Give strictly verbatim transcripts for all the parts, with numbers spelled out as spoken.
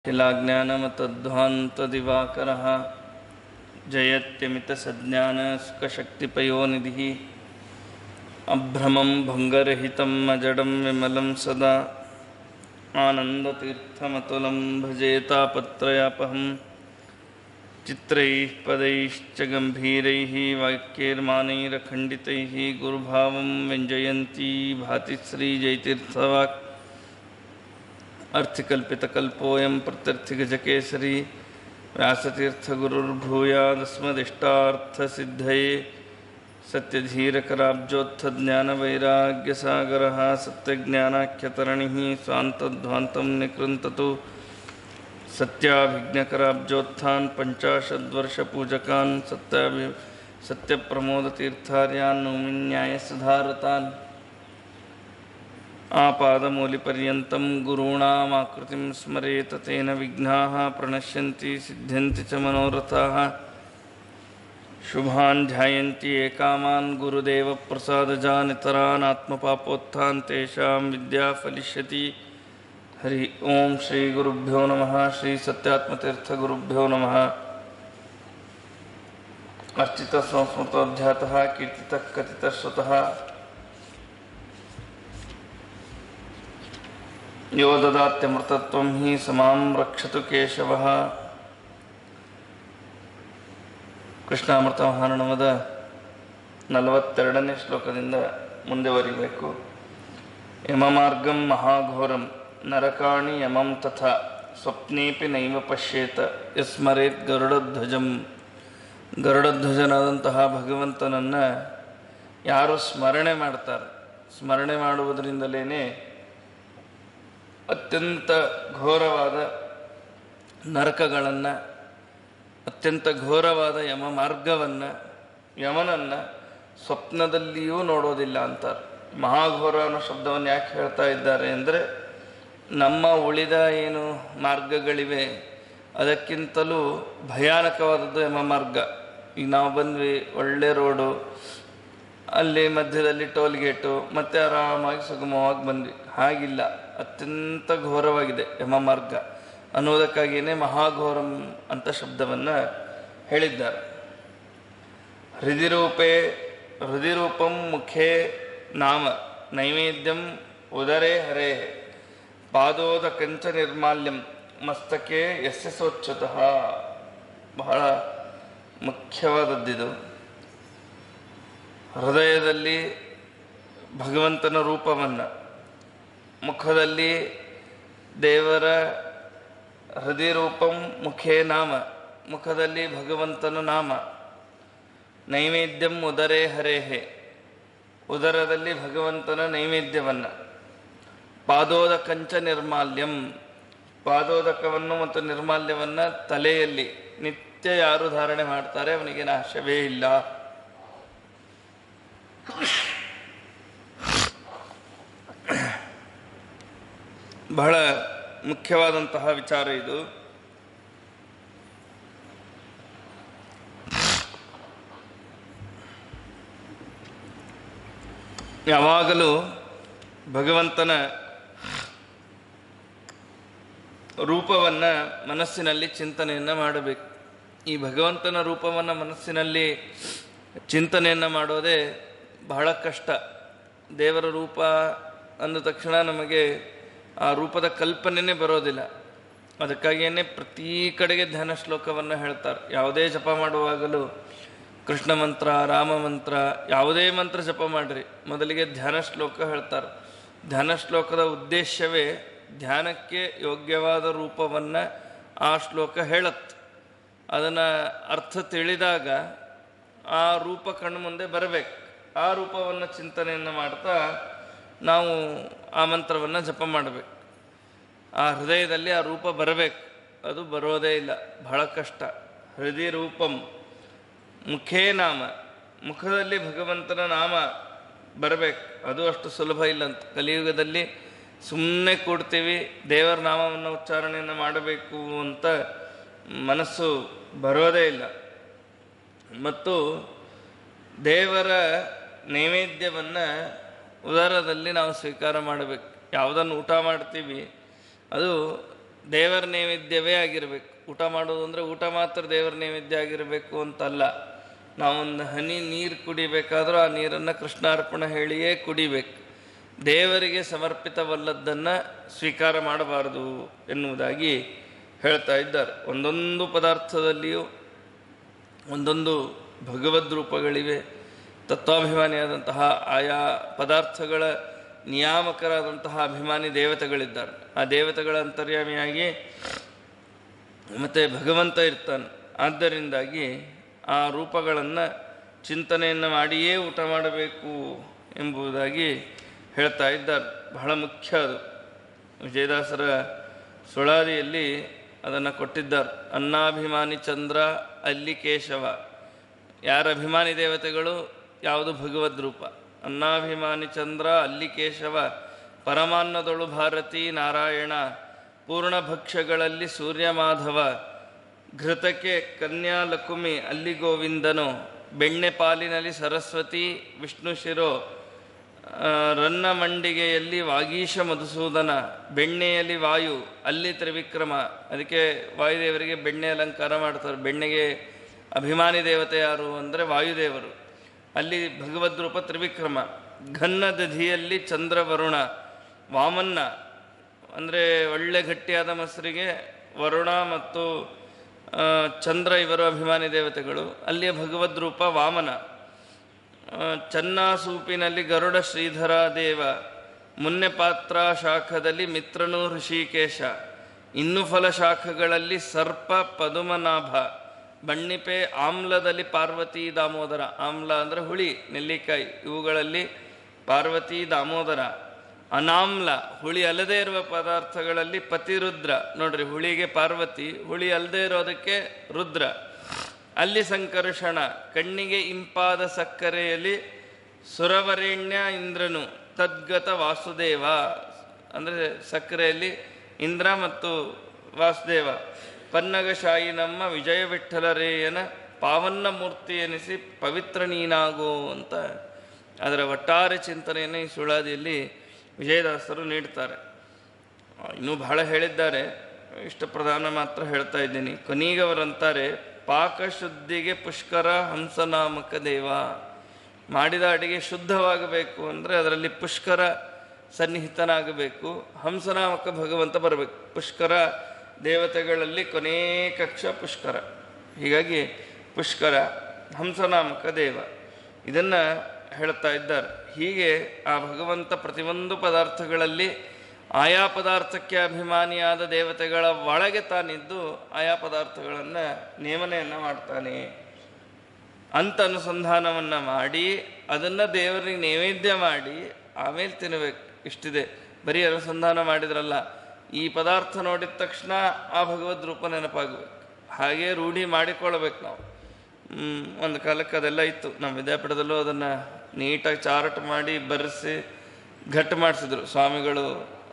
किलाज्ञानमतध्वान्तदिवाकरः जयत्यमितसज्ञानसुखशक्तिपयोनिधिः अभ्रमं भङ्गरहितं अजडं विमलं सदा आनन्दतीर्थमतुलं भजे तापत्रयापहं चित्रैः पदैश्च गम्भीरैः वाक्यैर्मानैरखण्डितैः गुरुभावं व्यञ्जयन्ती भाति श्रीजयतीर्थवाक् अर्थिकल्पितकल्पोऽयं प्रत्यर्थिगजकेसरी व्यासतीर्थगुरुर्भूयादस्मदिष्टार्थसिद्धये सत्यधीरकराब्जोत्थज्ञानवैराग्यसागरः सत्यज्ञानाख्यतरणिः स्वान्तध्वान्तं निकृन्ततु सत्याभिज्ञकराब्जोत्थान् पञ्चाशद्वर्षपूजकान् सत्याभि सत्यप्रमोदतीर्थार्यान् नौमिन्यायसुधारतान् आपादमूलिपर्यन्तं गुरूणामाकृतिं स्मरेत तेन विघ्नाः प्रणश्यन्ति सिद्ध्यन्ति च मनोरथाः शुभान् ध्यायन्ति ये कामान् गुरुदेवप्रसादजान् आत्मपापोत्थान् तेषां विद्या फलिष्यति। हरि ओं श्रीगुरुभ्यो नमः। श्री सत्यात्मतीर्थगुरुभ्यो नमः। अर्चितः संस्मृतोऽध्यातः कीर्तितः कथितः श्रुतः यो ददात्यमृतत्वं हि समां रक्षतु केशवः। ಕೃಷ್ಣಾಮೃತ ಮಹಾರ್ಣವದ ನಲವತ್ತೆರಡನೇ ಶ್ಲೋಕದಿಂದ ಮುಂದುವರಿಬೇಕು. ಯಮಮಾರ್ಗಂ ಮಹಾಘೋರಂ ನರಕಾಣಿ ಯಮಂ ತಥಾ ಸ್ವಪ್ನೇಪಿ ನೈವ ಪಶ್ಯೇತ ಯಸ್ಮರೇತ್ ಗರುಡಧ್ವಜಂ. ಗರುಡಧ್ವಜನಾದಂತಹ ಭಗವಂತನನ್ನು ಯಾರು ಸ್ಮರಣೆ ಮಾಡ್ತಾರೆ, ಸ್ಮರಣೆ ಮಾಡುವುದರಿಂದಲೇ ಅತ್ಯಂತ ಘೋರವಾದ ನರಕಗಳನ್ನು, ಅತ್ಯಂತ ಘೋರವಾದ ಯಮ ಮಾರ್ಗವನ್ನು, ಯಮನನ್ನು ಸ್ವಪ್ನದಲ್ಲಿಯೂ ನೋಡೋದಿಲ್ಲ ಅಂತಾರೆ. ಮಹಾಘೋರ ಅನ್ನೋ ಶಬ್ದವನ್ನು ಯಾಕೆ ಹೇಳ್ತಾ ಇದ್ದಾರೆ ಅಂದರೆ, ನಮ್ಮ ಉಳಿದ ಏನು ಮಾರ್ಗಗಳಿವೆ ಅದಕ್ಕಿಂತಲೂ ಭಯಾನಕವಾದದ್ದು ಯಮ ಮಾರ್ಗ. ಈಗ ನಾವು ಬಂದ್ವಿ, ಒಳ್ಳೆ ರೋಡು, ಅಲ್ಲಿ ಮಧ್ಯದಲ್ಲಿ ಟೋಲ್ ಗೇಟು, ಮತ್ತೆ ಆರಾಮಾಗಿ ಸುಗಮವಾಗಿ ಬಂದ್ವಿ. ಹಾಗಿಲ್ಲ, ಅತ್ಯಂತ ಘೋರವಾಗಿದೆ ಯಮ ಮಾರ್ಗ ಅನ್ನೋದಕ್ಕಾಗಿಯೇ ಮಹಾಘೋರಂ ಅಂತ ಶಬ್ದವನ್ನು ಹೇಳಿದ್ದಾರೆ. ಹೃದಿರೂಪೇ ಹೃದಿರೂಪಂ ಮುಖೇ ನಾಮ ನೈವೇದ್ಯಂ ಉದರೇ ಹರೇ ಪಾದೋದಕಂಚ ನಿರ್ಮಾಲ್ಯಂ ಮಸ್ತಕೆ ಯಸ್ಯ ಸೋಚ್ಯುತಃ. ಬಹಳ ಮುಖ್ಯವಾದದ್ದಿದು. ಹೃದಯದಲ್ಲಿ ಭಗವಂತನ ರೂಪವನ್ನು, ಮುಖದಲ್ಲಿ ದೇವರ ಹೃದಯ ರೂಪಂ ಮುಖೇ ನಾಮ, ಮುಖದಲ್ಲಿ ಭಗವಂತನ ನಾಮ, ನೈವೇದ್ಯಂ ಉದರೇ ಹರೇಹೆ, ಉದರದಲ್ಲಿ ಭಗವಂತನ ನೈವೇದ್ಯವನ್ನು, ಪಾದೋದಕಂಚ ನಿರ್ಮಾಲ್ಯಂ, ಪಾದೋದಕವನ್ನು ಮತ್ತು ನಿರ್ಮಾಲ್ಯವನ್ನು ತಲೆಯಲ್ಲಿ ನಿತ್ಯ ಯಾರು ಧಾರಣೆ ಮಾಡ್ತಾರೆ ಅವನಿಗೆ ನಾಶವೇ ಇಲ್ಲ. ಬಹಳ ಮುಖ್ಯವಾದಂತಹ ವಿಚಾರ ಇದು. ಯಾವಾಗಲೂ ಭಗವಂತನ ರೂಪವನ್ನು ಮನಸ್ಸಿನಲ್ಲಿ ಚಿಂತನೆಯನ್ನು ಮಾಡಬೇಕು. ಈ ಭಗವಂತನ ರೂಪವನ್ನು ಮನಸ್ಸಿನಲ್ಲಿ ಚಿಂತನೆಯನ್ನು ಮಾಡೋದೇ ಬಹಳ ಕಷ್ಟ. ದೇವರ ರೂಪ ಅಂದ ತಕ್ಷಣ ನಮಗೆ ಆ ರೂಪದ ಕಲ್ಪನೆಯೇ ಬರೋದಿಲ್ಲ. ಅದಕ್ಕಾಗಿಯೇ ಪ್ರತಿ ಕಡೆಗೆ ಧ್ಯಾನ ಶ್ಲೋಕವನ್ನು ಹೇಳ್ತಾರೆ. ಯಾವುದೇ ಜಪ ಮಾಡುವಾಗಲೂ ಕೃಷ್ಣ ಮಂತ್ರ, ರಾಮ ಮಂತ್ರ, ಯಾವುದೇ ಮಂತ್ರ ಜಪ ಮಾಡಿರಿ, ಮೊದಲಿಗೆ ಧ್ಯಾನ ಶ್ಲೋಕ ಹೇಳ್ತಾರೆ. ಧ್ಯಾನ ಶ್ಲೋಕದ ಉದ್ದೇಶವೇ ಧ್ಯಾನಕ್ಕೆ ಯೋಗ್ಯವಾದ ರೂಪವನ್ನು ಆ ಶ್ಲೋಕ ಹೇಳತ್ತೆ. ಅದನ್ನು ಅರ್ಥ ತಿಳಿದಾಗ ಆ ರೂಪ ಕಣ್ಣು ಮುಂದೆ ಬರಬೇಕು. ಆ ರೂಪವನ್ನು ಚಿಂತನೆಯನ್ನು ಮಾಡ್ತಾ ನಾವು ಆ ಮಂತ್ರವನ್ನು ಜಪ ಮಾಡಬೇಕು. ಆ ಹೃದಯದಲ್ಲಿ ಆ ರೂಪ ಬರಬೇಕು. ಅದು ಬರೋದೇ ಇಲ್ಲ, ಬಹಳ ಕಷ್ಟ. ಹೃದಯ ರೂಪಂ ಮುಖೇ ನಾಮ, ಮುಖದಲ್ಲಿ ಭಗವಂತನ ನಾಮ ಬರಬೇಕು. ಅದು ಅಷ್ಟು ಸುಲಭ ಇಲ್ಲ ಅಂತ. ಕಲಿಯುಗದಲ್ಲಿ ಸುಮ್ಮನೆ ಕೂಡ್ತೀವಿ, ದೇವರ ನಾಮವನ್ನು ಉಚ್ಚಾರಣೆಯನ್ನು ಮಾಡಬೇಕು ಅಂತ ಮನಸ್ಸು ಬರೋದೇ ಇಲ್ಲ. ಮತ್ತು ದೇವರ ನೈವೇದ್ಯವನ್ನು ಉದರದಲ್ಲಿ ನಾವು ಸ್ವೀಕಾರ ಮಾಡಬೇಕು. ಯಾವುದನ್ನು ಊಟ ಮಾಡ್ತೀವಿ ಅದು ದೇವರ ನೈವೇದ್ಯವೇ ಆಗಿರಬೇಕು. ಊಟ ಮಾಡೋದು ಅಂದರೆ ಊಟ ಮಾತ್ರ ದೇವರ ನೈವೇದ್ಯ ಆಗಿರಬೇಕು ಅಂತಲ್ಲ. ನಾವೊಂದು ಹನಿ ನೀರು ಕುಡಿಬೇಕಾದ್ರೂ ಆ ನೀರನ್ನು ಕೃಷ್ಣಾರ್ಪಣ ಹೇಳಿಯೇ ಕುಡಿಬೇಕು. ದೇವರಿಗೆ ಸಮರ್ಪಿತವಲ್ಲದ್ದನ್ನು ಸ್ವೀಕಾರ ಮಾಡಬಾರದು ಎನ್ನುವುದಾಗಿ ಹೇಳ್ತಾ ಇದ್ದಾರೆ. ಒಂದೊಂದು ಪದಾರ್ಥದಲ್ಲಿಯೂ ಒಂದೊಂದು ಭಗವದ್ ರೂಪಗಳಿವೆ. ತತ್ವಾಭಿಮಾನಿಯಾದಂತಹ ಆಯಾ ಪದಾರ್ಥಗಳ ನಿಯಾಮಕರಾದಂತಹ ಅಭಿಮಾನಿ ದೇವತೆಗಳಿದ್ದಾರೆ. ಆ ದೇವತೆಗಳ ಅಂತರ್ಯಾಮಿಯಾಗಿ ಮತ್ತು ಭಗವಂತ ಇರ್ತಾನೆ. ಆದ್ದರಿಂದಾಗಿ ಆ ರೂಪಗಳನ್ನು ಚಿಂತನೆಯನ್ನು ಮಾಡಿಯೇ ಊಟ ಮಾಡಬೇಕು ಎಂಬುದಾಗಿ ಹೇಳ್ತಾ ಇದ್ದಾರೆ. ಬಹಳ ಮುಖ್ಯ ಅದು. ವಿಜಯದಾಸರ ಸುಳಾದಿಯಲ್ಲಿ ಅದನ್ನು ಕೊಟ್ಟಿದ್ದಾರೆ. ಅನ್ನಾಭಿಮಾನಿ ಚಂದ್ರ ಅಲ್ಲಿ ಕೇಶವ. ಯಾರ ಅಭಿಮಾನಿ ದೇವತೆಗಳು? ಯಾವುದು ಭಗವದ್ ರೂಪ. ಅನ್ನಾಭಿಮಾನಿ ಚಂದ್ರ ಅಲ್ಲಿ ಕೇಶವ, ಪರಮಾನ್ನದೊಳು ಭಾರತಿ ನಾರಾಯಣ, ಪೂರ್ಣ ಭಕ್ಷ್ಯಗಳಲ್ಲಿ ಸೂರ್ಯ ಮಾಧವ, ಘೃತಕ್ಕೆ ಕನ್ಯಾ ಲಕುಮಿ ಅಲ್ಲಿ ಗೋವಿಂದನು, ಬೆಣ್ಣೆ ಪಾಲಿನಲ್ಲಿ ಸರಸ್ವತಿ ವಿಷ್ಣು ಶಿರೋ, ರನ್ನ ಮಂಡಿಗೆಯಲ್ಲಿ ವಾಗೀಶ ಮಧುಸೂದನ, ಬೆಣ್ಣೆಯಲ್ಲಿ ವಾಯು ಅಲ್ಲಿ ತ್ರಿವಿಕ್ರಮ. ಅದಕ್ಕೆ ವಾಯುದೇವರಿಗೆ ಬೆಣ್ಣೆ ಅಲಂಕಾರ ಮಾಡ್ತಾರೆ. ಬೆಣ್ಣೆಗೆ ಅಭಿಮಾನಿ ದೇವತೆ ಯಾರು ಅಂದರೆ ವಾಯುದೇವರು. ಅಲ್ಲಿ ಭಗವದ್ರೂಪ ತ್ರಿವಿಕ್ರಮ. ಘನ್ನ ದಧಿಯಲ್ಲಿ ಚಂದ್ರವರುಣ, ವಾಮನ್ನ ಅಂದರೆ ಒಳ್ಳೆ ಗಟ್ಟಿಯಾದ ಮೊಸರಿಗೆ ವರುಣ ಮತ್ತು ಚಂದ್ರ ಇವರು ಅಭಿಮಾನಿ ದೇವತೆಗಳು. ಅಲ್ಲಿಯ ಭಗವದ್ರೂಪ ವಾಮನ. ಚನ್ನಾಸೂಪಿನಲ್ಲಿ ಗರುಡ ಶ್ರೀಧರ ದೇವ, ಮುನ್ನೆ ಪಾತ್ರ ಶಾಖದಲ್ಲಿ ಮಿತ್ರನು ಋಷಿಕೇಶ, ಇನ್ನು ಫಲ ಶಾಖಗಳಲ್ಲಿ ಸರ್ಪ ಪದುಮನಾಭ, ಬಣ್ಣಿಪೆ ಆಮ್ಲದಲ್ಲಿ ಪಾರ್ವತಿ ದಾಮೋದರ. ಆಮ್ಲ ಅಂದರೆ ಹುಳಿ, ನೆಲ್ಲಿಕಾಯಿ, ಇವುಗಳಲ್ಲಿ ಪಾರ್ವತಿ ದಾಮೋದರ. ಅನಾಮ್ಲ ಹುಳಿ ಅಲ್ಲದೇ ಇರುವ ಪದಾರ್ಥಗಳಲ್ಲಿ ಪತಿರುದ್ರ. ನೋಡ್ರಿ, ಹುಳಿಗೆ ಪಾರ್ವತಿ, ಹುಳಿ ಅಲ್ಲದೇ ಇರೋದಕ್ಕೆ ರುದ್ರ. ಅಲ್ಲಿ ಸಂಕರ್ಷಣ, ಕಣ್ಣಿಗೆ ಇಂಪಾದ ಸಕ್ಕರೆಯಲ್ಲಿ ಸುರವರೇಣ್ಯ ಇಂದ್ರನು, ತದ್ಗತ ವಾಸುದೇವ ಅಂದರೆ ಸಕ್ಕರೆಯಲ್ಲಿ ಇಂದ್ರ ಮತ್ತು ವಾಸುದೇವ. ಪನ್ನಗಶಾಯಿ ನಮ್ಮ ವಿಜಯ ವಿಠ್ಠಲರೇಯನ ಪಾವನ್ನ ಮೂರ್ತಿ ಎನಿಸಿ ಪವಿತ್ರ ನೀನಾಗೋ ಅಂತ ಅದರ ಒಟ್ಟಾರೆ ಚಿಂತನೆಯನ್ನು ಈ ಸುಳಾದಿಯಲ್ಲಿ ವಿಜಯದಾಸರು ನೀಡ್ತಾರೆ. ಇನ್ನೂ ಬಹಳ ಹೇಳಿದ್ದಾರೆ, ಇಷ್ಟ ಪ್ರಧಾನ ಮಾತ್ರ ಹೇಳ್ತಾ ಇದ್ದೀನಿ. ಕೊನೆಗವರಂತಾರೆ, ಪಾಕಶುದ್ಧಿಗೆ ಪುಷ್ಕರ ಹಂಸನಾಮಕ ದೇವ. ಮಾಡಿದ ಅಡಿಗೆ ಶುದ್ಧವಾಗಬೇಕು ಅಂದರೆ ಅದರಲ್ಲಿ ಪುಷ್ಕರ ಸನ್ನಿಹಿತನಾಗಬೇಕು. ಹಂಸನಾಮಕ ಭಗವಂತ ಬರಬೇಕು. ಪುಷ್ಕರ ದೇವತೆಗಳಲ್ಲಿ ಕೊನೇ ಕಕ್ಷ ಪುಷ್ಕರ. ಹೀಗಾಗಿ ಪುಷ್ಕರ ಹಂಸನಾಮಕ ದೇವ ಇದನ್ನು ಹೇಳ್ತಾ ಇದ್ದಾರೆ. ಹೀಗೆ ಆ ಭಗವಂತ ಪ್ರತಿಯೊಂದು ಪದಾರ್ಥಗಳಲ್ಲಿ ಆಯಾ ಪದಾರ್ಥಕ್ಕೆ ಅಭಿಮಾನಿಯಾದ ದೇವತೆಗಳ ಒಳಗೆ ತಾನಿದ್ದು ಆಯಾ ಪದಾರ್ಥಗಳನ್ನು ನೇಮನೆಯನ್ನು ಮಾಡ್ತಾನೆ ಅಂತ ಅನುಸಂಧಾನವನ್ನು ಮಾಡಿ ಅದನ್ನು ದೇವರಿಗೆ ನೈವೇದ್ಯ ಮಾಡಿ ಆಮೇಲೆ ತಿನ್ನಬೇಕು. ಇಷ್ಟಿದೆ. ಬರೀ ಅನುಸಂಧಾನ ಮಾಡಿದ್ರಲ್ಲ, ಈ ಪದಾರ್ಥ ನೋಡಿದ ತಕ್ಷಣ ಆ ಭಗವದ್ ರೂಪ ನೆನಪಾಗಬೇಕು. ಹಾಗೆ ರೂಢಿ ಮಾಡಿಕೊಳ್ಬೇಕು ನಾವು. ಒಂದು ಕಾಲಕ್ಕೆ ಅದೆಲ್ಲ ಇತ್ತು. ನಮ್ಮ ವಿದ್ಯಾಪೀಠದಲ್ಲೂ ಅದನ್ನು ನೀಟಾಗಿ ಚಾರ್ಟ್ ಮಾಡಿ ಬರೆಸಿ ಘಟ್ಟು ಮಾಡಿಸಿದ್ರು ಸ್ವಾಮಿಗಳು.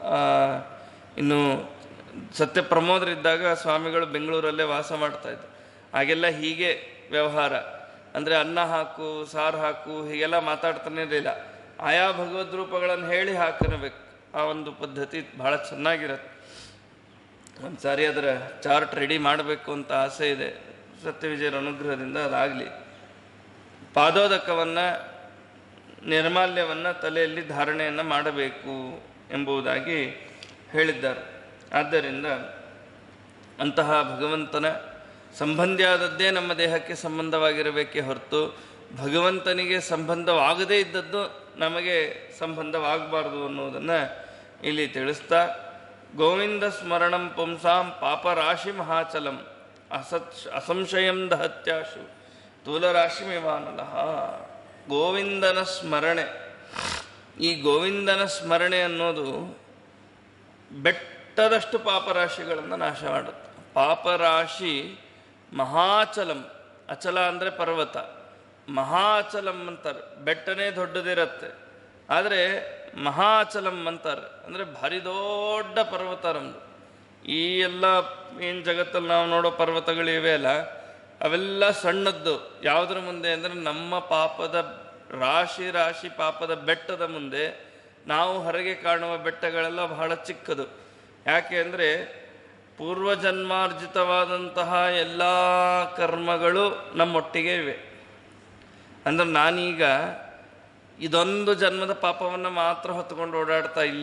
ಇನ್ನು ಸತ್ಯ ಪ್ರಮೋದರಿದ್ದಾಗ ಸ್ವಾಮಿಗಳು ಬೆಂಗಳೂರಲ್ಲೇ ವಾಸ ಮಾಡ್ತಾಯಿದ್ರು. ಹಾಗೆಲ್ಲ ಹೀಗೆ ವ್ಯವಹಾರ ಅಂದರೆ ಅನ್ನ ಹಾಕು, ಸಾರು ಹಾಕು, ಹೀಗೆಲ್ಲ ಮಾತಾಡ್ತಾನೆ ಇರಲಿಲ್ಲ. ಆಯಾ ಭಗವದ್ ರೂಪಗಳನ್ನು ಹೇಳಿ ಹಾಕಬೇಕು. ಆ ಒಂದು ಪದ್ಧತಿ ಭಾಳ ಚೆನ್ನಾಗಿರುತ್ತೆ. ಒಂದು ಸಾರಿ ಅದರ ಚಾರ್ಟ್ ರೆಡಿ ಮಾಡಬೇಕು ಅಂತ ಆಸೆ ಇದೆ. ಸತ್ಯವಿಜಯರ ಅನುಗ್ರಹದಿಂದ ಅದಾಗಲಿ. ಪಾದೋದಕವನ್ನು, ನಿರ್ಮಾಲ್ಯವನ್ನು ತಲೆಯಲ್ಲಿ ಧಾರಣೆಯನ್ನು ಮಾಡಬೇಕು ಎಂಬುದಾಗಿ ಹೇಳಿದ್ದಾರೆ. ಆದ್ದರಿಂದ ಅಂತಹ ಭಗವಂತನ ಸಂಬಂಧಿಯಾದದ್ದೇ ನಮ್ಮ ದೇಹಕ್ಕೆ ಸಂಬಂಧವಾಗಿರಬೇಕೇ ಹೊರತು ಭಗವಂತನಿಗೆ ಸಂಬಂಧವಾಗದೇ ಇದ್ದದ್ದು ನಮಗೆ ಸಂಬಂಧವಾಗಬಾರ್ದು ಅನ್ನೋದನ್ನು ಇಲ್ಲಿ ತಿಳಿಸ್ತಾ, ಗೋವಿಂದ ಸ್ಮರಣಂ ಪುಂಸಾಂ ಪಾಪರಾಶಿ ಮಹಾಚಲಂ ಅಸತ್ ಅಸಂಶಯಂ ದಹತ್ಯಾಶು ತೂಲರಾಶಿಮಿವಾನಲಃ. ಗೋವಿಂದನ ಸ್ಮರಣೆ, ಈ ಗೋವಿಂದನ ಸ್ಮರಣೆ ಅನ್ನೋದು ಬೆಟ್ಟದಷ್ಟು ಪಾಪರಾಶಿಗಳನ್ನು ನಾಶ ಮಾಡುತ್ತೆ. ಪಾಪರಾಶಿ ಮಹಾಚಲಂ, ಅಚಲ ಅಂದರೆ ಪರ್ವತ, ಮಹಾಚಲಂ ಅಂತಾರೆ. ಬೆಟ್ಟನೇ ದೊಡ್ಡದಿರತ್ತೆ, ಆದರೆ ಮಹಾಚಲಂ ಅಂತಾರೆ ಅಂದರೆ ಭಾರಿ ದೊಡ್ಡ ಪರ್ವತ ನಮ್ಮದು. ಈ ಎಲ್ಲ ಏನು ಜಗತ್ತಲ್ಲಿ ನಾವು ನೋಡೋ ಪರ್ವತಗಳಿವೆ ಅಲ್ಲ, ಅವೆಲ್ಲ ಸಣ್ಣದ್ದು. ಯಾವುದ್ರ ಮುಂದೆ ಅಂದರೆ ನಮ್ಮ ಪಾಪದ ರಾಶಿ ರಾಶಿ ಪಾಪದ ಬೆಟ್ಟದ ಮುಂದೆ ನಾವು ಹೊರಗೆ ಕಾಣುವ ಬೆಟ್ಟಗಳೆಲ್ಲ ಬಹಳ ಚಿಕ್ಕದು. ಯಾಕೆ ಅಂದರೆ ಪೂರ್ವಜನ್ಮಾರ್ಜಿತವಾದಂತಹ ಎಲ್ಲ ಕರ್ಮಗಳು ನಮ್ಮೊಟ್ಟಿಗೆ ಇವೆ. ಅಂದ್ರೆ ನಾನೀಗ ಇದೊಂದು ಜನ್ಮದ ಪಾಪವನ್ನು ಮಾತ್ರ ಹೊತ್ತುಕೊಂಡು ಓಡಾಡ್ತಾ ಇಲ್ಲ,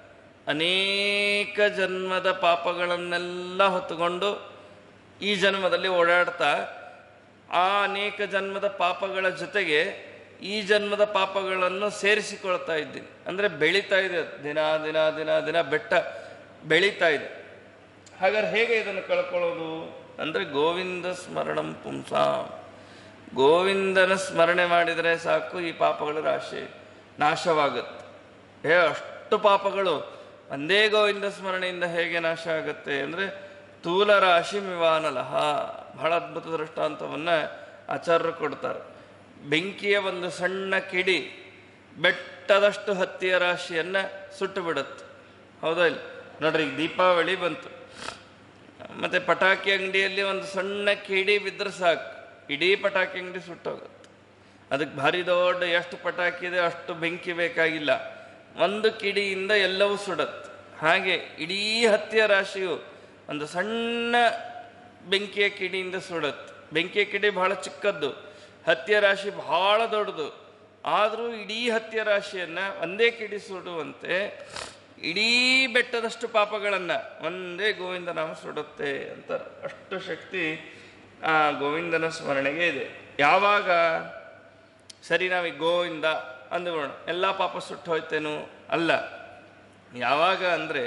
ಅನೇಕ ಜನ್ಮದ ಪಾಪಗಳನ್ನೆಲ್ಲ ಹೊತ್ತುಕೊಂಡು ಈ ಜನ್ಮದಲ್ಲಿ ಓಡಾಡ್ತಾ, ಆ ಅನೇಕ ಜನ್ಮದ ಪಾಪಗಳ ಜೊತೆಗೆ ಈ ಜನ್ಮದ ಪಾಪಗಳನ್ನು ಸೇರಿಸಿಕೊಳ್ತಾ ಇದ್ದೀನಿ. ಅಂದರೆ ಬೆಳೀತಾ ಇದೆ, ದಿನ ದಿನ ದಿನ ದಿನ ಬೆಟ್ಟ ಬೆಳೀತಾ ಇದೆ. ಹಾಗಾದ್ರೆ ಹೇಗೆ ಇದನ್ನು ಕಳ್ಕೊಳ್ಳೋದು ಅಂದರೆ ಗೋವಿಂದ ಸ್ಮರಣಂ ಪುಂಸಾಂ, ಗೋವಿಂದನ ಸ್ಮರಣೆ ಮಾಡಿದರೆ ಸಾಕು ಈ ಪಾಪಗಳ ರಾಶಿ ನಾಶವಾಗುತ್ತೆ. ಹೇ ಅಷ್ಟು ಪಾಪಗಳು ಒಂದೇ ಗೋವಿಂದ ಸ್ಮರಣೆಯಿಂದ ಹೇಗೆ ನಾಶ ಆಗುತ್ತೆ ಅಂದರೆ ತೂಲ ರಾಶಿ ಮಿವಾನಲಹ. ಬಹಳ ಅದ್ಭುತ ದೃಷ್ಟಾಂತವನ್ನು ಆಚಾರ್ಯರು ಕೊಡ್ತಾರೆ. ಬೆಂಕಿಯ ಒಂದು ಸಣ್ಣ ಕಿಡಿ ಬೆಟ್ಟದಷ್ಟು ಹತ್ತಿಯ ರಾಶಿಯನ್ನು ಸುಟ್ಟು ಬಿಡುತ್ತೆ. ಹೌದಾ ಇಲ್ಲ? ನೋಡ್ರಿ, ಈಗ ದೀಪಾವಳಿ ಬಂತು, ಮತ್ತು ಪಟಾಕಿ ಅಂಗಡಿಯಲ್ಲಿ ಒಂದು ಸಣ್ಣ ಕಿಡಿ ಬಿದ್ದರೆ ಸಾಕು, ಇಡೀ ಪಟಾಕಿ ಅಂಗಡಿ ಸುಟ್ಟೋಗುತ್ತೆ. ಅದಕ್ಕೆ ಭಾರಿ ದೊಡ್ಡ ಎಷ್ಟು ಪಟಾಕಿ ಇದೆ ಅಷ್ಟು ಬೆಂಕಿ ಬೇಕಾಗಿಲ್ಲ, ಒಂದು ಕಿಡಿಯಿಂದ ಎಲ್ಲವೂ ಸುಡತ್ತೆ. ಹಾಗೆ ಇಡೀ ಹತ್ತಿಯ ರಾಶಿಯು ಒಂದು ಸಣ್ಣ ಬೆಂಕಿಯ ಕಿಡಿಯಿಂದ ಸುಡತ್ತೆ. ಬೆಂಕಿಯ ಕಿಡಿ ಬಹಳ ಚಿಕ್ಕದ್ದು, ಹತ್ತಿಯ ರಾಶಿ ಬಹಳ ದೊಡ್ಡದು. ಆದರೂ ಇಡೀ ಹತ್ತಿಯ ರಾಶಿಯನ್ನು ಒಂದೇ ಕಿಡಿ ಸುಡುವಂತೆ ಇಡೀ ಬೆಟ್ಟದಷ್ಟು ಪಾಪಗಳನ್ನು ಒಂದೇ ಗೋವಿಂದ ನಾಮ ಸುಡುತ್ತೆ ಅಂತಾರೆ. ಅಷ್ಟು ಶಕ್ತಿ ಆ ಗೋವಿಂದನ ಸ್ಮರಣೆಗೆ ಇದೆ. ಯಾವಾಗ ಸರಿ ನಾವೀಗ ಗೋವಿಂದ ಅಂದುಕೊಳ್ಳೋಣ, ಎಲ್ಲ ಪಾಪ ಸುಟ್ಟು ಹೋಯ್ತೇನು? ಅಲ್ಲ. ಯಾವಾಗ ಅಂದರೆ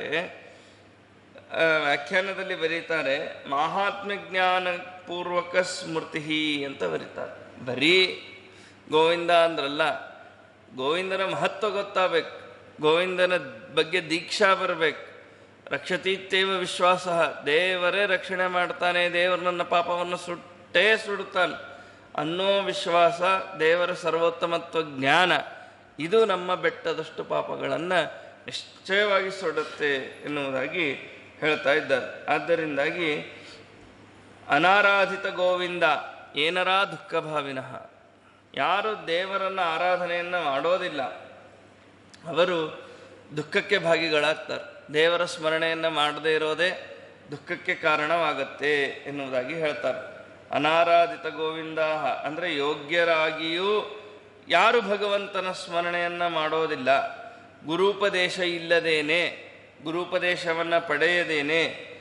ವ್ಯಾಖ್ಯಾನದಲ್ಲಿ ಬರೀತಾರೆ, ಮಹಾತ್ಮ ಜ್ಞಾನ ಪೂರ್ವಕ ಸ್ಮೃತಿ ಅಂತ ಬರೀತಾರೆ. ಬರೀ ಗೋವಿಂದ ಅಂದ್ರಲ್ಲ, ಗೋವಿಂದನ ಮಹತ್ವ ಗೊತ್ತಾಗಬೇಕು, ಗೋವಿಂದನ ಬಗ್ಗೆ ದೀಕ್ಷಾ ಬರಬೇಕು. ರಕ್ಷತೀತ್ಯವ ವಿಶ್ವಾಸ, ದೇವರೇ ರಕ್ಷಣೆ ಮಾಡ್ತಾನೆ, ದೇವರು ನನ್ನ ಪಾಪವನ್ನು ಸುಟ್ಟೇ ಸುಡುತ್ತಾನೆ ಅನ್ನೋ ವಿಶ್ವಾಸ, ದೇವರ ಸರ್ವೋತ್ತಮತ್ವ ಜ್ಞಾನ, ಇದು ನಮ್ಮ ಬೆಟ್ಟದಷ್ಟು ಪಾಪಗಳನ್ನು ನಿಶ್ಚಯವಾಗಿ ಸುಡುತ್ತೆ ಎನ್ನುವುದಾಗಿ ಹೇಳ್ತಾ ಇದ್ದಾರೆ. ಆದ್ದರಿಂದಾಗಿ ಅನಾರಾಧಿತ ಗೋವಿಂದ ಏನರ ದುಃಖ ಭಾವಿನಃ, ಯಾರು ದೇವರನ್ನು ಆರಾಧನೆಯನ್ನು ಮಾಡೋದಿಲ್ಲ ಅವರು ದುಃಖಕ್ಕೆ ಭಾಗಿಗಳಾಗ್ತಾರೆ. ದೇವರ ಸ್ಮರಣೆಯನ್ನು ಮಾಡದೇ ಇರೋದೇ ದುಃಖಕ್ಕೆ ಕಾರಣವಾಗತ್ತೆ ಎನ್ನುವುದಾಗಿ ಹೇಳ್ತಾರೆ. ಅನಾರಾಧಿತ ಗೋವಿಂದ ಅಂದರೆ ಯೋಗ್ಯರಾಗಿಯೂ ಯಾರು ಭಗವಂತನ ಸ್ಮರಣೆಯನ್ನು ಮಾಡೋದಿಲ್ಲ, ಗುರುಪದೇಶ ಇಲ್ಲದೇನೆ, ಗುರುಪದೇಶವನ್ನು ಪಡೆಯದೇನೆ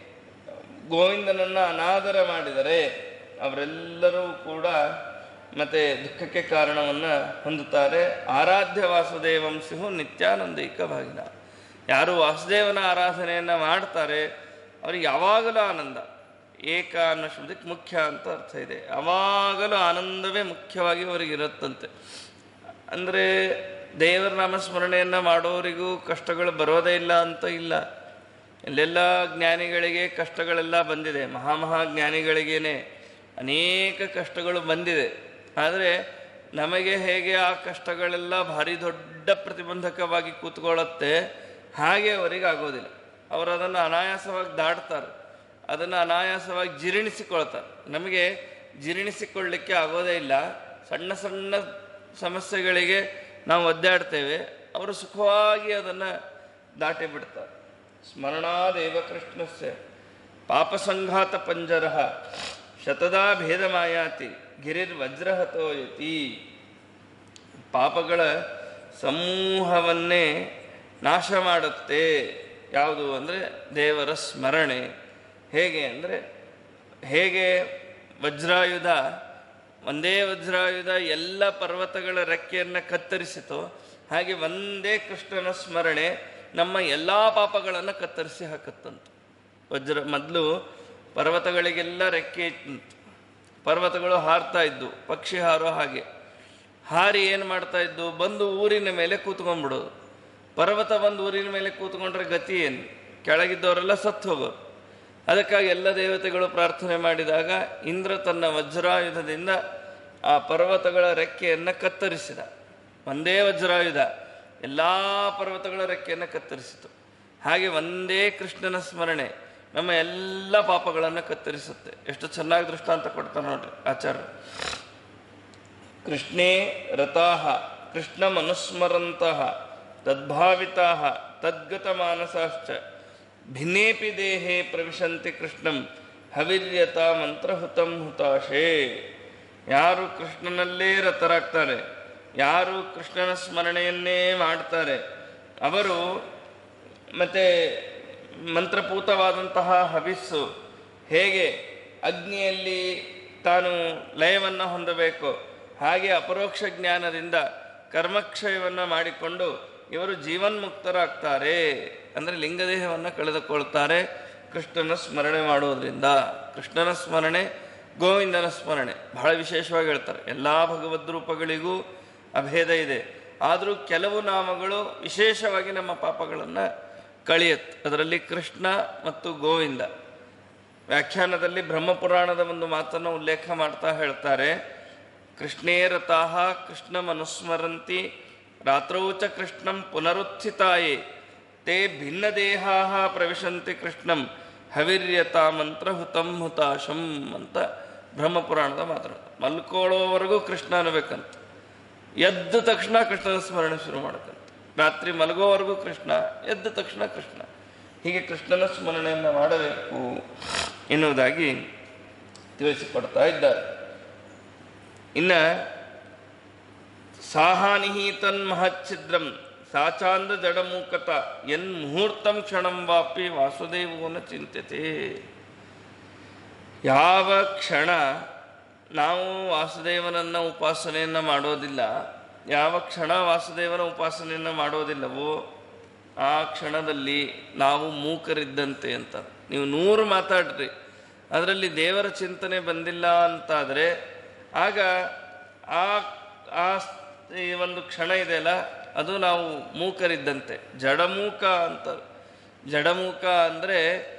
ಗೋವಿಂದನನ್ನು ಅನಾದರ ಮಾಡಿದರೆ ಅವರೆಲ್ಲರೂ ಕೂಡ ಮತ್ತೆ ದುಃಖಕ್ಕೆ ಕಾರಣವನ್ನು ಹೊಂದುತ್ತಾರೆ. ಆರಾಧ್ಯ ವಾಸುದೇವಂ ಸಿಹು ನಿತ್ಯಾನಂದೈಕ ಭಾಗಿನ, ಯಾರು ವಾಸುದೇವನ ಆರಾಧನೆಯನ್ನು ಮಾಡ್ತಾರೆ ಅವ್ರಿಗೆ ಯಾವಾಗಲೂ ಆನಂದ. ಏಕ ಅನ್ನೋ ಶಬ್ದಕ್ಕೆ ಮುಖ್ಯ ಅಂತ ಅರ್ಥ ಇದೆ. ಯಾವಾಗಲೂ ಆನಂದವೇ ಮುಖ್ಯವಾಗಿ ಅವರಿಗೆ ಇರುತ್ತಂತೆ. ಅಂದರೆ ದೇವರ ನಾಮಸ್ಮರಣೆಯನ್ನು ಮಾಡೋರಿಗೂ ಕಷ್ಟಗಳು ಬರೋದೇ ಇಲ್ಲ ಅಂತ ಇಲ್ಲ. ಎಲ್ಲೆಲ್ಲ ಜ್ಞಾನಿಗಳಿಗೆ ಕಷ್ಟಗಳೆಲ್ಲ ಬಂದಿದೆ, ಮಹಾಮಹಾ ಜ್ಞಾನಿಗಳಿಗೇನೆ ಅನೇಕ ಕಷ್ಟಗಳು ಬಂದಿದೆ. ಆದರೆ ನಮಗೆ ಹೇಗೆ ಆ ಕಷ್ಟಗಳೆಲ್ಲ ಭಾರಿ ದೊಡ್ಡ ಪ್ರತಿಬಂಧಕವಾಗಿ ಕೂತ್ಕೊಳ್ಳುತ್ತೆ, ಹಾಗೆ ಅವರಿಗೆ ಆಗೋದಿಲ್ಲ. ಅವರು ಅದನ್ನು ಅನಾಯಾಸವಾಗಿ ದಾಟ್ತಾರೆ, ಅದನ್ನು ಅನಾಯಾಸವಾಗಿ ಜೀರ್ಣಿಸಿಕೊಳ್ತಾರೆ. ನಮಗೆ ಜೀರ್ಣಿಸಿಕೊಳ್ಳಲಿಕ್ಕೆ ಆಗೋದೇ ಇಲ್ಲ. ಸಣ್ಣ ಸಣ್ಣ ಸಮಸ್ಯೆಗಳಿಗೆ ನಾವು ಒದ್ದಾಡ್ತೇವೆ, ಅವರು ಸುಖವಾಗಿ ಅದನ್ನು ದಾಟಿ ಬಿಡ್ತಾರೆ. ಸ್ಮರಣಾದೇವ ಕೃಷ್ಣಸ್ಯ ಪಾಪಸಂಘಾತ ಪಂಜರ ಶತದಾ ಭೇದ ಮಾಯಾತಿ ಗಿರಿರ್ ವಜ್ರಹತೋಯತಿ. ಪಾಪಗಳ ಸಮೂಹವನ್ನೇ ನಾಶ ಮಾಡುತ್ತೆ ಯಾವುದು ಅಂದರೆ ದೇವರ ಸ್ಮರಣೆ. ಹೇಗೆ ಅಂದರೆ, ಹೇಗೆ ವಜ್ರಾಯುಧ, ಒಂದೇ ವಜ್ರಾಯುಧ ಎಲ್ಲ ಪರ್ವತಗಳ ರೆಕ್ಕೆಯನ್ನು ಕತ್ತರಿಸಿತೋ, ಹಾಗೆ ಒಂದೇ ಕೃಷ್ಣನ ಸ್ಮರಣೆ ನಮ್ಮ ಎಲ್ಲ ಪಾಪಗಳನ್ನು ಕತ್ತರಿಸಿ ಹಾಕತ್ತಂತ. ವಜ್ರ ಮೊದಲು ಪರ್ವತಗಳಿಗೆಲ್ಲ ರೆಕ್ಕೆ ಇತ್ತಂತ, ಪರ್ವತಗಳು ಹಾರ್ತಾ ಇದ್ದು, ಪಕ್ಷಿ ಹಾರೋ ಹಾಗೆ ಹಾರಿ ಏನು ಮಾಡ್ತಾ ಇದ್ದು, ಬಂದು ಊರಿನ ಮೇಲೆ ಕೂತ್ಕೊಂಡ್ಬಿಡೋದು. ಪರ್ವತ ಬಂದು ಊರಿನ ಮೇಲೆ ಕೂತ್ಕೊಂಡ್ರೆ ಗತಿ ಏನು? ಕೆಳಗಿದ್ದವರೆಲ್ಲ ಸತ್ತು ಹೋಗೋರು. ಅದಕ್ಕಾಗಿ ಎಲ್ಲ ದೇವತೆಗಳು ಪ್ರಾರ್ಥನೆ ಮಾಡಿದಾಗ ಇಂದ್ರ ತನ್ನ ವಜ್ರಾಯುಧದಿಂದ ಆ ಪರ್ವತಗಳ ರೆಕ್ಕೆಯನ್ನು ಕತ್ತರಿಸಿದ. ಒಂದೇ ವಜ್ರಾಯುಧ ಎಲ್ಲ ಪರ್ವತಗಳ ರೆಕ್ಕೆಯನ್ನು ಕತ್ತರಿಸಿತು. ಹಾಗೆ ಒಂದೇ ಕೃಷ್ಣನ ಸ್ಮರಣೆ ನಮ್ಮ ಎಲ್ಲ ಪಾಪಗಳನ್ನು ಕತ್ತರಿಸುತ್ತೆ. ಎಷ್ಟು ಚೆನ್ನಾಗಿ ದೃಷ್ಟಾಂತ ಕೊಡ್ತಾರೆ ನೋಡ್ರಿ ಆಚಾರ್ಯ. ಕೃಷ್ಣೇ ರತಾಹ ಕೃಷ್ಣಮನುಸ್ಮರಂತಹ ತದ್ಭಾವಿತಾಹ ತದ್ಗತ ಮಾನಸಾಶ್ಚ ಭಿನ್ನೇಪಿ ದೇಹೇ ಪ್ರವಿಶಂತಿ ಕೃಷ್ಣಂ ಹವಿರ್ಯತ ಮಂತ್ರಹುತಂ ಹುತಾಶೇ. ಯಾರು ಕೃಷ್ಣನಲ್ಲೇ ರತರಾಗ್ತಾರೆ, ಯಾರು ಕೃಷ್ಣನ ಸ್ಮರಣೆಯನ್ನೇ ಮಾಡ್ತಾರೆ, ಅವರು ಮತ್ತೆ ಮಂತ್ರಪೂತವಾದಂತಹ ಹವಿಸ್ಸು ಹೇಗೆ ಅಗ್ನಿಯಲ್ಲಿ ತಾನು ಲಯವನ್ನು ಹೊಂದಬೇಕು, ಹಾಗೆ ಅಪರೋಕ್ಷ ಜ್ಞಾನದಿಂದ ಕರ್ಮಕ್ಷಯವನ್ನು ಮಾಡಿಕೊಂಡು ಇವರು ಜೀವನ್ಮುಕ್ತರಾಗ್ತಾರೆ. ಅಂದರೆ ಲಿಂಗದೇಹವನ್ನು ಕಳೆದುಕೊಳ್ತಾರೆ ಕೃಷ್ಣನ ಸ್ಮರಣೆ ಮಾಡುವುದರಿಂದ. ಕೃಷ್ಣನ ಸ್ಮರಣೆ, ಗೋವಿಂದನ ಸ್ಮರಣೆ ಬಹಳ ವಿಶೇಷವಾಗಿ ಹೇಳ್ತಾರೆ. ಎಲ್ಲ ಭಗವದ್ ರೂಪಗಳಿಗೂ ಅಭೇದ ಇದೆ, ಆದರೂ ಕೆಲವು ನಾಮಗಳು ವಿಶೇಷವಾಗಿ ನಮ್ಮ ಪಾಪಗಳನ್ನು ಕಳೆಯುತ್ತೆ. ಅದರಲ್ಲಿ ಕೃಷ್ಣ ಮತ್ತು ಗೋವಿಂದ. ವ್ಯಾಖ್ಯಾನದಲ್ಲಿ ಬ್ರಹ್ಮಪುರಾಣದ ಒಂದು ಮಾತನ್ನು ಉಲ್ಲೇಖ ಮಾಡ್ತಾ ಹೇಳ್ತಾರೆ, ಕೃಷ್ಣೇ ರತಾಃ ಕೃಷ್ಣಮನುಸ್ಮರಂತಿ ರಾತ್ರೌ ಚ ಕೃಷ್ಣಂ ಪುನರುತ್ಥಿತಾಯೇ ತೇ ಭಿನ್ನದೇಹಾಃ ಪ್ರವಿಶಂತಿ ಕೃಷ್ಣಂ ಹವಿರ್ಯತ ಮಂತ್ರಹುತಂ ಹುತಾಶಂ ಅಂತ ಬ್ರಹ್ಮಪುರಾಣದ ಮಾತಾಡ್ತಾರೆ. ಮಲ್ಕೊಳ್ಳೋವರೆಗೂ ಕೃಷ್ಣ ಅನ್ನಬೇಕಂತ, ಎದ್ದ ತಕ್ಷಣ ಕೃಷ್ಣನ ಸ್ಮರಣೆ ಶುರು ಮಾಡಬೇಕಂತ. ರಾತ್ರಿ ಮಲಗೋವರೆಗೂ ಕೃಷ್ಣ, ಎದ್ದ ತಕ್ಷಣ ಕೃಷ್ಣ, ಹೀಗೆ ಕೃಷ್ಣನ ಸ್ಮರಣೆಯನ್ನು ಮಾಡಬೇಕು ಎನ್ನುವುದಾಗಿ ತಿಳಿಸಿಕೊಡ್ತಾ ಇದ್ದಾರೆ. ಇನ್ನು ಸಾಹಾನಿಹಿ ತನ್ಮಹಚ್ಛಿದ್ರಂ ಸಾಚಾಂದ ಜಡಮೂಕತ ಎನ್ ಮುಹೂರ್ತಂ ಕ್ಷಣಂ ವಾಪಿ ವಾಸುದೇವನ ಚಿಂತ್ಯತೆ. ಯಾವ ಕ್ಷಣ ನಾವು ವಾಸುದೇವನನ್ನು ಉಪಾಸನೆಯನ್ನು ಮಾಡೋದಿಲ್ಲ, ಯಾವ ಕ್ಷಣ ವಾಸುದೇವನ ಉಪಾಸನೆಯನ್ನು ಮಾಡೋದಿಲ್ಲವೋ ಆ ಕ್ಷಣದಲ್ಲಿ ನಾವು ಮೂಕರಿದ್ದಂತೆ ಅಂತ. ನೀವು ನೂರು ಮಾತಾಡ್ರಿ, ಅದರಲ್ಲಿ ದೇವರ ಚಿಂತನೆ ಬಂದಿಲ್ಲ ಅಂತಾದರೆ ಆಗ ಆ ಆ ಈ ಒಂದು ಕ್ಷಣ ಇದೆಯಲ್ಲ ಅದು ನಾವು ಮೂಕರಿದ್ದಂತೆ. ಜಡಮೂಕ ಅಂತ, ಜಡಮೂಕ ಅಂದರೆ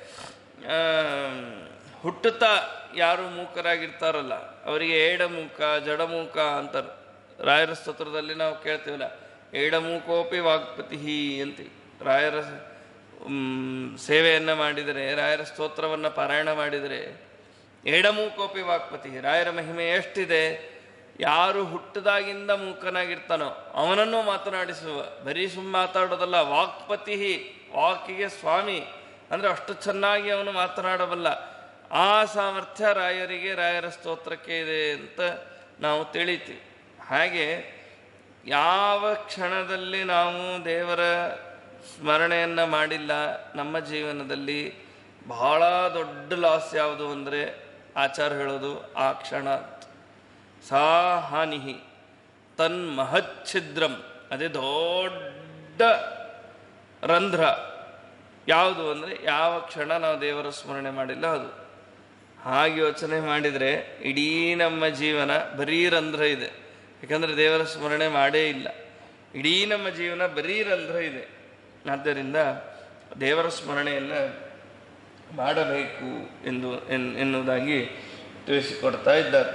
ಹುಟ್ಟುತ್ತಾ ಯಾರು ಮೂಕರಾಗಿರ್ತಾರಲ್ಲ ಅವರಿಗೆ ಏಡಮೂಕ ಜಡಮೂಕ ಅಂತಾರೆ. ರಾಯರ ಸ್ತೋತ್ರದಲ್ಲಿ ನಾವು ಕೇಳ್ತೀವಲ್ಲ, ಏಡಮೂಕೋಪಿ ವಾಗ್ಪತಿ ಅಂತೀವಿ. ರಾಯರ ಸೇವೆಯನ್ನು ಮಾಡಿದರೆ, ರಾಯರ ಸ್ತೋತ್ರವನ್ನು ಪಾರಾಯಣ ಮಾಡಿದರೆ ಏಡಮೂಕೋಪಿ ವಾಗ್ಪತಿ, ರಾಯರ ಮಹಿಮೆ ಎಷ್ಟಿದೆ. ಯಾರು ಹುಟ್ಟದಾಗಿಂದ ಮೂಕನಾಗಿರ್ತಾನೋ ಅವನನ್ನು ಮಾತನಾಡಿಸುವ, ಬರೀ ಸುಮ್ಮ ಮಾತಾಡೋದಲ್ಲ, ವಾಕ್ಪತಿ, ವಾಕಿಗೆ ಸ್ವಾಮಿ ಅಂದರೆ ಅಷ್ಟು ಚೆನ್ನಾಗಿ ಅವನು ಮಾತನಾಡಬಲ್ಲ. ಆ ಸಾಮರ್ಥ್ಯ ರಾಯರಿಗೆ, ರಾಯರ ಸ್ತೋತ್ರಕ್ಕೆ ಇದೆ ಅಂತ ನಾವು ತಿಳಿತೀವಿ. ಹಾಗೆ ಯಾವ ಕ್ಷಣದಲ್ಲಿ ನಾವು ದೇವರ ಸ್ಮರಣೆಯನ್ನು ಮಾಡಿಲ್ಲ ನಮ್ಮ ಜೀವನದಲ್ಲಿ ಬಹಳ ದೊಡ್ಡ ಲಾಸ್ ಯಾವುದು ಅಂದರೆ ಆಚಾರ್ಯ ಹೇಳೋದು ಆ ಕ್ಷಣ. ಸಾ ಹಾನಿ ತನ್ಮಹಚ್ಛಿದ್ರಂ, ಅದೇ ದೊಡ್ಡ ರಂಧ್ರ ಯಾವುದು ಅಂದರೆ ಯಾವ ಕ್ಷಣ ನಾವು ದೇವರ ಸ್ಮರಣೆ ಮಾಡಿಲ್ಲ ಅದು. ಹಾಗೆ ಯೋಚನೆ ಮಾಡಿದರೆ ಇಡೀ ನಮ್ಮ ಜೀವನ ಬರೀ ರಂಧ್ರ ಇದೆ. ಯಾಕಂದರೆ ದೇವರ ಸ್ಮರಣೆ ಮಾಡೇ ಇಲ್ಲ, ಇಡೀ ನಮ್ಮ ಜೀವನ ಬರೀ ರಂಧ್ರ ಇದೆ. ಆದ್ದರಿಂದ ದೇವರ ಸ್ಮರಣೆಯನ್ನು ಮಾಡಬೇಕು ಎಂದು ಎನ್ನುವುದಾಗಿ ತಿಳಿಸಿಕೊಡ್ತಾ ಇದ್ದಾರೆ.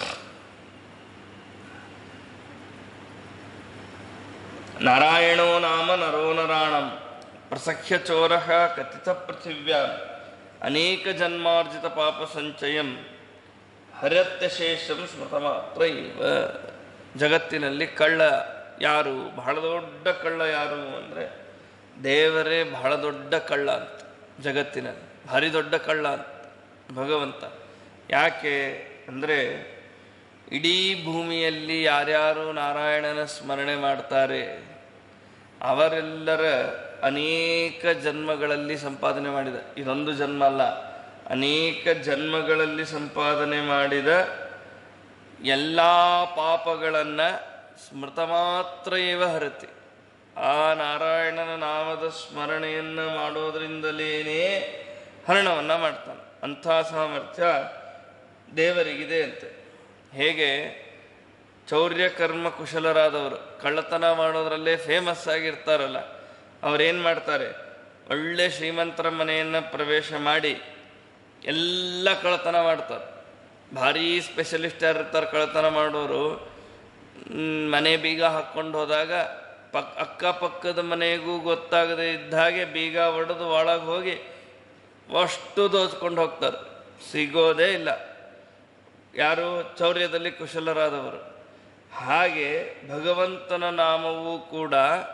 ನಾರಾಯಣೋ ನಾಮ ನರೋ ನರಾಣಂ ಪ್ರಸಖ್ಯ ಚೋರ ಕಥಿತ ಪೃಥಿವ್ಯಾ ಅನೇಕ ಜನ್ಮಾರ್ಜಿತ ಪಾಪ ಸಂಚಯಂ ಹರತ್ಯಶೇಷಂ ಸ್ಮೃತ ಮಾತ್ರ ಇವ. ಜಗತ್ತಿನಲ್ಲಿ ಕಳ್ಳ ಯಾರು, ಬಹಳ ದೊಡ್ಡ ಕಳ್ಳ ಯಾರು ಅಂದರೆ ದೇವರೇ ಬಹಳ ದೊಡ್ಡ ಕಳ್ಳ ಅಂತ. ಜಗತ್ತಿನಲ್ಲಿ ಭಾರಿ ದೊಡ್ಡ ಕಳ್ಳ ಅಂತ ಭಗವಂತ. ಯಾಕೆ ಅಂದರೆ ಇಡೀ ಭೂಮಿಯಲ್ಲಿ ಯಾರ್ಯಾರು ನಾರಾಯಣನ ಸ್ಮರಣೆ ಮಾಡ್ತಾರೆ ಅವರೆಲ್ಲರ ಅನೇಕ ಜನ್ಮಗಳಲ್ಲಿ ಸಂಪಾದನೆ ಮಾಡಿದ, ಇದೊಂದು ಜನ್ಮ ಅಲ್ಲ, ಅನೇಕ ಜನ್ಮಗಳಲ್ಲಿ ಸಂಪಾದನೆ ಮಾಡಿದ ಎಲ್ಲ ಪಾಪಗಳನ್ನು ಸ್ಮೃತ ಮಾತ್ರ ಇವ ಹರತಿ. ಆ ನಾರಾಯಣನ ನಾಮದ ಸ್ಮರಣೆಯನ್ನು ಮಾಡೋದ್ರಿಂದಲೇ ಹರಣವನ್ನು ಮಾಡ್ತಾನೆ. ಅಂಥ ಸಾಮರ್ಥ್ಯ ದೇವರಿಗಿದೆ ಅಂತೆ. ಹೇಗೆ ಚೌರ್ಯ ಕರ್ಮ ಕುಶಲರಾದವರು ಕಳ್ಳತನ ಮಾಡೋದ್ರಲ್ಲೇ ಫೇಮಸ್ ಆಗಿರ್ತಾರಲ್ಲ, ಅವರೇನು ಮಾಡ್ತಾರೆ, ಒಳ್ಳೆ ಶ್ರೀಮಂತರ ಮನೆಯನ್ನು ಪ್ರವೇಶ ಮಾಡಿ ಎಲ್ಲ ಕಳ್ಳತನ ಮಾಡ್ತಾರೆ. ಭಾರೀ ಸ್ಪೆಷಲಿಸ್ಟ್ ಯಾರಿರ್ತಾರೆ ಕಳ್ಳತನ ಮಾಡೋರು. ಮನೆ ಬೀಗ ಹಾಕ್ಕೊಂಡು ಹೋದಾಗ ಪಕ್ ಅಕ್ಕಪಕ್ಕದ ಮನೆಗೂ ಗೊತ್ತಾಗದೇ ಇದ್ದ ಹಾಗೆ ಬೀಗ ಒಡೆದು ಒಳಗೆ ಹೋಗಿ ಅಷ್ಟು ದೋಚ್ಕೊಂಡು ಹೋಗ್ತಾರೆ, ಸಿಗೋದೇ ಇಲ್ಲ. ಯಾರು ಚೌರ್ಯದಲ್ಲಿ ಕುಶಲರಾದವರು. ಹಾಗೆ ಭಗವಂತನ ನಾಮವೂ ಕೂಡ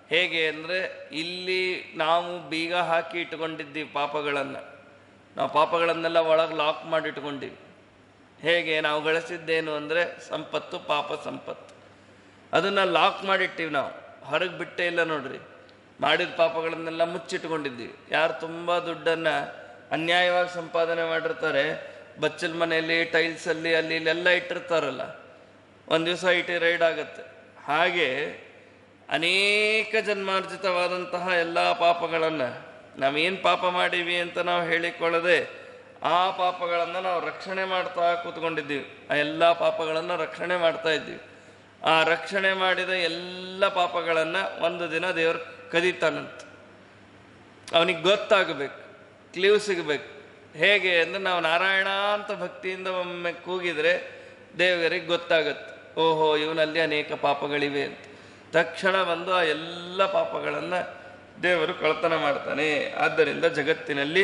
ಹೇಗೆ ಅಂದರೆ ಇಲ್ಲಿ ನಾವು ಬೀಗ ಹಾಕಿ ಇಟ್ಕೊಂಡಿದ್ದೀವಿ ಪಾಪಗಳನ್ನು. ನಾವು ಪಾಪಗಳನ್ನೆಲ್ಲ ಒಳಗೆ ಲಾಕ್ ಮಾಡಿ ಇಟ್ಕೊಂಡಿವಿ. ಹೇಗೆ ನಾವು ಗಳಿಸಿದ್ದೇನು ಅಂದರೆ ಸಂಪತ್ತು, ಪಾಪ ಸಂಪತ್ತು. ಅದನ್ನು ಲಾಕ್ ಮಾಡಿಟ್ಟಿವಿ, ನಾವು ಹೊರಗೆ ಬಿಟ್ಟೇ ಇಲ್ಲ ನೋಡ್ರಿ. ಮಾಡಿದ ಪಾಪಗಳನ್ನೆಲ್ಲ ಮುಚ್ಚಿಟ್ಕೊಂಡಿದ್ದೀವಿ. ಯಾರು ತುಂಬ ದುಡ್ಡನ್ನು ಅನ್ಯಾಯವಾಗಿ ಸಂಪಾದನೆ ಮಾಡಿರ್ತಾರೆ, ಬಚ್ಚಲ ಮನೆಯಲ್ಲಿ, ಟೈಲ್ಸಲ್ಲಿ, ಅಲ್ಲಿ ಇಲ್ಲೆಲ್ಲ ಇಟ್ಟಿರ್ತಾರಲ್ಲ, ಒಂದು ದಿವಸ ಐ ಟಿ ರೈಡ್ ಆಗುತ್ತೆ. ಹಾಗೆ ಅನೇಕ ಜನ್ಮಾರ್ಜಿತವಾದಂತಹ ಎಲ್ಲ ಪಾಪಗಳನ್ನು ನಾವೇನು ಪಾಪ ಮಾಡೀವಿ ಅಂತ ನಾವು ಹೇಳಿಕೊಳ್ಳದೆ ಆ ಪಾಪಗಳನ್ನು ನಾವು ರಕ್ಷಣೆ ಮಾಡ್ತಾ ಕೂತ್ಕೊಂಡಿದ್ದೀವಿ. ಆ ಎಲ್ಲ ಪಾಪಗಳನ್ನು ರಕ್ಷಣೆ ಮಾಡ್ತಾ ಇದ್ದೀವಿ. ಆ ರಕ್ಷಣೆ ಮಾಡಿದ ಎಲ್ಲ ಪಾಪಗಳನ್ನು ಒಂದು ದಿನ ದೇವರು ಕದೀತಾನಂತ. ಅವನಿಗೆ ಗೊತ್ತಾಗಬೇಕು, ಕ್ಲೀವ್ ಸಿಗಬೇಕು. ಹೇಗೆ ಅಂದರೆ ನಾವು ನಾರಾಯಣ ಅಂತ ಭಕ್ತಿಯಿಂದ ಒಮ್ಮೆ ಕೂಗಿದರೆ ದೇವರಿಗೆ ಗೊತ್ತಾಗತ್ತೆ, ಓಹೋ ಇವನಲ್ಲಿ ಅನೇಕ ಪಾಪಗಳಿವೆ ಅಂತ. ತಕ್ಷಣ ಬಂದು ಆ ಎಲ್ಲ ಪಾಪಗಳನ್ನು ದೇವರು ಕಳ್ತನ ಮಾಡ್ತಾನೆ. ಆದ್ದರಿಂದ ಜಗತ್ತಿನಲ್ಲಿ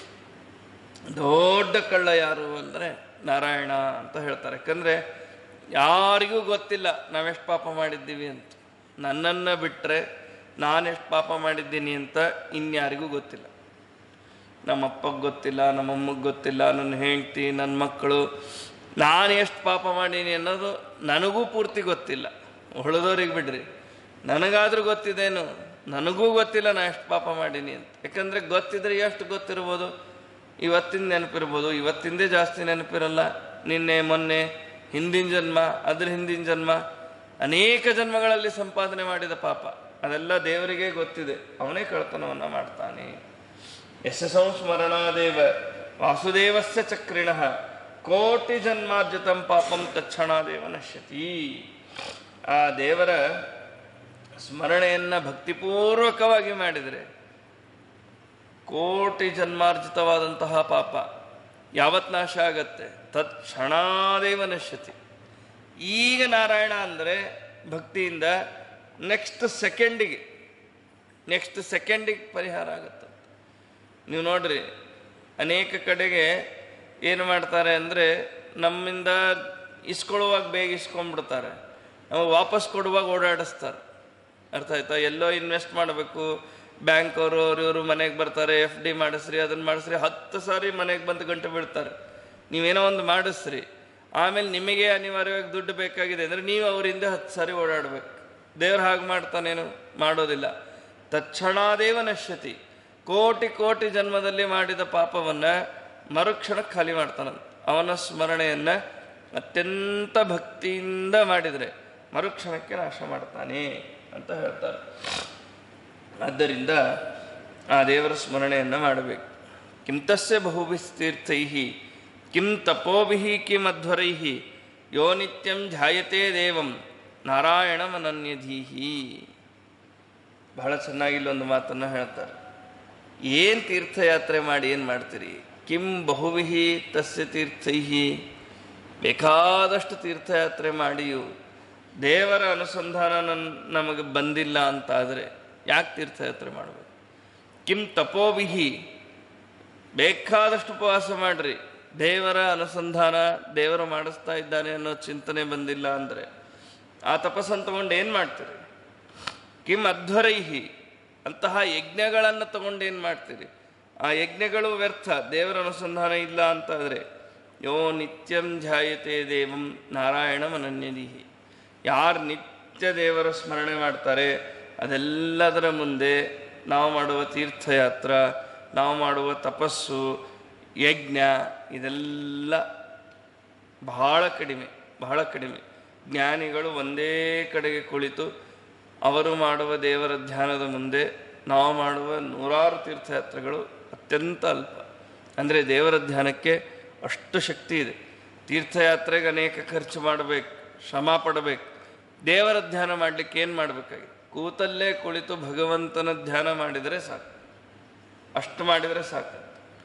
ದೊಡ್ಡ ಕಳ್ಳ ಯಾರು ಅಂದರೆ ನಾರಾಯಣ ಅಂತ ಹೇಳ್ತಾರೆ. ಯಾಕಂದರೆ ಯಾರಿಗೂ ಗೊತ್ತಿಲ್ಲ ನಾವೆಷ್ಟು ಪಾಪ ಮಾಡಿದ್ದೀವಿ ಅಂತ. ನನ್ನನ್ನು ಬಿಟ್ಟರೆ ನಾನೆಷ್ಟು ಪಾಪ ಮಾಡಿದ್ದೀನಿ ಅಂತ ಇನ್ಯಾರಿಗೂ ಗೊತ್ತಿಲ್ಲ. ನಮ್ಮಪ್ಪಗೆ ಗೊತ್ತಿಲ್ಲ, ನಮ್ಮಮ್ಮಗೆ ಗೊತ್ತಿಲ್ಲ, ನನ್ನ ಹೆಂಡತಿ, ನನ್ನ ಮಕ್ಕಳು, ನಾನು ಎಷ್ಟು ಪಾಪ ಮಾಡೀನಿ ಅನ್ನೋದು ನನಗೂ ಪೂರ್ತಿ ಗೊತ್ತಿಲ್ಲ. ಉಳಿದವ್ರಿಗೆ ಬಿಡ್ರಿ, ನನಗಾದರೂ ಗೊತ್ತಿದೇನು, ನನಗೂ ಗೊತ್ತಿಲ್ಲ ನಾ ಎಷ್ಟು ಪಾಪ ಮಾಡೀನಿ ಅಂತ. ಯಾಕಂದರೆ ಗೊತ್ತಿದ್ರೆ ಎಷ್ಟು ಗೊತ್ತಿರ್ಬೋದು, ಇವತ್ತಿನ ನೆನಪಿರ್ಬೋದು, ಇವತ್ತಿಂದೇ ಜಾಸ್ತಿ ನೆನಪಿರಲ್ಲ. ನಿನ್ನೆ ಮೊನ್ನೆ, ಹಿಂದಿನ ಜನ್ಮ, ಅದ್ರ ಹಿಂದಿನ ಜನ್ಮ, ಅನೇಕ ಜನ್ಮಗಳಲ್ಲಿ ಸಂಪಾದನೆ ಮಾಡಿದ ಪಾಪ ಅದೆಲ್ಲ ದೇವರಿಗೆ ಗೊತ್ತಿದೆ. ಅವನೇ ಕಳ್ತನವನ್ನು ಮಾಡ್ತಾನೆ. ಯಶ ಸಂಸ್ಮರಣಾದೇವ ವಾಸುದೇವಸ್ಯ ಚಕ್ರಿಣಃ ಕೋಟಿ ಜನ್ಮಾರ್ಜಿತಂ ಪಾಪಂ ತಕ್ಷಣಾದೇವ ನಶ್ಯತಿ. ಆ ದೇವರ ಸ್ಮರಣೆಯನ್ನು ಭಕ್ತಿಪೂರ್ವಕವಾಗಿ ಮಾಡಿದರೆ ಕೋಟಿ ಜನ್ಮಾರ್ಜಿತವಾದಂತಹ ಪಾಪ ಯಾವತ್ತು ನಾಶ ಆಗತ್ತೆ? ತತ್ಕ್ಷಣಾದೇವ ನಶ್ಯತಿ. ಈಗ ನಾರಾಯಣ ಅಂದರೆ ಭಕ್ತಿಯಿಂದ ನೆಕ್ಸ್ಟ್ ಸೆಕೆಂಡಿಗೆ ನೆಕ್ಸ್ಟ್ ಸೆಕೆಂಡಿಗೆ ಪರಿಹಾರ ಆಗುತ್ತೆ. ನೀವು ನೋಡ್ರಿ, ಅನೇಕ ಕಡೆಗೆ ಏನು ಮಾಡ್ತಾರೆ ಅಂದರೆ ನಮ್ಮಿಂದ ಇಸ್ಕೊಳ್ಳುವಾಗ ಬೇಗ ಇಸ್ಕೊಂಡ್ಬಿಡ್ತಾರೆ, ನಾವು ವಾಪಸ್ ಕೊಡುವಾಗ ಓಡಾಡಿಸ್ತಾರೆ. ಅರ್ಥ ಆಯ್ತಾ? ಎಲ್ಲೋ ಇನ್ವೆಸ್ಟ್ ಮಾಡಬೇಕು, ಬ್ಯಾಂಕ್ ಅವರು ಅವ್ರು ಇವರು ಮನೆಗೆ ಬರ್ತಾರೆ, ಎಫ್ ಡಿ ಮಾಡಿಸ್ರಿ, ಅದನ್ನು ಮಾಡಿಸ್ರಿ, ಹತ್ತು ಸಾರಿ ಮನೆಗೆ ಬಂದು ಗಂಟು ಬೀಳ್ತಾರೆ. ನೀವೇನೋ ಒಂದು ಮಾಡಿಸ್ರಿ, ಆಮೇಲೆ ನಿಮಗೆ ಅನಿವಾರ್ಯವಾಗಿ ದುಡ್ಡು ಬೇಕಾಗಿದೆ ಅಂದರೆ ನೀವು ಅವರಿಂದ ಹತ್ತು ಸಾರಿ ಓಡಾಡಬೇಕು. ದೇವ್ರು ಹಾಗೆ ಮಾಡ್ತಾನೇನು? ಮಾಡೋದಿಲ್ಲ. ತತ್ಕ್ಷಣಾದೇವ ನಶ್ಯತಿ. ಕೋಟಿ ಕೋಟಿ ಜನ್ಮದಲ್ಲಿ ಮಾಡಿದ ಪಾಪವನ್ನು ಮರುಕ್ಷಣಕ್ಕೆ ಖಾಲಿ ಮಾಡ್ತಾನಂತ. ಅವನ ಸ್ಮರಣೆಯನ್ನು ಅತ್ಯಂತ ಭಕ್ತಿಯಿಂದ ಮಾಡಿದರೆ ಮರುಕ್ಷಣಕ್ಕೆ ನಾಶ ಮಾಡ್ತಾನೆ ಅಂತ ಹೇಳ್ತಾರೆ. ಆದ್ದರಿಂದ ಆ ದೇವರ ಸ್ಮರಣೆಯನ್ನು ಮಾಡಬೇಕು. ಕಿಂ ತಸ್ಯ ಬಹುಭಿಸ್ತೀರ್ಥೈ ಕಿಂ ತಪೋಭಿ ಕಿಂ ಅಧ್ವರೈ ಯೋ ನಿತ್ಯಂ ಧ್ಯಾಯತೆ ದೇವಂ ನಾರಾಯಣಮನನ್ಯಧೀಹಿ. ಬಹಳ ಚೆನ್ನಾಗಿ ಇಲ್ಲೊಂದು ಮಾತನ್ನು ಹೇಳ್ತಾರೆ. ಏನು ತೀರ್ಥಯಾತ್ರೆ ಮಾಡಿ ಏನು ಮಾಡ್ತೀರಿ? ಕಿಂ ಬಹುವಿಹಿ ತಸ್ಯ ತೀರ್ಥೈ, ಬೇಕಾದಷ್ಟು ತೀರ್ಥಯಾತ್ರೆ ಮಾಡಿಯೂ ದೇವರ ಅನುಸಂಧಾನ ನನ್ ನಮಗೆ ಬಂದಿಲ್ಲ ಅಂತಾದರೆ ಯಾಕೆ ತೀರ್ಥಯಾತ್ರೆ ಮಾಡಬೇಕು? ಕಿಂ ತಪೋವಿಹಿ, ಬೇಕಾದಷ್ಟು ಉಪವಾಸ ಮಾಡ್ರಿ, ದೇವರ ಅನುಸಂಧಾನ ದೇವರು ಮಾಡಿಸ್ತಾ ಇದ್ದಾನೆ ಅನ್ನೋ ಚಿಂತನೆ ಬಂದಿಲ್ಲ ಅಂದರೆ ಆ ತಪಸ್ಸನ್ನು ತಗೊಂಡು ಏನು ಮಾಡ್ತೀರಿ? ಕಿಂ ಅಧ್ವರೈಹಿ, ಅಂತಹ ಯಜ್ಞಗಳನ್ನು ತಗೊಂಡು ಏನು ಮಾಡ್ತೀರಿ? ಆ ಯಜ್ಞಗಳು ವ್ಯರ್ಥ, ದೇವರ ಅನುಸಂಧಾನ ಇಲ್ಲ ಅಂತಾದರೆ ಯೋ ನಿತ್ಯಂ ಧ್ಯಾಯತೆ ದೇವಂ ನಾರಾಯಣಮನನ್ಯಧೀಹಿ. ಯಾರು ನಿತ್ಯ ದೇವರ ಸ್ಮರಣೆ ಮಾಡ್ತಾರೆ ಅದೆಲ್ಲದರ ಮುಂದೆ ನಾವು ಮಾಡುವ ತೀರ್ಥಯಾತ್ರ, ನಾವು ಮಾಡುವ ತಪಸ್ಸು, ಯಜ್ಞ ಇದೆಲ್ಲ ಬಹಳ ಕಡಿಮೆ, ಬಹಳ ಕಡಿಮೆ. ಜ್ಞಾನಿಗಳು ಒಂದೇ ಕಡೆಗೆ ಕುಳಿತು ಅವರು ಮಾಡುವ ದೇವರ ಧ್ಯಾನದ ಮುಂದೆ ನಾವು ಮಾಡುವ ನೂರಾರು ತೀರ್ಥಯಾತ್ರೆಗಳು ಅತ್ಯಂತ ಅಲ್ಪ. ಅಂದರೆ ದೇವರ ಧ್ಯಾನಕ್ಕೆ ಅಷ್ಟು ಶಕ್ತಿ ಇದೆ. ತೀರ್ಥಯಾತ್ರೆಗೆ ಅನೇಕ ಖರ್ಚು ಮಾಡಬೇಕು, ಶ್ರಮ ಪಡಬೇಕು. ದೇವರ ಧ್ಯಾನ ಮಾಡಲಿಕ್ಕೆ ಏನು ಮಾಡಬೇಕಾಗಿದೆ? ಕೂತಲ್ಲೇ ಕುಳಿತು ಭಗವಂತನ ಧ್ಯಾನ ಮಾಡಿದರೆ ಸಾಕು, ಅಷ್ಟು ಮಾಡಿದರೆ ಸಾಕು.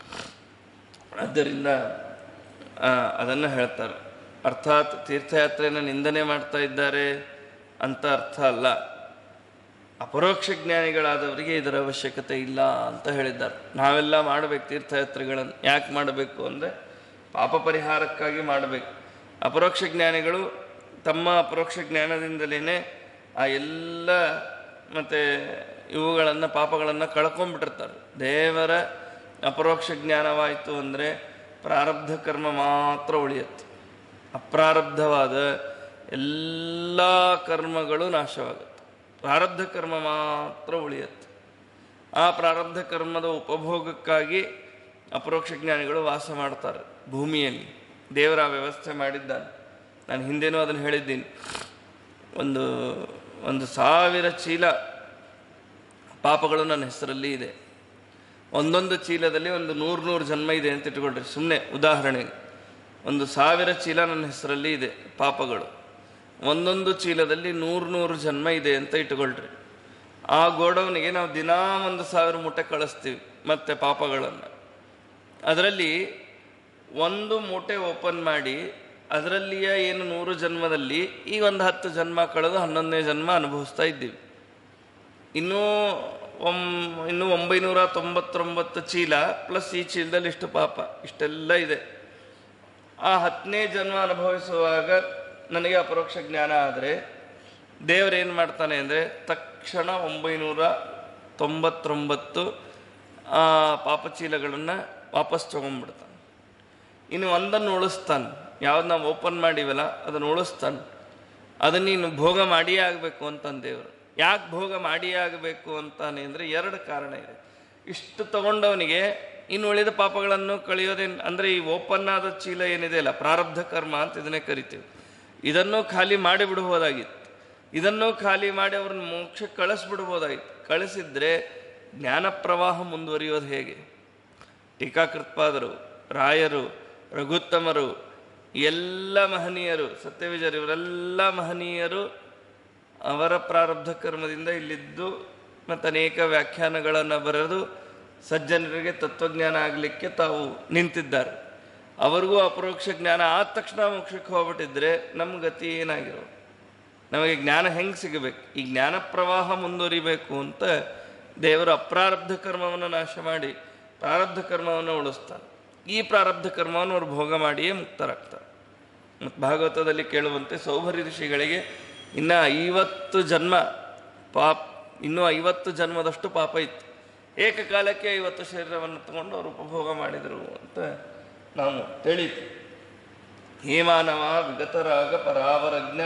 ಆದ್ದರಿಂದ ಅದನ್ನು ಹೇಳ್ತಾರೆ. ಅರ್ಥಾತ್ ತೀರ್ಥಯಾತ್ರೆಯನ್ನು ನಿಂದನೆ ಮಾಡ್ತಾ ಇದ್ದಾರೆ ಅಂತ ಅರ್ಥ ಅಲ್ಲ. ಅಪರೋಕ್ಷ ಜ್ಞಾನಿಗಳಾದವರಿಗೆ ಇದರ ಅವಶ್ಯಕತೆ ಇಲ್ಲ ಅಂತ ಹೇಳಿದ್ದಾರೆ. ನಾವೆಲ್ಲ ಮಾಡಬೇಕು ತೀರ್ಥಯಾತ್ರೆಗಳನ್ನು. ಯಾಕೆ ಮಾಡಬೇಕು ಅಂದರೆ ಪಾಪ ಪರಿಹಾರಕ್ಕಾಗಿ ಮಾಡಬೇಕು. ಅಪರೋಕ್ಷ ಜ್ಞಾನಿಗಳು ತಮ್ಮ ಅಪರೋಕ್ಷ ಜ್ಞಾನದಿಂದಲೇ ಆ ಎಲ್ಲ ಮತ್ತು ಇವುಗಳನ್ನು ಪಾಪಗಳನ್ನು ಕಳ್ಕೊಂಡ್ಬಿಟ್ಟಿರ್ತಾರೆ. ದೇವರ ಅಪರೋಕ್ಷ ಜ್ಞಾನವಾಯಿತು ಅಂದರೆ ಪ್ರಾರಬ್ಧ ಕರ್ಮ ಮಾತ್ರ ಉಳಿಯುತ್ತೆ. ಅಪ್ರಾರಬ್ಧವಾದ ಎಲ್ಲ ಕರ್ಮಗಳು ನಾಶವಾಗುತ್ತೆ. ಪ್ರಾರಬ್ಧ ಕರ್ಮ ಮಾತ್ರ ಉಳಿಯುತ್ತೆ. ಆ ಪ್ರಾರಬ್ಧ ಕರ್ಮದ ಉಪಭೋಗಕ್ಕಾಗಿ ಅಪರೋಕ್ಷ ಜ್ಞಾನಿಗಳು ವಾಸ ಮಾಡ್ತಾರೆ ಭೂಮಿಯಲ್ಲಿ. ದೇವರ ವ್ಯವಸ್ಥೆ ಮಾಡಿದ್ದಾನೆ. ನಾನು ಹಿಂದೇನೂ ಅದನ್ನು ಹೇಳಿದ್ದೀನಿ. ಒಂದು ಒಂದು ಸಾವಿರ ಚೀಲ ಪಾಪಗಳು ನನ್ನ ಹೆಸರಲ್ಲಿ ಇದೆ. ಒಂದೊಂದು ಚೀಲದಲ್ಲಿ ಒಂದು ನೂರು ನೂರು ಜನ್ಮ ಇದೆ ಅಂತ ಇಟ್ಕೊಳ್ರಿ. ಸುಮ್ಮನೆ ಉದಾಹರಣೆಗೆ ಒಂದು ಸಾವಿರ ಚೀಲ ನನ್ನ ಹೆಸರಲ್ಲಿ ಇದೆ ಪಾಪಗಳು. ಒಂದೊಂದು ಚೀಲದಲ್ಲಿ ನೂರು ನೂರು ಜನ್ಮ ಇದೆ ಅಂತ ಇಟ್ಕೊಳ್ರಿ. ಆ ಗೋಡೌನಿಗೆ ನಾವು ದಿನಾ ಒಂದು ಸಾವಿರ ಮೂಟೆ ಕಳಿಸ್ತೀವಿ ಮತ್ತೆ ಪಾಪಗಳನ್ನು. ಅದರಲ್ಲಿ ಒಂದು ಮೂಟೆ ಓಪನ್ ಮಾಡಿ ಅದರಲ್ಲಿಯ ಏನು ನೂರು ಜನ್ಮದಲ್ಲಿ ಈಗ ಒಂದು ಹತ್ತು ಜನ್ಮ ಕಳೆದು ಹನ್ನೊಂದನೇ ಜನ್ಮ ಅನುಭವಿಸ್ತಾ ಇದ್ದೀವಿ. ಇನ್ನೂ ಒಂ ಇನ್ನೂ ಒಂಬೈನೂರ ತೊಂಬತ್ತೊಂಬತ್ತು ಚೀಲ ಪ್ಲಸ್ ಈ ಚೀಲದಲ್ಲಿ ಇಷ್ಟು ಪಾಪ, ಇಷ್ಟೆಲ್ಲ ಇದೆ. ಆ ಹತ್ತನೇ ಜನ್ಮ ಅನುಭವಿಸುವಾಗ ನನಗೆ ಅಪರೋಕ್ಷ ಜ್ಞಾನ ಆದರೆ ದೇವರೇನು ಮಾಡ್ತಾನೆ ಅಂದರೆ ತಕ್ಷಣ ಒಂಬೈನೂರ ತೊಂಬತ್ತೊಂಬತ್ತು ಪಾಪಚೀಲಗಳನ್ನು ವಾಪಸ್ ತೊಗೊಂಡ್ಬಿಡ್ತಾನೆ. ಇನ್ನು ಒಂದನ್ನು ಉಳಿಸ್ತಾನೆ. ಯಾವ್ದು ನಾವು ಓಪನ್ ಮಾಡಿವಲ್ಲ ಅದನ್ನು ಉಳಿಸ್ತಾನೆ. ಅದನ್ನು ನೀನು ಭೋಗ ಮಾಡಿಯೇ ಆಗಬೇಕು ಅಂತಾನೆ ದೇವರು. ಯಾಕೆ ಭೋಗ ಮಾಡಿಯೇ ಆಗಬೇಕು ಅಂತಾನೆ ಅಂದರೆ ಎರಡು ಕಾರಣ ಇದೆ. ಇಷ್ಟು ತಗೊಂಡವನಿಗೆ ಇನ್ನು ಉಳಿದ ಪಾಪಗಳನ್ನು ಕಳೆಯೋದೇನು ಅಂದರೆ ಈ ಓಪನ್ ಆದ ಚೀಲ ಏನಿದೆ ಅಲ್ಲ, ಪ್ರಾರಬ್ಧ ಕರ್ಮ ಅಂತ ಇದನ್ನೇ ಕರಿತೀವಿ. ಇದನ್ನು ಖಾಲಿ ಮಾಡಿಬಿಡ್ಬೋದಾಗಿತ್ತು. ಇದನ್ನು ಖಾಲಿ ಮಾಡಿ ಅವ್ರನ್ನ ಮೋಕ್ಷಕ್ಕೆ ಕಳಿಸ್ಬಿಡ್ಬೋದಾಗಿತ್ತು. ಕಳಿಸಿದ್ರೆ ಜ್ಞಾನ ಪ್ರವಾಹ ಮುಂದುವರಿಯೋದು ಹೇಗೆ? ಟೀಕಾಕೃತ್ಪಾದರು, ರಾಯರು, ರಘುತ್ತಮರು, ಎಲ್ಲ ಮಹನೀಯರು, ಸತ್ಯವಿಜಯರು, ಇವರೆಲ್ಲ ಮಹನೀಯರು ಅವರ ಪ್ರಾರಬ್ಧ ಕರ್ಮದಿಂದ ಇಲ್ಲಿದ್ದು ಮತ್ತು ಅನೇಕ ವ್ಯಾಖ್ಯಾನಗಳನ್ನು ಬರೆದು ಸಜ್ಜನರಿಗೆ ತತ್ವಜ್ಞಾನ ಆಗಲಿಕ್ಕೆ ತಾವು ನಿಂತಿದ್ದಾರೆ. ಅವರಿಗೂ ಅಪರೋಕ್ಷ ಜ್ಞಾನ ಆದ ತಕ್ಷಣ ಮೋಕ್ಷಕ್ಕೆ ಹೋಗ್ಬಿಟ್ಟಿದ್ರೆ ನಮ್ಮ ಗತಿ ಏನಾಗಿರೋ? ನಮಗೆ ಜ್ಞಾನ ಹೆಂಗೆ ಸಿಗಬೇಕು? ಈ ಜ್ಞಾನ ಪ್ರವಾಹ ಮುಂದುವರಿಬೇಕು ಅಂತ ದೇವರು ಅಪ್ರಾರಬ್ಧ ಕರ್ಮವನ್ನು ನಾಶ ಮಾಡಿ ಪ್ರಾರಬ್ಧ ಕರ್ಮವನ್ನು ಉಳಿಸ್ತಾನೆ. ಈ ಪ್ರಾರಬ್ಧ ಕರ್ಮವನ್ನು ಅವರು ಭೋಗ ಮಾಡಿಯೇ ಮುಕ್ತರಾಗ್ತಾರೆ. ಮತ್ತು ಭಾಗವತದಲ್ಲಿ ಕೇಳುವಂತೆ ಸೌಭರಿ ಋಷಿಗಳಿಗೆ ಇನ್ನು ಐವತ್ತು ಜನ್ಮ ಪಾಪ ಇನ್ನೂ ಐವತ್ತು ಜನ್ಮದಷ್ಟು ಪಾಪ ಇತ್ತು. ಏಕಕಾಲಕ್ಕೆ ಐವತ್ತು ಶರೀರವನ್ನು ತಗೊಂಡು ಅವರು ಉಪಭೋಗ ಮಾಡಿದರು ಅಂತ ನಾವು ತಿಳಿತು. ಹೇಮಾನವ ವಿಗತರಾಗ ಪರಾವರಜ್ಞ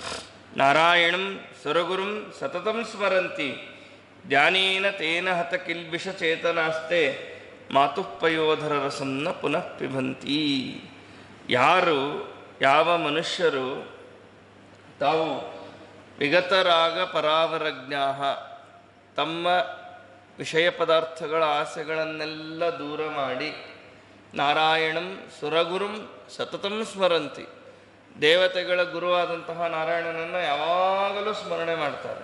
ನಾರಾಯಣಂ ಸುರಗುರುಂ ಸತತಂ ಸ್ಮರಂತಿ ಧ್ಯಾನೇನ ತೇನ ಹತ ಕಿಲ್ಬಿಷ ಚೇತನಾಸ್ತೆ ಮಾತುಪ್ಪಯೋಧರ ರಸನ್ನ ಪುನಃ ಪಿಬಂತಿ. ಯಾರು ಯಾವ ಮನುಷ್ಯರು ತಾವು ವಿಗತರಾಗ ಪರಾವರಜ್ಞಾ ತಮ್ಮ ವಿಷಯ ಪದಾರ್ಥಗಳ ಆಸೆಗಳನ್ನೆಲ್ಲ ದೂರ ಮಾಡಿ ನಾರಾಯಣಂ ಸುರಗುರುಂ ಸತತಂ ಸ್ಮರಂತಿ, ದೇವತೆಗಳ ಗುರುವಾದಂತಹ ನಾರಾಯಣನನ್ನು ಯಾವಾಗಲೂ ಸ್ಮರಣೆ ಮಾಡ್ತಾರೆ.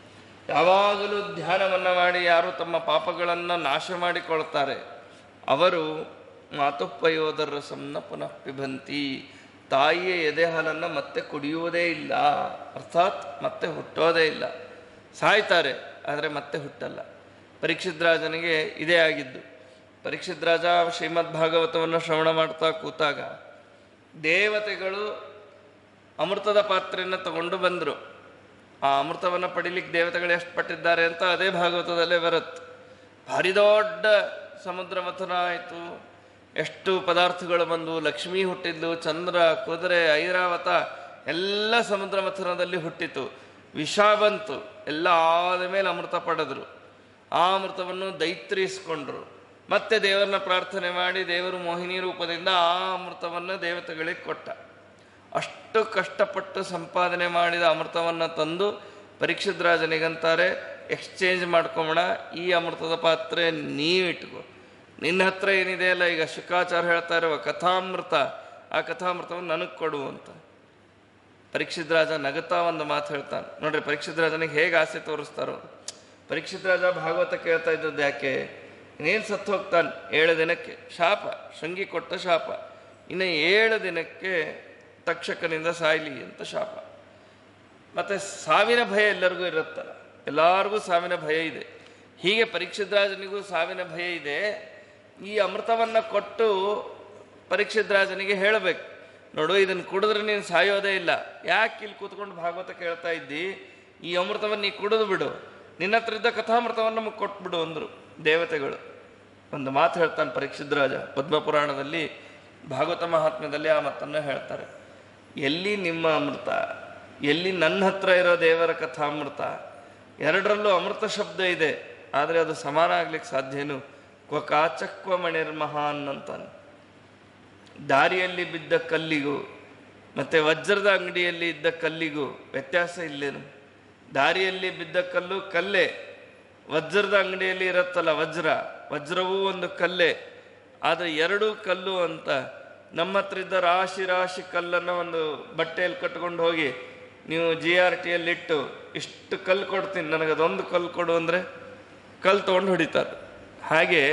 ಯಾವಾಗಲೂ ಧ್ಯಾನವನ್ನು ಮಾಡಿ ಯಾರು ತಮ್ಮ ಪಾಪಗಳನ್ನು ನಾಶ ಮಾಡಿಕೊಳ್ತಾರೆ ಅವರು ಮಾತುಪ್ಪಯೋಧರ ರಸನ್ನ ಪುನಃ ಪಿಬಂತಿ, ತಾಯಿಯ ಎದೆ ಹಾಲನ್ನು ಮತ್ತೆ ಕುಡಿಯುವುದೇ ಇಲ್ಲ. ಅರ್ಥಾತ್ ಮತ್ತೆ ಹುಟ್ಟೋದೇ ಇಲ್ಲ. ಸಾಯ್ತಾರೆ ಆದರೆ ಮತ್ತೆ ಹುಟ್ಟಲ್ಲ. ಪರೀಕ್ಷಿತ್ ರಾಜನಿಗೆ ಇದೇ ಆಗಿದ್ದು. ಪರೀಕ್ಷಿತ್ ರಾಜ ಶ್ರೀಮದ್ ಭಾಗವತವನ್ನು ಶ್ರವಣ ಮಾಡ್ತಾ ಕೂತಾಗ ದೇವತೆಗಳು ಅಮೃತದ ಪಾತ್ರೆಯನ್ನು ತಗೊಂಡು ಬಂದರು. ಆ ಅಮೃತವನ್ನು ಪಡಿಲಿಕ್ಕೆ ದೇವತೆಗಳು ಎಷ್ಟು ಪಟ್ಟಿದ್ದಾರೆ ಅಂತ ಅದೇ ಭಾಗವತದಲ್ಲೇ ಬರುತ್ತೆ. ಭಾರಿ ದೊಡ್ಡ ಸಮುದ್ರ ಮಥನ ಆಯಿತು. ಎಷ್ಟು ಪದಾರ್ಥಗಳು ಬಂದು, ಲಕ್ಷ್ಮೀ ಹುಟ್ಟಿದ್ಲು, ಚಂದ್ರ, ಕುದುರೆ, ಐರಾವತ ಎಲ್ಲ ಸಮುದ್ರ ಮಥನದಲ್ಲಿ ಹುಟ್ಟಿತು. ವಿಷ ಬಂತು. ಎಲ್ಲ ಆದ ಮೇಲೆ ಅಮೃತ ಪಡೆದರು. ಆ ಅಮೃತವನ್ನು ದೈತ್ರಿಸ್ಕೊಂಡ್ರು. ಮತ್ತೆ ದೇವರನ್ನ ಪ್ರಾರ್ಥನೆ ಮಾಡಿ ದೇವರು ಮೋಹಿನಿ ರೂಪದಿಂದ ಆ ಅಮೃತವನ್ನು ದೇವತೆಗಳಿಗೆ ಕೊಟ್ಟ. ಅಷ್ಟು ಕಷ್ಟಪಟ್ಟು ಸಂಪಾದನೆ ಮಾಡಿದ ಅಮೃತವನ್ನು ತಂದು ಪರೀಕ್ಷಿತ್ ರಾಜನಿಗಂತಾರೆ, ಎಕ್ಸ್ಚೇಂಜ್ ಮಾಡ್ಕೊಂಬೋಣ, ಈ ಅಮೃತದ ಪಾತ್ರೆ ನೀವಿಟ್ಕೋ, ನಿನ್ನ ಹತ್ರ ಏನಿದೆ ಅಲ್ಲ ಈಗ ಶುಕಾಚಾರ್ಯ ಹೇಳ್ತಾ ಇರುವ ಕಥಾಮೃತ, ಆ ಕಥಾಮೃತವನ್ನು ನನಗೆ ಕೊಡು ಅಂತ. ಪರೀಕ್ಷಿತ್ ರಾಜ ನಗತಾ ಒಂದು ಮಾತು ಹೇಳ್ತಾನೆ. ನೋಡ್ರಿ ಪರೀಕ್ಷಿತ್ ರಾಜನಿಗೆ ಹೇಗೆ ಆಸೆ ತೋರಿಸ್ತಾರೋ. ಪರೀಕ್ಷಿತ್ ರಾಜ ಭಾಗವತ ಕೇಳ್ತಾ ಇದ್ದದ್ದು ಯಾಕೆ? ಇನ್ನೇನು ಸತ್ತು ಹೋಗ್ತಾನೆ ಏಳು ದಿನಕ್ಕೆ, ಶಾಪ, ಶೃಂಗಿ ಕೊಟ್ಟ ಶಾಪ. ಇನ್ನು ಏಳು ದಿನಕ್ಕೆ ತಕ್ಷಕನಿಂದ ಸಾಯ್ಲಿ ಅಂತ ಶಾಪ. ಮತ್ತು ಸಾವಿನ ಭಯ ಎಲ್ಲರಿಗೂ ಇರುತ್ತಲ್ಲ, ಎಲ್ಲರಿಗೂ ಸಾವಿನ ಭಯ ಇದೆ. ಹೀಗೆ ಪರೀಕ್ಷಿತ್ ರಾಜನಿಗೂ ಸಾವಿನ ಭಯ ಇದೆ. ಈ ಅಮೃತವನ್ನು ಕೊಟ್ಟು ಪರೀಕ್ಷಿತ್ ರಾಜನಿಗೆ ಹೇಳಬೇಕು, ನೋಡು ಇದನ್ನು ಕುಡಿದ್ರೆ ನೀನು ಸಾಯೋದೇ ಇಲ್ಲ, ಯಾಕೆ ಇಲ್ಲಿ ಕೂತ್ಕೊಂಡು ಭಾಗವತ ಕೇಳ್ತಾ ಇದ್ದಿ, ಈ ಅಮೃತವನ್ನು ನೀ ಕುಡಿದು ಬಿಡು, ನಿನ್ನ ಹತ್ರ ಇದ್ದ ಕಥಾಮೃತವನ್ನು ನಮಗೆ ಕೊಟ್ಬಿಡು ಅಂದರು ದೇವತೆಗಳು. ಒಂದು ಮಾತು ಹೇಳ್ತಾನೆ ಪರೀಕ್ಷಿತ್ ರಾಜ, ಪದ್ಮಪುರಾಣದಲ್ಲಿ ಭಾಗವತ ಮಹಾತ್ಮ್ಯದಲ್ಲಿ ಆ ಮಾತನ್ನು ಹೇಳ್ತಾರೆ. ಎಲ್ಲಿ ನಿಮ್ಮ ಅಮೃತ, ಎಲ್ಲಿ ನನ್ನ ಹತ್ರ ಇರೋ ದೇವರ ಕಥಾಮೃತ, ಎರಡರಲ್ಲೂ ಅಮೃತ ಶಬ್ದ ಇದೆ, ಆದರೆ ಅದು ಸಮಾನ ಆಗ್ಲಿಕ್ಕೆ ಸಾಧ್ಯನು. ಕ್ವ ಕಾಚಕ್ವ ಮಣಿರ್ಮಹಾನ್ ಅಂತಾನೆ. ದಾರಿಯಲ್ಲಿ ಬಿದ್ದ ಕಲ್ಲಿಗೂ ಮತ್ತು ವಜ್ರದ ಅಂಗಡಿಯಲ್ಲಿ ಇದ್ದ ಕಲ್ಲಿಗೂ ವ್ಯತ್ಯಾಸ ಇಲ್ಲೇನು? ದಾರಿಯಲ್ಲಿ ಬಿದ್ದ ಕಲ್ಲು ಕಲ್ಲೇ, ವಜ್ರದ ಅಂಗಡಿಯಲ್ಲಿ ಇರುತ್ತಲ್ಲ ವಜ್ರ, ವಜ್ರವೂ ಒಂದು ಕಲ್ಲೇ. ಆದರೆ ಎರಡೂ ಕಲ್ಲು ಅಂತ. ನಮ್ಮ ಹತ್ರ ಇದ್ದ ರಾಶಿ ರಾಶಿ ಕಲ್ಲನ್ನು ಒಂದು ಬಟ್ಟೆಯಲ್ಲಿ ಕಟ್ಕೊಂಡು ಹೋಗಿ ನೀವು ಜಿ ಆರ್ ಟಿಯಲ್ಲಿಟ್ಟು ಇಷ್ಟು ಕಲ್ಲು ಕೊಡ್ತೀನಿ, ನನಗದೊಂದು ಕಲ್ಲು ಕೊಡು ಅಂದರೆ ಕಲ್ಲು ತೊಗೊಂಡು ಹೊಡಿತಾರೆ. ಹಾಗೆ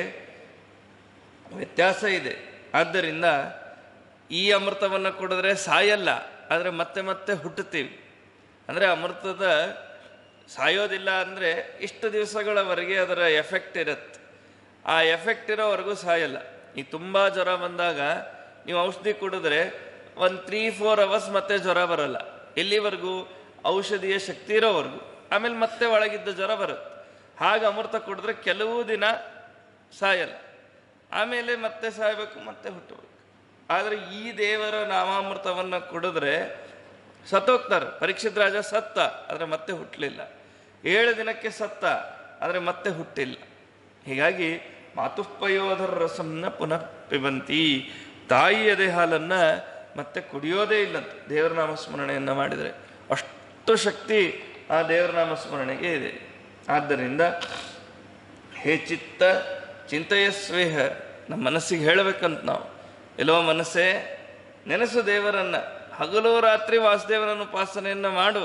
ವ್ಯತ್ಯಾಸ ಇದೆ. ಆದ್ದರಿಂದ ಈ ಅಮೃತವನ್ನು ಕುಡಿದ್ರೆ ಸಾಯಲ್ಲ, ಆದರೆ ಮತ್ತೆ ಮತ್ತೆ ಹುಟ್ಟುತ್ತೀವಿ. ಅಂದರೆ ಅಮೃತದ ಸಾಯೋದಿಲ್ಲ ಅಂದರೆ ಇಷ್ಟು ದಿವಸಗಳವರೆಗೆ ಅದರ ಎಫೆಕ್ಟ್ ಇರುತ್ತೆ. ಆ ಎಫೆಕ್ಟ್ ಇರೋವರೆಗೂ ಸಾಯಲ್ಲ. ಈಗ ತುಂಬ ಜ್ವರ ಬಂದಾಗ ನೀವು ಔಷಧಿ ಕುಡಿದ್ರೆ ಒಂದು ತ್ರೀ ಫೋರ್ ಅವರ್ಸ್ ಮತ್ತೆ ಜ್ವರ ಬರಲ್ಲ. ಎಲ್ಲಿವರೆಗೂ? ಔಷಧಿಯ ಶಕ್ತಿ ಇರೋವರೆಗೂ. ಆಮೇಲೆ ಮತ್ತೆ ಒಳಗಿದ್ದ ಜ್ವರ ಬರುತ್ತೆ. ಹಾಗೆ ಅಮೃತ ಕುಡಿದ್ರೆ ಕೆಲವು ದಿನ ಸಾಯಲ್ಲ, ಆಮೇಲೆ ಮತ್ತೆ ಸಾಯಬೇಕು, ಮತ್ತೆ ಹುಟ್ಟಬೇಕು. ಆದರೆ ಈ ದೇವರ ನಾಮಾಮೃತವನ್ನು ಕುಡಿದ್ರೆ ಸತ್ತೋಗ್ತಾರೆ. ಪರೀಕ್ಷಿತ್ ರಾಜ ಸತ್ತ, ಆದರೆ ಮತ್ತೆ ಹುಟ್ಟಲಿಲ್ಲ. ಏಳು ದಿನಕ್ಕೆ ಸತ್ತ, ಆದರೆ ಮತ್ತೆ ಹುಟ್ಟಿಲ್ಲ. ಹೀಗಾಗಿ ಮಾತುಪ್ಪಯೋಧರ ರಸಂನ ಪುನಃ ಪಿಬಂತಿ, ತಾಯಿಯದೇ ಹಾಲನ್ನು ಮತ್ತೆ ಕುಡಿಯೋದೇ ಇಲ್ಲಂತ ದೇವರ ನಾಮಸ್ಮರಣೆಯನ್ನು ಮಾಡಿದರೆ. ಅಷ್ಟು ಶಕ್ತಿ ಆ ದೇವರ ನಾಮಸ್ಮರಣೆಗೆ ಇದೆ. ಆದ್ದರಿಂದ ಹೇ ಚಿತ್ತ ಚಿಂತೆಯಸ್ವೇಹ, ನಮ್ಮ ಮನಸ್ಸಿಗೆ ಹೇಳಬೇಕಂತ ನಾವು, ಎಲ್ಲೋ ಮನಸ್ಸೇ ನೆನೆಸು ದೇವರನ್ನು, ಹಗಲು ರಾತ್ರಿ ವಾಸುದೇವನನ್ನು ಉಪಾಸನೆಯನ್ನು ಮಾಡು.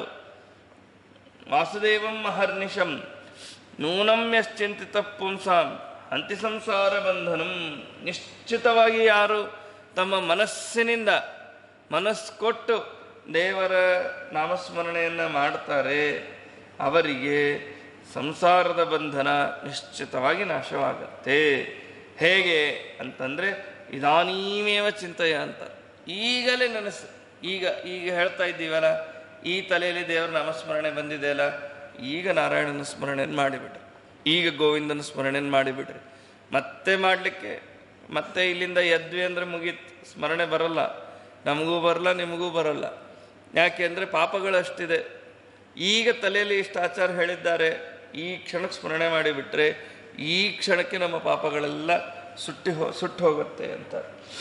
ವಾಸುದೇವಂ ಅಹರ್ನಿಶಂ ನೂನಂ ಯಶ್ಚಿಂತಿತ ಪುಂಸಾಂ ಅಂತಿ ಸಂಸಾರ ಬಂಧನಂ. ನಿಶ್ಚಿತವಾಗಿ ಯಾರು ತಮ್ಮ ಮನಸ್ಸಿನಿಂದ ಮನಸ್ಸು ಕೊಟ್ಟು ದೇವರ ನಾಮಸ್ಮರಣೆಯನ್ನು ಮಾಡ್ತಾರೆ ಅವರಿಗೆ ಸಂಸಾರದ ಬಂಧನ ನಿಶ್ಚಿತವಾಗಿ ನಾಶವಾಗತ್ತೆ. ಹೇಗೆ ಅಂತಂದರೆ ಇದಾನೀಮೇವ ಚಿಂತೆಯ ಅಂತ, ಈಗಲೇ ನೆನಸು. ಈಗ ಈಗ ಹೇಳ್ತಾ ಇದ್ದೀವಲ್ಲ, ಈ ತಲೆಯಲ್ಲಿ ದೇವರ ನಾಮಸ್ಮರಣೆ ಬಂದಿದೆಯಲ್ಲ, ಈಗ ನಾರಾಯಣನ ಸ್ಮರಣೆಯನ್ನು ಮಾಡಿಬಿಡ್ರಿ, ಈಗ ಗೋವಿಂದನ ಸ್ಮರಣೆಯನ್ನು ಮಾಡಿಬಿಡ್ರಿ. ಮತ್ತೆ ಮಾಡಲಿಕ್ಕೆ ಮತ್ತೆ ಇಲ್ಲಿಂದ ಎದ್ವಿ ಅಂದರೆ ಮುಗೀತು, ಸ್ಮರಣೆ ಬರಲ್ಲ, ನಮಗೂ ಬರಲ್ಲ ನಿಮಗೂ ಬರಲ್ಲ. ಯಾಕೆ ಅಂದರೆ ಪಾಪಗಳಷ್ಟಿದೆ. ಈಗ ತಲೆಯಲ್ಲಿ ಇಷ್ಟು ಆಚಾರ ಹೇಳಿದ್ದಾರೆ, ಈ ಕ್ಷಣಕ್ಕೆ ಸ್ಮರಣೆ ಮಾಡಿಬಿಟ್ರೆ ಈ ಕ್ಷಣಕ್ಕೆ ನಮ್ಮ ಪಾಪಗಳೆಲ್ಲ ಸುಟ್ಟಿ ಹೋ ಸುಟ್ಟು ಹೋಗುತ್ತೆ ಅಂತ.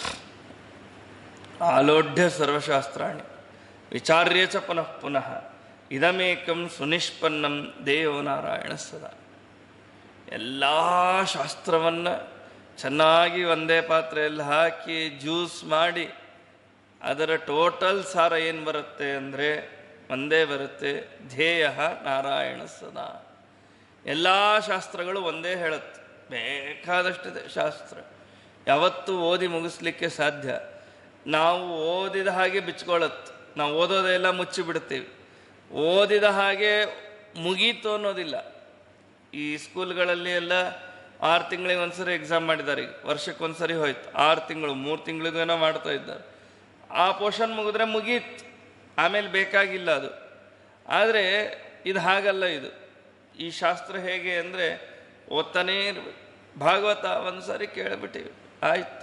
ಆಲೋಢ್ಯ ಸರ್ವಶಾಸ್ತ್ರಾಣಿ ವಿಚಾರ್ಯ ಚ ಪುನಃ ಪುನಃ ಇದಮೇಕಂ ಸುನಿಷ್ಪನ್ನಂ ದೇವೋ ನಾರಾಯಣ ಸದಾ. ಎಲ್ಲ ಶಾಸ್ತ್ರವನ್ನು ಚೆನ್ನಾಗಿ ಒಂದೇ ಪಾತ್ರೆಯಲ್ಲಿ ಹಾಕಿ ಜ್ಯೂಸ್ ಮಾಡಿ ಅದರ ಟೋಟಲ್ ಸಾರ ಏನು ಬರುತ್ತೆ ಅಂದರೆ ಒಂದೇ ಬರುತ್ತೆ, ಧ್ಯೇಯ ನಾರಾಯಣ ಸದಾ. ಎಲ್ಲ ಶಾಸ್ತ್ರಗಳು ಒಂದೇ ಹೇಳುತ್ತೆ. ಬೇಕಾದಷ್ಟಿದೆ ಶಾಸ್ತ್ರ, ಯಾವತ್ತೂ ಓದಿ ಮುಗಿಸ್ಲಿಕ್ಕೆ ಸಾಧ್ಯ. ನಾವು ಓದಿದ ಹಾಗೆ ಬಿಚ್ಕೊಳ್ಳುತ್ತೆ, ನಾವು ಓದೋದೆಲ್ಲ ಮುಚ್ಚಿಬಿಡ್ತೀವಿ. ಓದಿದ ಹಾಗೆ ಮುಗೀತು ಅನ್ನೋದಿಲ್ಲ. ಈ ಸ್ಕೂಲ್ಗಳಲ್ಲಿ ಎಲ್ಲ ಆರು ತಿಂಗಳಿಗೆ ಒಂದ್ಸರಿ ಎಕ್ಸಾಮ್ ಮಾಡಿದ್ದಾರೆ, ಈಗ ವರ್ಷಕ್ಕೆ ಒಂದ್ಸರಿ ಹೋಯ್ತು. ಆರು ತಿಂಗಳು ಮೂರು ತಿಂಗಳಿಗೇನೋ ಮಾಡ್ತಾ ಇದ್ದಾರೆ. ಆ ಪೋರ್ಷನ್ ಮುಗಿದ್ರೆ ಮುಗೀತು, ಆಮೇಲೆ ಬೇಕಾಗಿಲ್ಲ ಅದು. ಆದರೆ ಇದು ಹಾಗಲ್ಲ. ಇದು ಈ ಶಾಸ್ತ್ರ ಹೇಗೆ ಅಂದರೆ ಓದ್ತಾನೇ ಇರಬೇಕು. ಭಾಗವತ ಒಂದು ಸಾರಿ ಕೇಳಿಬಿಟ್ಟಿವಿ ಆಯ್ತು.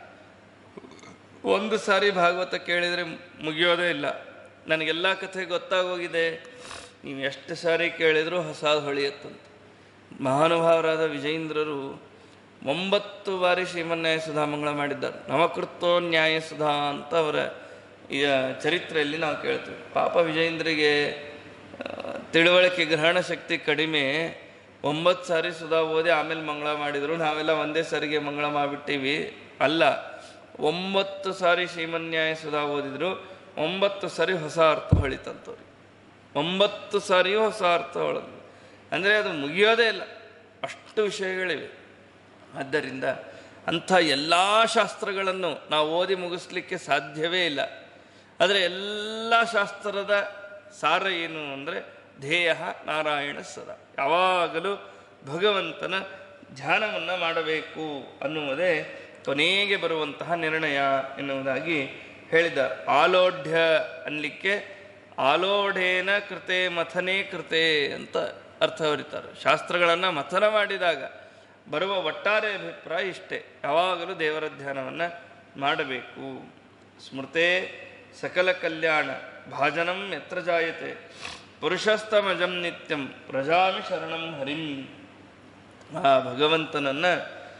ಒಂದು ಸಾರಿ ಭಾಗವತ ಕೇಳಿದರೆ ಮುಗಿಯೋದೇ ಇಲ್ಲ. ನನಗೆಲ್ಲ ಕಥೆ ಗೊತ್ತಾಗೋಗಿದೆ, ನೀವು ಎಷ್ಟು ಸಾರಿ ಕೇಳಿದರೂ ಹೊಸದು ಹೊಳೆಯುತ್ತಂತ. ಮಹಾನುಭಾವರಾದ ವಿಜಯೇಂದ್ರರು ಒಂಬತ್ತು ಬಾರಿ ಶ್ರೀಮನ್ಯಾಯ ಸುಧಾಮಂಗಳ ಮಾಡಿದ್ದಾರೆ. ನವಕೃತೋ ನ್ಯಾಯ ಸುಧಾ ಅಂತ ಅವರ ಈ ಚರಿತ್ರೆಯಲ್ಲಿ ನಾವು ಕೇಳ್ತೀವಿ. ಪಾಪ ವಿಜಯೇಂದ್ರಿಗೆ ತಿಳುವಳಿಕೆ ಗ್ರಹಣ ಶಕ್ತಿ ಕಡಿಮೆ. ಒಂಬತ್ತು ಸಾರಿ ಸುಧಾ ಓದಿ ಆಮೇಲೆ ಮಂಗಳ ಮಾಡಿದರು. ನಾವೆಲ್ಲ ಒಂದೇ ಸಾರಿಗೆ ಮಂಗಳ ಮಾಡಿಬಿಟ್ಟಿವಿ. ಅಲ್ಲ, ಒಂಬತ್ತು ಸಾರಿ ಶ್ರೀಮನ್ಯಾಯ ಸುಧಾ ಓದಿದ್ರು, ಒಂಬತ್ತು ಸಾರಿ ಹೊಸ ಅರ್ಥ ಹೊಳಿತಂತವ್ರಿಗೆ. ಒಂಬತ್ತು ಸಾರಿಯೂ ಹೊಸ ಅರ್ಥ ಹೊಳದು ಅಂದರೆ ಅದು ಮುಗಿಯೋದೇ ಇಲ್ಲ, ಅಷ್ಟು ವಿಷಯಗಳಿವೆ. ಆದ್ದರಿಂದ ಅಂಥ ಎಲ್ಲ ಶಾಸ್ತ್ರಗಳನ್ನು ನಾವು ಓದಿ ಮುಗಿಸ್ಲಿಕ್ಕೆ ಸಾಧ್ಯವೇ ಇಲ್ಲ. ಆದರೆ ಎಲ್ಲ ಶಾಸ್ತ್ರದ ಸಾರ ಏನು ಅಂದರೆ ಧ್ಯೇಯ ನಾರಾಯಣ ಸದಾ, ಯಾವಾಗಲೂ ಭಗವಂತನ ಧ್ಯಾನವನ್ನು ಮಾಡಬೇಕು ಅನ್ನುವುದೇ ಕೊನೆಗೆ ಬರುವಂತಹ ನಿರ್ಣಯ ಎನ್ನುವುದಾಗಿ ಹೇಳಿದ. ಆಲೋಢ್ಯ ಅನ್ನಲಿಕ್ಕೆ ಆಲೋಢೇನ ಕೃತೆ ಮಥನೇ ಕೃತೆ ಅಂತ ಅರ್ಥ ಬರೀತಾರೆ. ಶಾಸ್ತ್ರಗಳನ್ನು ಮಥನ ಮಾಡಿದಾಗ ಬರುವ ಒಟ್ಟಾರೆ ಅಭಿಪ್ರಾಯ ಇಷ್ಟೇ, ಯಾವಾಗಲೂ ದೇವರ ಧ್ಯಾನವನ್ನು ಮಾಡಬೇಕು. ಸ್ಮೃತೆ ಸಕಲ ಕಲ್ಯಾಣ ಭಾಜನಂ ಯತ್ರ ಜಾಯತೆ ಪುರುಷಸ್ತಮಜಂ ನಿತ್ಯಂ ಪ್ರಜಾಮಿ ಶರಣಂ ಹರಿಂ. ಆ ಭಗವಂತನನ್ನು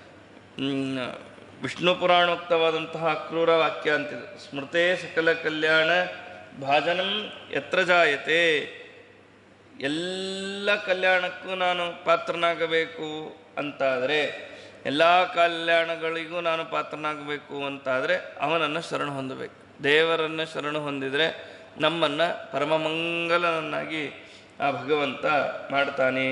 ವಿಷ್ಣು ಪುರಾಣೋಕ್ತವಾದಂತಹ ಅಕ್ರೂರ ವಾಕ್ಯ ಅಂತಿದೆ. ಸ್ಮೃತೆ ಸಕಲ ಕಲ್ಯಾಣ ಭಾಜನಂ ಯತ್ರ ಜಾಯತೆ, ಎಲ್ಲ ಕಲ್ಯಾಣಕ್ಕೂ ನಾನು ಪಾತ್ರನಾಗಬೇಕು ಅಂತಾದರೆ, ಎಲ್ಲ ಕಲ್ಯಾಣಗಳಿಗೂ ನಾನು ಪಾತ್ರನಾಗಬೇಕು ಅಂತಾದರೆ ಅವನನ್ನು ಶರಣು ಹೊಂದಬೇಕು. ದೇವರನ್ನು ಶರಣು ಹೊಂದಿದರೆ ನಮ್ಮನ್ನು ಪರಮಮಂಗಲನನ್ನಾಗಿ ಆ ಭಗವಂತ ಮಾಡ್ತಾನೆ.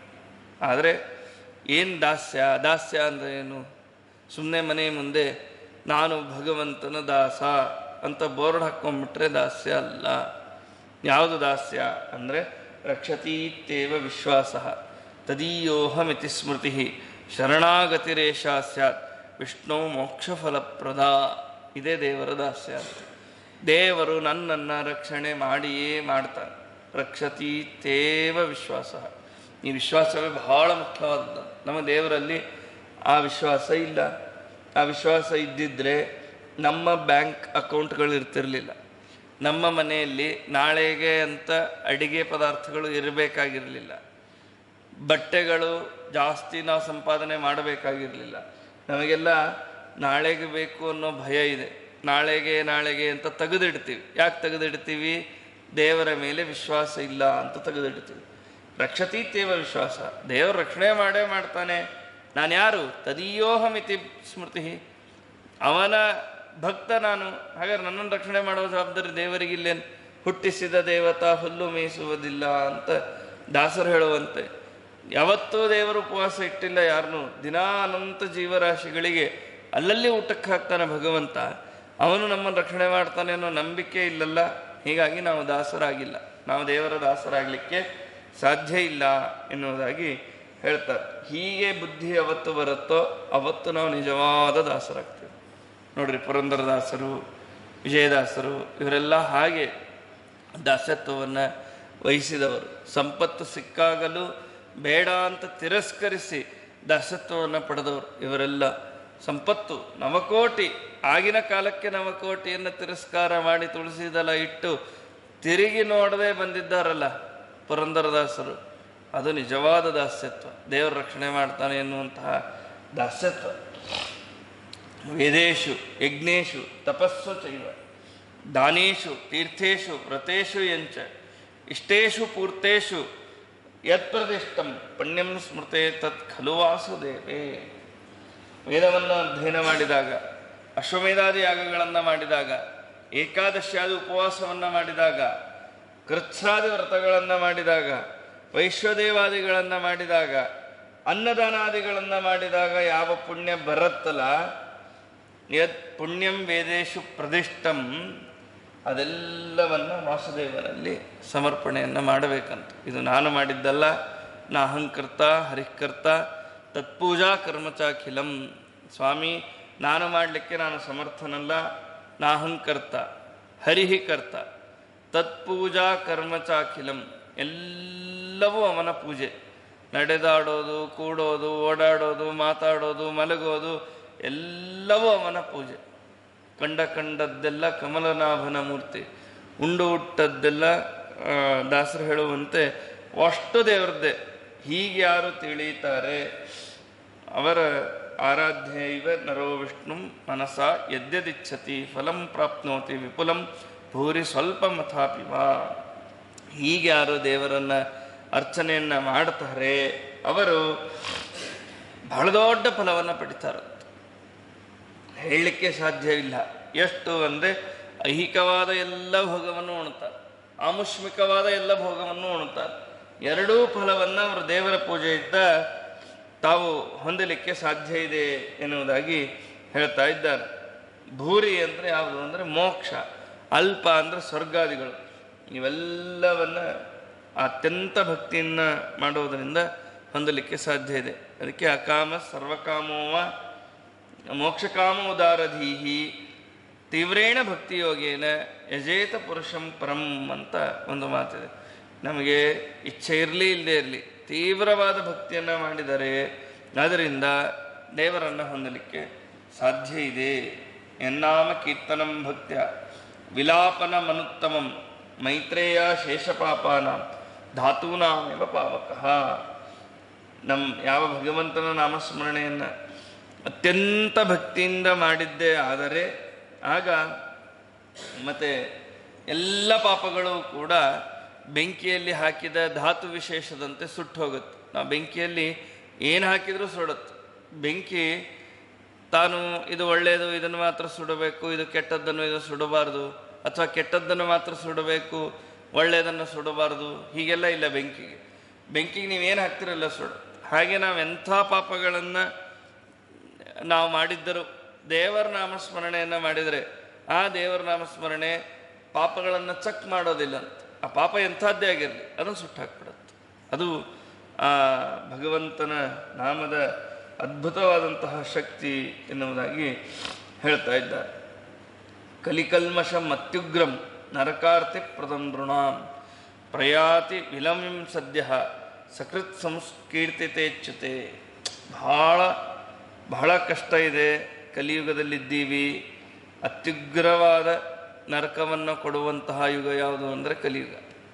ಆದರೆ ಏನು ದಾಸ್ಯ? ದಾಸ್ಯ ಅಂದರೆ ಏನು? ಸುಮ್ಮನೆ ಮನೆ ಮುಂದೆ ನಾನು ಭಗವಂತನ ದಾಸ ಅಂತ ಬೋರ್ಡ್ ಹಾಕ್ಕೊಂಡ್ಬಿಟ್ರೆ ದಾಸ್ಯ ಅಲ್ಲ. ಯಾವುದು ದಾಸ್ಯ ಅಂದರೆ ರಕ್ಷತೀತ್ಯೇವ ವಿಶ್ವಾಸ ತದೀಯೋಹಮಿತಿ ಸ್ಮೃತಿ ಶರಣಾಗತಿರೇಷ ಸ್ಯಾತ್ ವಿಷ್ಣು ಮೋಕ್ಷಫಲಪ್ರದ. ಇದೇ ದೇವರ ದಾಸ್ಯ ಅಂತ. ದೇವರು ನನ್ನನ್ನು ರಕ್ಷಣೆ ಮಾಡಿಯೇ ಮಾಡ್ತಾನೆ. ರಕ್ಷತೀತ್ಯೇವ ವಿಶ್ವಾಸ. ಈ ವಿಶ್ವಾಸವೇ ಬಹಳ ಮುಖ್ಯವಾದದ್ದು. ನಮ್ಮ ದೇವರಲ್ಲಿ ಆ ವಿಶ್ವಾಸ ಇಲ್ಲ. ಆ ವಿಶ್ವಾಸ ಇದ್ದಿದ್ದರೆ ನಮ್ಮ ಬ್ಯಾಂಕ್ ಅಕೌಂಟ್ಗಳು ಇರ್ತಿರಲಿಲ್ಲ. ನಮ್ಮ ಮನೆಯಲ್ಲಿ ನಾಳೆಗೆ ಅಂತ ಅಡಿಗೆ ಪದಾರ್ಥಗಳು ಇರಬೇಕಾಗಿರಲಿಲ್ಲ. ಬಟ್ಟೆಗಳು ಜಾಸ್ತಿ ನಾವು ಸಂಪಾದನೆ ಮಾಡಬೇಕಾಗಿರಲಿಲ್ಲ. ನಮಗೆಲ್ಲ ನಾಳೆಗೆ ಬೇಕು ಅನ್ನೋ ಭಯ ಇದೆ. ನಾಳೆಗೆ ನಾಳೆಗೆ ಅಂತ ತೆಗೆದಿಡ್ತೀವಿ. ಯಾಕೆ ತೆಗೆದಿಡ್ತೀವಿ? ದೇವರ ಮೇಲೆ ವಿಶ್ವಾಸ ಇಲ್ಲ ಅಂತ ತೆಗೆದಿಡ್ತೀವಿ. ರಕ್ಷತೀತ್ಯೇವ ವಿಶ್ವಾಸ, ದೇವರು ರಕ್ಷಣೆ ಮಾಡೇ ಮಾಡ್ತಾನೆ. ನಾನು ಯಾರು? ತದೀಯೋಹಮಿತಿ ಸ್ಮೃತಿ, ಅವನ ಭಕ್ತ ನಾನು. ಹಾಗಾದ್ರೆ ನನ್ನನ್ನು ರಕ್ಷಣೆ ಮಾಡುವ ಜವಾಬ್ದಾರಿ ದೇವರಿಗಿಲ್ಲೇನು? ಹುಟ್ಟಿಸಿದ ದೇವತಾ ಹುಲ್ಲು ಮೇಯಿಸುವುದಿಲ್ಲ ಅಂತ ದಾಸರು ಹೇಳುವಂತೆ, ಯಾವತ್ತೂ ದೇವರು ಉಪವಾಸ ಇಟ್ಟಿಲ್ಲ ಯಾರನ್ನೂ. ದಿನಾ ಅನಂತ ಜೀವರಾಶಿಗಳಿಗೆ ಅಲ್ಲಲ್ಲಿ ಊಟಕ್ಕೆ ಹಾಕ್ತಾನೆ ಭಗವಂತ. ಅವನು ನಮ್ಮನ್ನು ರಕ್ಷಣೆ ಮಾಡ್ತಾನೆ ಅನ್ನೋ ನಂಬಿಕೆ ಇಲ್ಲಲ್ಲ. ಹೀಗಾಗಿ ನಾವು ದಾಸರಾಗಿಲ್ಲ, ನಾವು ದೇವರ ದಾಸರಾಗಲಿಕ್ಕೆ ಸಾಧ್ಯ ಇಲ್ಲ ಎನ್ನುವುದಾಗಿ ಹೇಳ್ತಾರೆ. ಹೀಗೆ ಬುದ್ಧಿ ಯಾವತ್ತು ಬರುತ್ತೋ ಅವತ್ತು ನಾವು ನಿಜವಾದ ದಾಸರಾಗ್ತೀವಿ. ನೋಡ್ರಿ, ಪುರಂದರದಾಸರು, ವಿಜಯದಾಸರು ಇವರೆಲ್ಲ ಹಾಗೆ ದಾಸತ್ವವನ್ನು ವಹಿಸಿದವರು. ಸಂಪತ್ತು ಸಿಕ್ಕಾಗಲೂ ಬೇಡ ಅಂತ ತಿರಸ್ಕರಿಸಿ ದಾಸತ್ವವನ್ನು ಪಡೆದವರು ಇವರೆಲ್ಲ. ಸಂಪತ್ತು ನವಕೋಟಿ, ಆಗಿನ ಕಾಲಕ್ಕೆ ನವಕೋಟಿಯನ್ನು ತಿರಸ್ಕಾರ ಮಾಡಿ ತುಳಸಿದಲ ಇಟ್ಟು ತಿರುಗಿ ನೋಡದೆ ಬಂದಿದ್ದಾರಲ್ಲ ಪುರಂದರದಾಸರು, ಅದು ನಿಜವಾದ ದಾಸ್ಯತ್ವ. ದೇವರು ರಕ್ಷಣೆ ಮಾಡ್ತಾನೆ ಎನ್ನುವಂತಹ ದಾಸ್ಯತ್ವ. ವೇದೇಶು ಯಜ್ಞೇಶು ತಪಸ್ಸು ಚೈವ ದಾನೇಶು ತೀರ್ಥೇಶು ವ್ರತೇಶು ಯಂಚ ಇಷ್ಟೇಶು ಪೂರ್ತೇಶು ಯತ್ಪ್ರದಿಷ್ಟಂ ಪುಣ್ಯಂ ಸ್ಮೃತೆ ತತ್ ಖಲು ವಾಸುದೇವೇ. ವೇದವನ್ನು ಅಧ್ಯಯನ ಮಾಡಿದಾಗ, ಅಶ್ವಮೇಧಾದಿ ಯಾಗಗಳನ್ನು ಮಾಡಿದಾಗ, ಏಕಾದಶಿಯಾದಿ ಉಪವಾಸವನ್ನು ಮಾಡಿದಾಗ, ಕೃತ್ಸಾದಿ ವ್ರತಗಳನ್ನು ಮಾಡಿದಾಗ, ವೈಶ್ವದೇವಾದಿಗಳನ್ನು ಮಾಡಿದಾಗ, ಅನ್ನದಾನಾದಿಗಳನ್ನು ಮಾಡಿದಾಗ ಯಾವ ಪುಣ್ಯ ಬರುತ್ತಲ್ಲ, ಯತ್ ಪುಣ್ಯಂ ವೇದೇಶು ಪ್ರದಿಷ್ಟಂ, ಅದೆಲ್ಲವನ್ನು ವಾಸುದೇವನಲ್ಲಿ ಸಮರ್ಪಣೆಯನ್ನು ಮಾಡಬೇಕಂತ. ಇದು ನಾನು ಮಾಡಿದ್ದಲ್ಲ, ನಾ ಅಹಂಕರ್ತ ಹರಿಕರ್ತ ತತ್ಪೂಜಾ ಕರ್ಮಚಾಖಿಲಂ. ಸ್ವಾಮಿ, ನಾನು ಮಾಡಲಿಕ್ಕೆ ನಾನು ಸಮರ್ಥನಲ್ಲ, ನಾ ಅಹಂಕರ್ತ ಹರಿಹಿಕರ್ತ ತತ್ಪೂಜಾ ಕರ್ಮಚಾಖಿಲಂ. ಎಲ್ಲವೂ ಅವನ ಪೂಜೆ. ನಡೆದಾಡೋದು, ಕೂಡೋದು, ಓಡಾಡೋದು, ಮಾತಾಡೋದು, ಮಲಗೋದು ಎಲ್ಲವೂ ಅವನ ಪೂಜೆ. ಕಂಡ ಕಂಡದ್ದೆಲ್ಲ ಕಮಲನಾಭನ ಮೂರ್ತಿ, ಉಂಡು ಹುಟ್ಟದ್ದೆಲ್ಲ ದಾಸರು ಹೇಳುವಂತೆ ಅಷ್ಟು ದೇವರದ್ದೇ. ಹೀಗೆ ಯಾರು ತಿಳಿಯುತ್ತಾರೆ ಅವರ ಆರಾಧ್ಯ ಇವ ನರೋ ವಿಷ್ಣು ಮನಸ ಯದ್ಯದಿಚ್ಛತಿ ಫಲಂ ಪ್ರಾಪ್ನೋತಿ ವಿಪುಲಂ ಭೂರಿ ಸ್ವಲ್ಪ ಮಥಾಪಿವ. ಹೀಗೆ ಯಾರು ದೇವರನ್ನು ಅರ್ಚನೆಯನ್ನು ಮಾಡ್ತಾರೆ ಅವರು ಬಹಳ ದೊಡ್ಡ ಫಲವನ್ನು ಪಡಿತಾರಂತೆ. ಹೇಳಲಿಕ್ಕೆ ಸಾಧ್ಯವಿಲ್ಲ. ಎಷ್ಟು ಅಂದರೆ ಐಹಿಕವಾದ ಎಲ್ಲ ಭೋಗವನ್ನು ಉಣ್ತಾರೆ, ಆಮುಷ್ಮಿಕವಾದ ಎಲ್ಲ ಭೋಗವನ್ನು ಉಣ್ತಾರೆ. ಎರಡೂ ಫಲವನ್ನು ಅವರು ದೇವರ ಪೂಜೆಯಿಂದ ತಾವು ಹೊಂದಲಿಕ್ಕೆ ಸಾಧ್ಯ ಇದೆ ಎನ್ನುವುದಾಗಿ ಹೇಳ್ತಾ ಇದ್ದಾರೆ. ಭೂರಿ ಅಂದರೆ ಯಾವುದು ಅಂದರೆ ಮೋಕ್ಷ, ಅಲ್ಪ ಅಂದರೆ ಸ್ವರ್ಗಾದಿಗಳು. ಇವೆಲ್ಲವನ್ನು ಅತ್ಯಂತ ಭಕ್ತಿಯನ್ನು ಮಾಡೋದರಿಂದ ಹೊಂದಲಿಕ್ಕೆ ಸಾಧ್ಯ ಇದೆ. ಅದಕ್ಕೆ ಅಕಾಮ ಸರ್ವಕಾಮೋವ ಮೋಕ್ಷಕಾಮ ಉದಾರಧೀಹಿ ತೀವ್ರೇಣ ಭಕ್ತಿಯೋಗೇನ ಯಜೇತ ಪುರುಷಂ ಪರಂ ಅಂತ ಒಂದು ಮಾತಿದೆ. ನಮಗೆ ಇಚ್ಛೆ ಇರಲಿ ಇಲ್ಲದೆ ಇರಲಿ ತೀವ್ರವಾದ ಭಕ್ತಿಯನ್ನು ಮಾಡಿದರೆ ಅದರಿಂದ ದೇವರನ್ನು ಹೊಂದಲಿಕ್ಕೆ ಸಾಧ್ಯ ಇದೆ. ಎನ್ನಾಮ ಕೀರ್ತನಂ ಭಕ್ತ್ಯ ವಿಲಾಪನ ಮನುತ್ತಮಂ ಮೈತ್ರೇಯ ಶೇಷಪಾಪಾನ ಧಾತೂನಾಮೇವ ಪಾವಕಃ. ನಮ್ಮ ಯಾವ ಭಗವಂತನ ನಾಮಸ್ಮರಣೆಯನ್ನು ಅತ್ಯಂತ ಭಕ್ತಿಯಿಂದ ಮಾಡಿದ್ದೇ ಆದರೆ ಆಗ ಮತ್ತೆ ಎಲ್ಲ ಪಾಪಗಳು ಕೂಡ ಬೆಂಕಿಯಲ್ಲಿ ಹಾಕಿದ ಧಾತು ವಿಶೇಷದಂತೆ ಸುಟ್ಟು ಹೋಗುತ್ತೆ. ನಾವು ಬೆಂಕಿಯಲ್ಲಿ ಏನು ಹಾಕಿದರೂ ಸುಡುತ್ತೆ. ಬೆಂಕಿ ತಾನು ಇದು ಒಳ್ಳೆಯದು ಇದನ್ನು ಮಾತ್ರ ಸುಡಬೇಕು, ಇದು ಕೆಟ್ಟದ್ದನ್ನು ಇದು ಸುಡಬಾರ್ದು, ಅಥವಾ ಕೆಟ್ಟದ್ದನ್ನು ಮಾತ್ರ ಸುಡಬೇಕು ಒಳ್ಳೆಯದನ್ನು ಸುಡಬಾರ್ದು, ಹೀಗೆಲ್ಲ ಇಲ್ಲ ಬೆಂಕಿಗೆ. ಬೆಂಕಿಗೆ ನೀವೇನು ಹಾಕ್ತಿರಲ್ಲ ಸುಡು. ಹಾಗೆ ನಾವು ಎಂಥ ಪಾಪಗಳನ್ನು ನಾವು ಮಾಡಿದ್ದರೂ ದೇವರ ನಾಮಸ್ಮರಣೆಯನ್ನು ಮಾಡಿದರೆ ಆ ದೇವರ ನಾಮಸ್ಮರಣೆ ಪಾಪಗಳನ್ನು ಚೆಕ್ ಮಾಡೋದಿಲ್ಲ ಅಂತ. ಆ ಪಾಪ ಎಂಥದ್ದೇ ಆಗಿರಲಿ ಅದನ್ನು ಸುಟ್ಟು ಹಾಕ್ಬಿಡುತ್ತೆ. ಅದು ಆ ಭಗವಂತನ ನಾಮದ ಅದ್ಭುತವಾದಂತಹ ಶಕ್ತಿ ಎನ್ನುವುದಾಗಿ ಹೇಳ್ತಾ ಇದ್ದಾರೆ. ಕಲಿಕಲ್ಮಷ ಮತ್ಯುಗ್ರಂ ನರಕಾರ್ತಿ ಪ್ರದಂ ನೃಣಾಂ ಪ್ರಯಾತಿ ವಿಲಂಬಿಂ ಸದ್ಯ ಸಕೃತ್ ಸಂಸ್ಕೀರ್ತಿತೇಚ್ಯುತೆ. ಬಹಳ ಬಹಳ ಕಷ್ಟ ಇದೆ, ಕಲಿಯುಗದಲ್ಲಿದ್ದೀವಿ. ಅತ್ಯುಗ್ರವಾದ ನರಕವನ್ನು ಕೊಡುವಂತಹ ಯುಗ ಯಾವುದು ಅಂದರೆ ಕಲಿಯುಗ.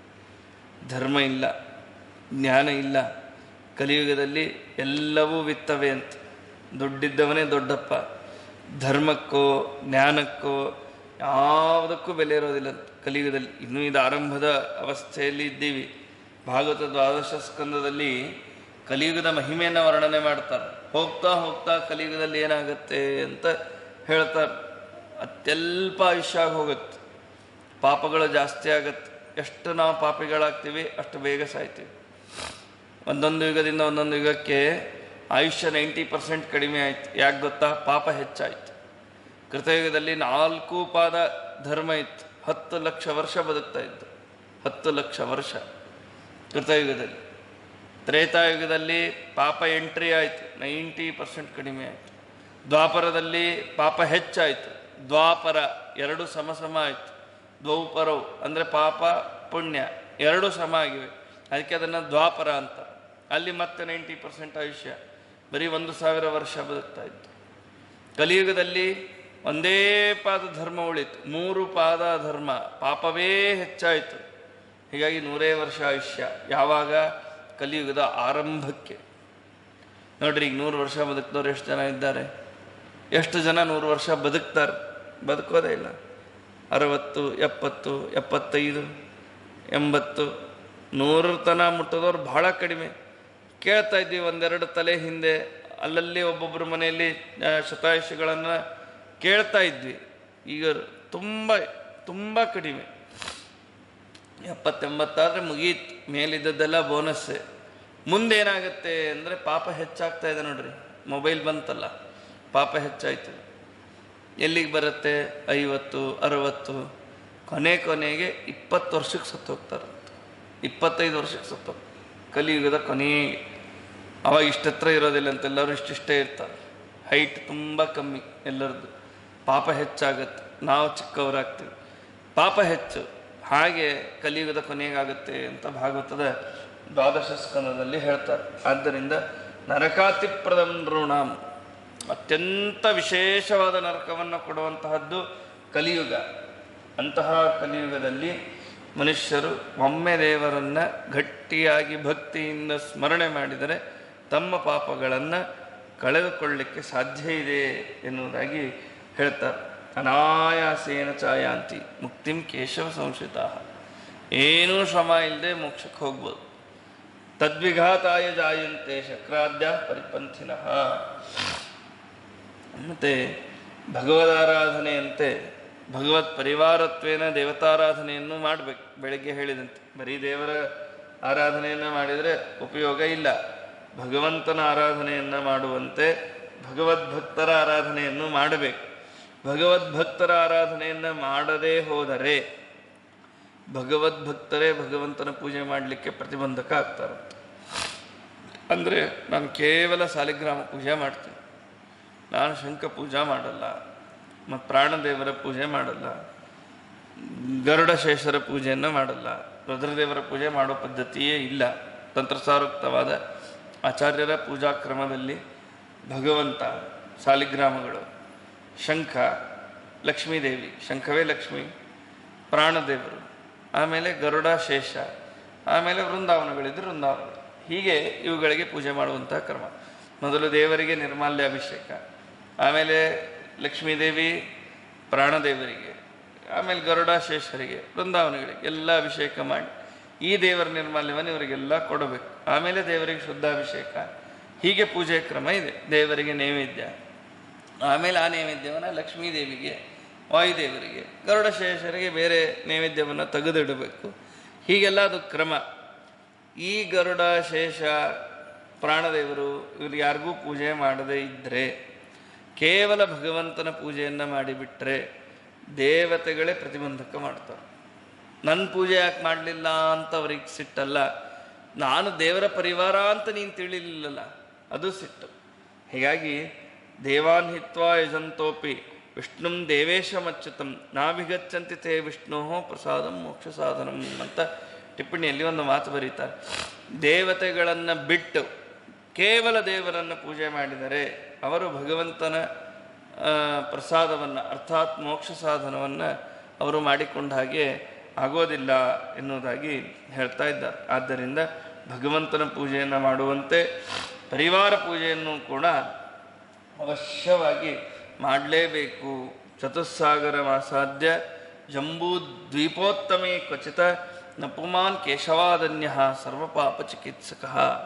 ಧರ್ಮ ಇಲ್ಲ, ಜ್ಞಾನ ಇಲ್ಲ. ಕಲಿಯುಗದಲ್ಲಿ ಎಲ್ಲವೂ ವಿತ್ತವೆ ಅಂತ. ದುಡ್ಡಿದ್ದವನೇ ದೊಡ್ಡಪ್ಪ. ಧರ್ಮಕ್ಕೋ ಜ್ಞಾನಕ್ಕೋ ಯಾವುದಕ್ಕೂ ಬೆಲೆ ಇರೋದಿಲ್ಲ ಅಂತ ಕಲಿಯುಗದಲ್ಲಿ. ಇನ್ನೂ ಇದು ಆರಂಭದ ಅವಸ್ಥೆಯಲ್ಲಿ ಇದ್ದೀವಿ. ಭಾಗವತ ದ್ವಾದಶ ಸ್ಕಂದದಲ್ಲಿ ಕಲಿಯುಗದ ಮಹಿಮೆಯನ್ನು ವರ್ಣನೆ ಮಾಡ್ತಾರೆ. ಹೋಗ್ತಾ ಹೋಗ್ತಾ ಕಲಿಯುಗದಲ್ಲಿ ಏನಾಗುತ್ತೆ ಅಂತ ಹೇಳ್ತಾರೆ. ಅತ್ಯಲ್ಪ ಆಯುಷ್ಯ ಆಗಿ ಹೋಗುತ್ತೆ, ಪಾಪಗಳು ಜಾಸ್ತಿ ಆಗತ್ತೆ. ಎಷ್ಟು ನಾವು ಪಾಪಿಗಳಾಗ್ತೀವಿ ಅಷ್ಟು ಬೇಗ ಸಾಯ್ತೀವಿ. ಒಂದೊಂದು ಯುಗದಿಂದ ಒಂದೊಂದು ಯುಗಕ್ಕೆ ಆಯುಷ್ಯ ನೈಂಟಿ ಪರ್ಸೆಂಟ್ ಕಡಿಮೆ ಆಯಿತು. ಯಾಕೆ ಗೊತ್ತಾ? ಪಾಪ ಹೆಚ್ಚಾಯಿತು. ಕೃತಯುಗದಲ್ಲಿ ನಾಲ್ಕು ಪಾದ ಧರ್ಮ ಇತ್ತು, ಹತ್ತು ಲಕ್ಷ ವರ್ಷ ಬದುಕ್ತಾ ಇತ್ತು. ಹತ್ತು ಲಕ್ಷ ವರ್ಷ ಕೃತಯುಗದಲ್ಲಿ. ತ್ರೇತಾಯುಗದಲ್ಲಿ ಪಾಪ ಎಂಟ್ರಿ ಆಯಿತು, ನೈಂಟಿ ಪರ್ಸೆಂಟ್ ಕಡಿಮೆ ಆಯಿತು. ದ್ವಾಪರದಲ್ಲಿ ಪಾಪ ಹೆಚ್ಚಾಯಿತು, ದ್ವಾಪರ ಎರಡು ಸಮ ಸಮ ಆಯಿತು. ದ್ವೌಪರವು ಅಂದರೆ ಪಾಪ ಪುಣ್ಯ ಎರಡೂ ಸಮ ಆಗಿವೆ, ಅದಕ್ಕೆ ಅದನ್ನು ದ್ವಾಪರ ಅಂತ. ಅಲ್ಲಿ ಮತ್ತೆ ನೈಂಟಿ ಪರ್ಸೆಂಟ್ ಆಯುಷ್ಯ, ಬರೀ ಒಂದು ಸಾವಿರ ವರ್ಷ ಬದುಕ್ತಾ ಇತ್ತು. ಕಲಿಯುಗದಲ್ಲಿ ಒಂದೇ ಪಾದ ಧರ್ಮ ಉಳಿತು, ಮೂರು ಪಾದ ಧರ್ಮ, ಪಾಪವೇ ಹೆಚ್ಚಾಯಿತು. ಹೀಗಾಗಿ ನೂರೇ ವರ್ಷ ಆಯುಷ್ಯ. ಯಾವಾಗ? ಕಲಿಯುಗದ ಆರಂಭಕ್ಕೆ. ನೋಡ್ರಿ, ಈಗ ನೂರು ವರ್ಷ ಬದುಕಿದವ್ರು ಎಷ್ಟು ಜನ ಇದ್ದಾರೆ? ಎಷ್ಟು ಜನ ನೂರು ವರ್ಷ ಬದುಕ್ತಾರೆ? ಬದುಕೋದೇ ಇಲ್ಲ. ಅರವತ್ತು, ಎಪ್ಪತ್ತು, ಎಪ್ಪತ್ತೈದು, ಎಂಬತ್ತು, ನೂರರ ತನ ಮುಟ್ಟದವ್ರು ಬಹಳ ಕಡಿಮೆ. ಕೇಳ್ತಾ ಇದ್ವಿ ಒಂದೆರಡು ತಲೆ ಹಿಂದೆ ಅಲ್ಲಲ್ಲಿ ಒಬ್ಬೊಬ್ಬರ ಮನೆಯಲ್ಲಿ ಶತಾಯುಷಿಗಳನ್ನು ಕೇಳ್ತಾ ಇದ್ವಿ. ಈಗ ತುಂಬ ತುಂಬ ಕಡಿಮೆ. ಎಪ್ಪತ್ತೆಂಬತ್ತಾದರೆ ಮುಗೀತು, ಮೇಲಿದ್ದದ್ದೆಲ್ಲ ಬೋನಸ್ಸೇ. ಮುಂದೇನಾಗುತ್ತೆ ಅಂದರೆ ಪಾಪ ಹೆಚ್ಚಾಗ್ತಾ ಇದೆ. ನೋಡ್ರಿ, ಮೊಬೈಲ್ ಬಂತಲ್ಲ, ಪಾಪ ಹೆಚ್ಚಾಯ್ತು. ಎಲ್ಲಿಗೆ ಬರುತ್ತೆ? ಐವತ್ತು, ಅರವತ್ತು, ಕೊನೆ ಕೊನೆಗೆ ಇಪ್ಪತ್ತು ವರ್ಷಕ್ಕೆ ಸತ್ತು ಹೋಗ್ತಾರಂತ. ಇಪ್ಪತ್ತೈದು ವರ್ಷಕ್ಕೆ ಸತ್ತು ಹೋಗ್ತಾರೆ ಕಲಿಯುಗದ ಕೊನೆಗೆ. ಅವಾಗ ಇಷ್ಟತ್ರ ಇರೋದಿಲ್ಲ ಅಂತ, ಎಲ್ಲರೂ ಇಷ್ಟಿಷ್ಟೇ ಇರ್ತಾರೆ. ಹೈಟ್ ತುಂಬ ಕಮ್ಮಿ ಎಲ್ಲರದ್ದು. ಪಾಪ ಹೆಚ್ಚಾಗತ್ತೆ, ನಾವು ಚಿಕ್ಕವರಾಗ್ತೀವಿ, ಪಾಪ ಹೆಚ್ಚು. ಹಾಗೆ ಕಲಿಯುಗದ ಕೊನೆಗಾಗುತ್ತೆ ಅಂತ ಭಾಗವತದ ದ್ವಾದಶ ಸ್ಕಂದದಲ್ಲಿ ಹೇಳ್ತಾರೆ. ಆದ್ದರಿಂದ ನರಕಾತಿಪ್ರದಂ ನೃಣಾಂ, ಅತ್ಯಂತ ವಿಶೇಷವಾದ ನರಕವನ್ನು ಕೊಡುವಂತಹದ್ದು ಕಲಿಯುಗ. ಅಂತಹ ಕಲಿಯುಗದಲ್ಲಿ ಮನುಷ್ಯರು ಒಮ್ಮೆ ದೇವರನ್ನು ಗಟ್ಟಿಯಾಗಿ ಭಕ್ತಿಯಿಂದ ಸ್ಮರಣೆ ಮಾಡಿದರೆ ತಮ್ಮ ಪಾಪಗಳನ್ನು ಕಳೆದುಕೊಳ್ಳಲಿಕ್ಕೆ ಸಾಧ್ಯ ಇದೆ ಎನ್ನುವುದಾಗಿ ಹೇಳ್ತಾರೆ. ಅನಾಯಾಸೇನ ಚಾಯಾಂತಿ ಮುಕ್ತಿಂ ಕೇಶವ ಸಂಶ್ರಿತಾ. ಏನೂ ಶ್ರಮ ಇಲ್ಲದೆ ಮೋಕ್ಷಕ್ಕೆ ಹೋಗ್ಬೋದು. ತದ್ವಿಘಾತಾಯ ಜಾಯಂತೆ ಶಕ್ರಾದ್ಯ ಪರಿಪಂಥಿನಃ. ಮತ್ತು ಭಗವದಾರಾಧನೆಯಂತೆ ಭಗವತ್ ಪರಿವಾರತ್ವೇನ ದೇವತಾರಾಧನೆಯನ್ನು ಮಾಡಬೇಕು. ಬೆಳಗ್ಗೆ ಹೇಳಿದಂತೆ ಬರೀ ದೇವರ ಆರಾಧನೆಯನ್ನು ಮಾಡಿದರೆ ಉಪಯೋಗ ಇಲ್ಲ. ಭಗವಂತನ ಆರಾಧನೆಯನ್ನು ಮಾಡುವಂತೆ ಭಗವದ್ಭಕ್ತರ ಆರಾಧನೆಯನ್ನು ಮಾಡಬೇಕು. ಭಗವದ್ಭಕ್ತರ ಆರಾಧನೆಯನ್ನು ಮಾಡದೇ ಹೋದರೆ ಭಗವದ್ಭಕ್ತರೇ ಭಗವಂತನ ಪೂಜೆ ಮಾಡಲಿಕ್ಕೆ ಪ್ರತಿಬಂಧಕ ಆಗ್ತಾರಂತೆ. ಅಂದರೆ ನಾನು ಕೇವಲ ಸಾಲಿಗ್ರಾಮ ಪೂಜೆ ಮಾಡ್ತೀನಿ, ನಾನು ಶಂಖ ಪೂಜಾ ಮಾಡಲ್ಲ, ಮತ್ತು ಪ್ರಾಣದೇವರ ಪೂಜೆ ಮಾಡಲ್ಲ, ಗರುಡಶೇಷರ ಪೂಜೆಯನ್ನು ಮಾಡಲ್ಲ, ರುದ್ರದೇವರ ಪೂಜೆ ಮಾಡೋ ಪದ್ಧತಿಯೇ ಇಲ್ಲ. ತಂತ್ರಸಾರೋಕ್ತವಾದ ಆಚಾರ್ಯರ ಪೂಜಾ ಕ್ರಮದಲ್ಲಿ ಭಗವಂತ ಸಾಲಿಗ್ರಾಮಗಳು, ಶಂಖ, ಲಕ್ಷ್ಮೀದೇವಿ, ಶಂಖವೇ ಲಕ್ಷ್ಮಿ, ಪ್ರಾಣದೇವರು, ಆಮೇಲೆ ಗರುಡ, ಶೇಷ, ಆಮೇಲೆ ವೃಂದಾವನಗಳಿದ್ದು ವೃಂದಾವನಗಳು, ಹೀಗೆ ಇವುಗಳಿಗೆ ಪೂಜೆ ಮಾಡುವಂಥ ಕ್ರಮ. ಮೊದಲು ದೇವರಿಗೆ ನಿರ್ಮಾಲ್ಯ ಅಭಿಷೇಕ, ಆಮೇಲೆ ಲಕ್ಷ್ಮೀದೇವಿ ಪ್ರಾಣದೇವರಿಗೆ, ಆಮೇಲೆ ಗರುಡ ಶೇಷರಿಗೆ, ವೃಂದಾವನಗಳಿಗೆ ಎಲ್ಲ ಅಭಿಷೇಕ ಮಾಡಿ ಈ ದೇವರ ನಿರ್ಮಾಲ್ಯವನ್ನು ಇವರಿಗೆಲ್ಲ ಕೊಡಬೇಕು. ಆಮೇಲೆ ದೇವರಿಗೆ ಶುದ್ಧಾಭಿಷೇಕ, ಹೀಗೆ ಪೂಜೆ ಕ್ರಮ ಇದೆ. ದೇವರಿಗೆ ನೈವೇದ್ಯ, ಆಮೇಲೆ ಆ ನೈವೇದ್ಯವನ್ನು ಲಕ್ಷ್ಮೀದೇವಿಗೆ, ವಾಯುದೇವರಿಗೆ, ಗರುಡ ಶೇಷರಿಗೆ ಬೇರೆ ನೈವೇದ್ಯವನ್ನು ತೆಗೆದಿಡಬೇಕು. ಹೀಗೆಲ್ಲ ಅದು ಕ್ರಮ. ಈ ಗರುಡ ಶೇಷ ಪ್ರಾಣದೇವರು ಇವರು ಯಾರಿಗೂ ಪೂಜೆ ಮಾಡದೇ ಇದ್ದರೆ, ಕೇವಲ ಭಗವಂತನ ಪೂಜೆಯನ್ನು ಮಾಡಿಬಿಟ್ರೆ ದೇವತೆಗಳೇ ಪ್ರತಿಬಂಧಕ ಮಾಡ್ತಾರೆ. ನನ್ನ ಪೂಜೆ ಯಾಕೆ ಮಾಡಲಿಲ್ಲ ಅಂತ ಅವ್ರಿಗೆ ಸಿಟ್ಟಲ್ಲ, ನಾನು ದೇವರ ಪರಿವಾರ ಅಂತ ನೀನು ತಿಳಿಲಿಲ್ಲಲ್ಲ, ಅದು ಸಿಟ್ಟು. ಹೀಗಾಗಿ ದೇವಾನ್ ಹಿತ್ವಾ ಯಜಂತೋಪಿ ವಿಷ್ಣುಂ ದೇವೇಶಮಚ್ಯುತಂ ನಾಭಿಗಚ್ಚಂತಿ ತೇ ವಿಷ್ಣು ಪ್ರಸಾದಂ ಮೋಕ್ಷ ಸಾಧನಂ ಅಂತ ಟಿಪ್ಪಣಿಯಲ್ಲಿ ಒಂದು ಮಾತು ಬರೀತಾರೆ. ದೇವತೆಗಳನ್ನು ಬಿಟ್ಟು ಕೇವಲ ದೇವರನ್ನು ಪೂಜೆ ಮಾಡಿದರೆ ಅವರು ಭಗವಂತನ ಪ್ರಸಾದವನ್ನು ಅರ್ಥಾತ್ ಮೋಕ್ಷ ಸಾಧನವನ್ನು ಅವರು ಮಾಡಿಕೊಂಡ ಹಾಗೆ ಆಗೋದಿಲ್ಲ ಎನ್ನುವುದಾಗಿ ಹೇಳ್ತಾ ಇದ್ದಾರೆ. ಆದ್ದರಿಂದ ಭಗವಂತನ ಪೂಜೆಯನ್ನು ಮಾಡುವಂತೆ ಪರಿವಾರ ಪೂಜೆಯನ್ನು ಕೂಡ ಅವಶ್ಯವಾಗಿ ಮಾಡಲೇಬೇಕು. ಚತುಸ್ಸಾಗರ ಮಾಸಾಧ್ಯ ಜಂಬೂ ದ್ವೀಪೋತ್ತಮೇ ಕ್ವಚಿತ ನಪುಮಾನ್ ಕೇಶವಾದನ್ಯ ಸರ್ವಪಾಪ ಚಿಕಿತ್ಸಕ.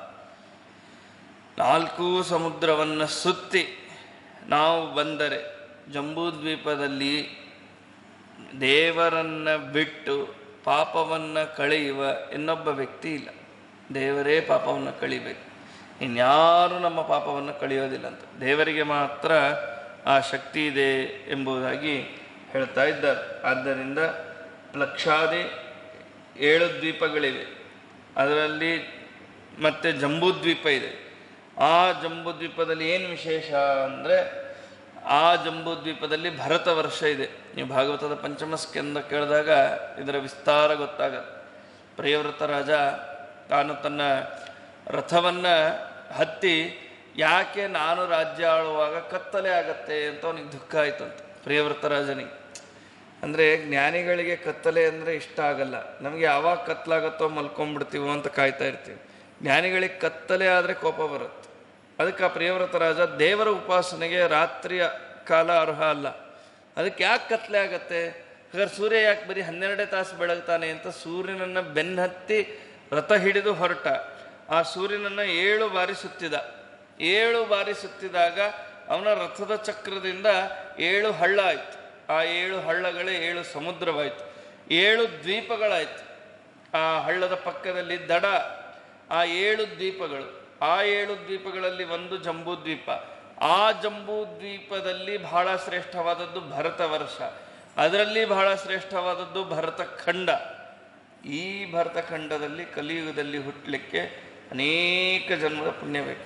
ನಾಲ್ಕು ಸಮುದ್ರವನ್ನು ಸುತ್ತಿ ನಾವು ಬಂದರೆ ಜಂಬೂದ್ವೀಪದಲ್ಲಿ ದೇವರನ್ನು ಬಿಟ್ಟು ಪಾಪವನ್ನು ಕಳೆಯುವ ಇನ್ನೊಬ್ಬ ವ್ಯಕ್ತಿ ಇಲ್ಲ. ದೇವರೇ ಪಾಪವನ್ನು ಕಳಿಬೇಕು, ಇನ್ಯಾರು ನಮ್ಮ ಪಾಪವನ್ನು ಕಳೆಯೋದಿಲ್ಲ ಅಂತ ದೇವರಿಗೆ ಮಾತ್ರ ಆ ಶಕ್ತಿ ಇದೆ ಎಂಬುದಾಗಿ ಹೇಳ್ತಾ ಇದ್ದಾರೆ. ಆದ್ದರಿಂದ ಲಕ್ಷಾದಿ ಏಳು ದ್ವೀಪಗಳಿವೆ, ಅದರಲ್ಲಿ ಮತ್ತೆ ಜಂಬೂದ್ವೀಪ ಇದೆ. ಆ ಜಂಬೂದ್ವೀಪದಲ್ಲಿ ಏನು ವಿಶೇಷ ಅಂದರೆ, ಆ ಜಂಬೂದ್ವೀಪದಲ್ಲಿ ಭರತ ವರ್ಷ ಇದೆ. ನೀವು ಭಾಗವತದ ಪಂಚಮ ಸ್ಕಂದ ಕೇಳಿದಾಗ ಇದರ ವಿಸ್ತಾರ ಗೊತ್ತಾಗತ್ತೆ. ಪ್ರಿಯವ್ರತ ರಾಜ ತಾನು ತನ್ನ ರಥವನ್ನು ಹತ್ತಿ ಯಾಕೆ ನಾನು ರಾಜ್ಯ ಆಳುವಾಗ ಕತ್ತಲೆ ಆಗತ್ತೆ ಅಂತ ಅವನಿಗೆ ದುಃಖ ಆಯ್ತಂತ ಪ್ರಿಯವ್ರತ ರಾಜನಿಗೆ. ಅಂದರೆ ಜ್ಞಾನಿಗಳಿಗೆ ಕತ್ತಲೆ ಅಂದರೆ ಇಷ್ಟ ಆಗಲ್ಲ, ನಮಗೆ ಯಾವಾಗ ಕತ್ತಲಾಗತ್ತೋ ಮಲ್ಕೊಂಡ್ಬಿಡ್ತೀವೋ ಅಂತ ಕಾಯ್ತಾ ಇರ್ತೀವಿ. ಜ್ಞಾನಿಗಳಿಗೆ ಕತ್ತಲೆ ಆದರೆ ಕೋಪ ಬರುತ್ತೆ. ಅದಕ್ಕೆ ಆ ಪ್ರಿಯವ್ರತ ರಾಜ ದೇವರ ಉಪಾಸನೆಗೆ ರಾತ್ರಿಯ ಕಾಲ ಅರ್ಹ ಅಲ್ಲ. ಅದಕ್ಕೆ ಯಾಕೆ ಕತ್ತಲೆ ಆಗತ್ತೆ, ಹಾಗಾದ್ರೆ ಸೂರ್ಯ ಯಾಕೆ ಬರೀ ಹನ್ನೆರಡೇ ತಾಸು ಬೆಳಗ್ತಾನೆ ಅಂತ ಸೂರ್ಯನನ್ನು ಬೆನ್ನತ್ತಿ ರಥ ಹಿಡಿದು ಹೊರಟ. ಆ ಸೂರ್ಯನನ್ನು ಏಳು ಬಾರಿ ಸುತ್ತಿದ. ಏಳು ಬಾರಿ ಸುತ್ತಿದಾಗ ಅವನ ರಥದ ಚಕ್ರದಿಂದ ಏಳು ಹಳ್ಳ ಆಯಿತು. ಆ ಏಳು ಹಳ್ಳಗಳೇ ಏಳು ಸಮುದ್ರವಾಯಿತು, ಏಳು ದ್ವೀಪಗಳಾಯಿತು. ಆ ಹಳ್ಳದ ಪಕ್ಕದಲ್ಲಿ ದಡ, ಆ ಏಳು ದ್ವೀಪಗಳು. ಆ ಏಳು ದ್ವೀಪಗಳಲ್ಲಿ ಒಂದು ಜಂಬೂ ದ್ವೀಪ. ಆ ಜಂಬೂ ದ್ವೀಪದಲ್ಲಿ ಬಹಳ ಶ್ರೇಷ್ಠವಾದದ್ದು ಭರತ ವರ್ಷ, ಅದರಲ್ಲಿ ಬಹಳ ಶ್ರೇಷ್ಠವಾದದ್ದು ಭರತ ಖಂಡ. ಈ ಭರತ ಖಂಡದಲ್ಲಿ ಕಲಿಯುಗದಲ್ಲಿ ಹುಟ್ಟಲಿಕ್ಕೆ ಅನೇಕ ಜನ್ಮದ ಪುಣ್ಯ ಬೇಕು.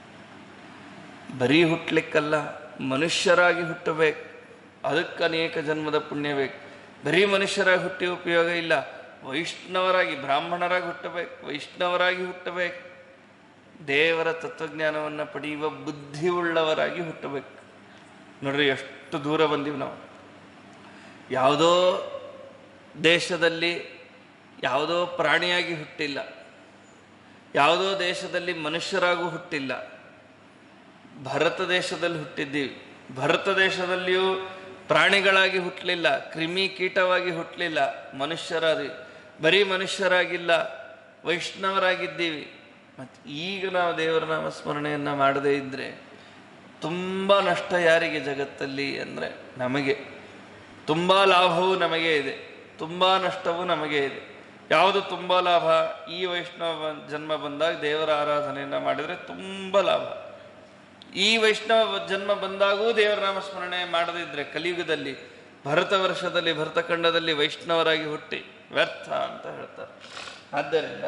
ಬರೀ ಹುಟ್ಟಲಿಕ್ಕಲ್ಲ, ಮನುಷ್ಯರಾಗಿ ಹುಟ್ಟಬೇಕು, ಅದಕ್ಕೆ ಅನೇಕ ಜನ್ಮದ ಪುಣ್ಯ ಬೇಕು. ಬರೀ ಮನುಷ್ಯರಾಗಿ ಹುಟ್ಟಿ ಉಪಯೋಗ ಇಲ್ಲ, ವೈಷ್ಣವರಾಗಿ ಬ್ರಾಹ್ಮಣರಾಗಿ ಹುಟ್ಟಬೇಕು, ವೈಷ್ಣವರಾಗಿ ಹುಟ್ಟಬೇಕು, ದೇವರ ತತ್ವಜ್ಞಾನವನ್ನು ಪಡೆಯುವ ಬುದ್ಧಿ ಉಳ್ಳವರಾಗಿ ಹುಟ್ಟಬೇಕು. ನೋಡ್ರಿ ಎಷ್ಟು ದೂರ ಬಂದೀವಿ ನಾವು. ಯಾವುದೋ ದೇಶದಲ್ಲಿ ಯಾವುದೋ ಪ್ರಾಣಿಯಾಗಿ ಹುಟ್ಟಿಲ್ಲ, ಯಾವುದೋ ದೇಶದಲ್ಲಿ ಮನುಷ್ಯರಾಗೂ ಹುಟ್ಟಿಲ್ಲ, ಭರತ ದೇಶದಲ್ಲಿ ಹುಟ್ಟಿದ್ದೀವಿ. ಭರತ ದೇಶದಲ್ಲಿಯೂ ಪ್ರಾಣಿಗಳಾಗಿ ಹುಟ್ಟಲಿಲ್ಲ, ಕ್ರಿಮಿ ಕೀಟವಾಗಿ ಹುಟ್ಟಲಿಲ್ಲ, ಮನುಷ್ಯರಾದಿ. ಬರೀ ಮನುಷ್ಯರಾಗಿಲ್ಲ, ವೈಷ್ಣವರಾಗಿದ್ದೀವಿ. ಮತ್ತು ಈಗ ನಾವು ದೇವರ ನಾಮಸ್ಮರಣೆಯನ್ನು ಮಾಡದೇ ಇದ್ದರೆ ತುಂಬ ನಷ್ಟ ಯಾರಿಗೆ ಜಗತ್ತಲ್ಲಿ ಅಂದರೆ ನಮಗೆ. ತುಂಬ ಲಾಭವೂ ನಮಗೆ ಇದೆ, ತುಂಬ ನಷ್ಟವೂ ನಮಗೆ ಇದೆ. ಯಾವುದು ತುಂಬ ಲಾಭ? ಈ ವೈಷ್ಣವ ಜನ್ಮ ಬಂದಾಗ ದೇವರ ಆರಾಧನೆಯನ್ನು ಮಾಡಿದರೆ ತುಂಬ ಲಾಭ. ಈ ವೈಷ್ಣವ ಜನ್ಮ ಬಂದಾಗೂ ದೇವರ ನಾಮಸ್ಮರಣೆ ಮಾಡದಿದ್ದರೆ ಕಲಿಯುಗದಲ್ಲಿ ಭರತ ವರ್ಷದಲ್ಲಿ ಭರತಖಂಡದಲ್ಲಿ ವೈಷ್ಣವರಾಗಿ ಹುಟ್ಟಿ ವ್ಯರ್ಥ ಅಂತ ಹೇಳ್ತಾರೆ. ಆದ್ದರಿಂದ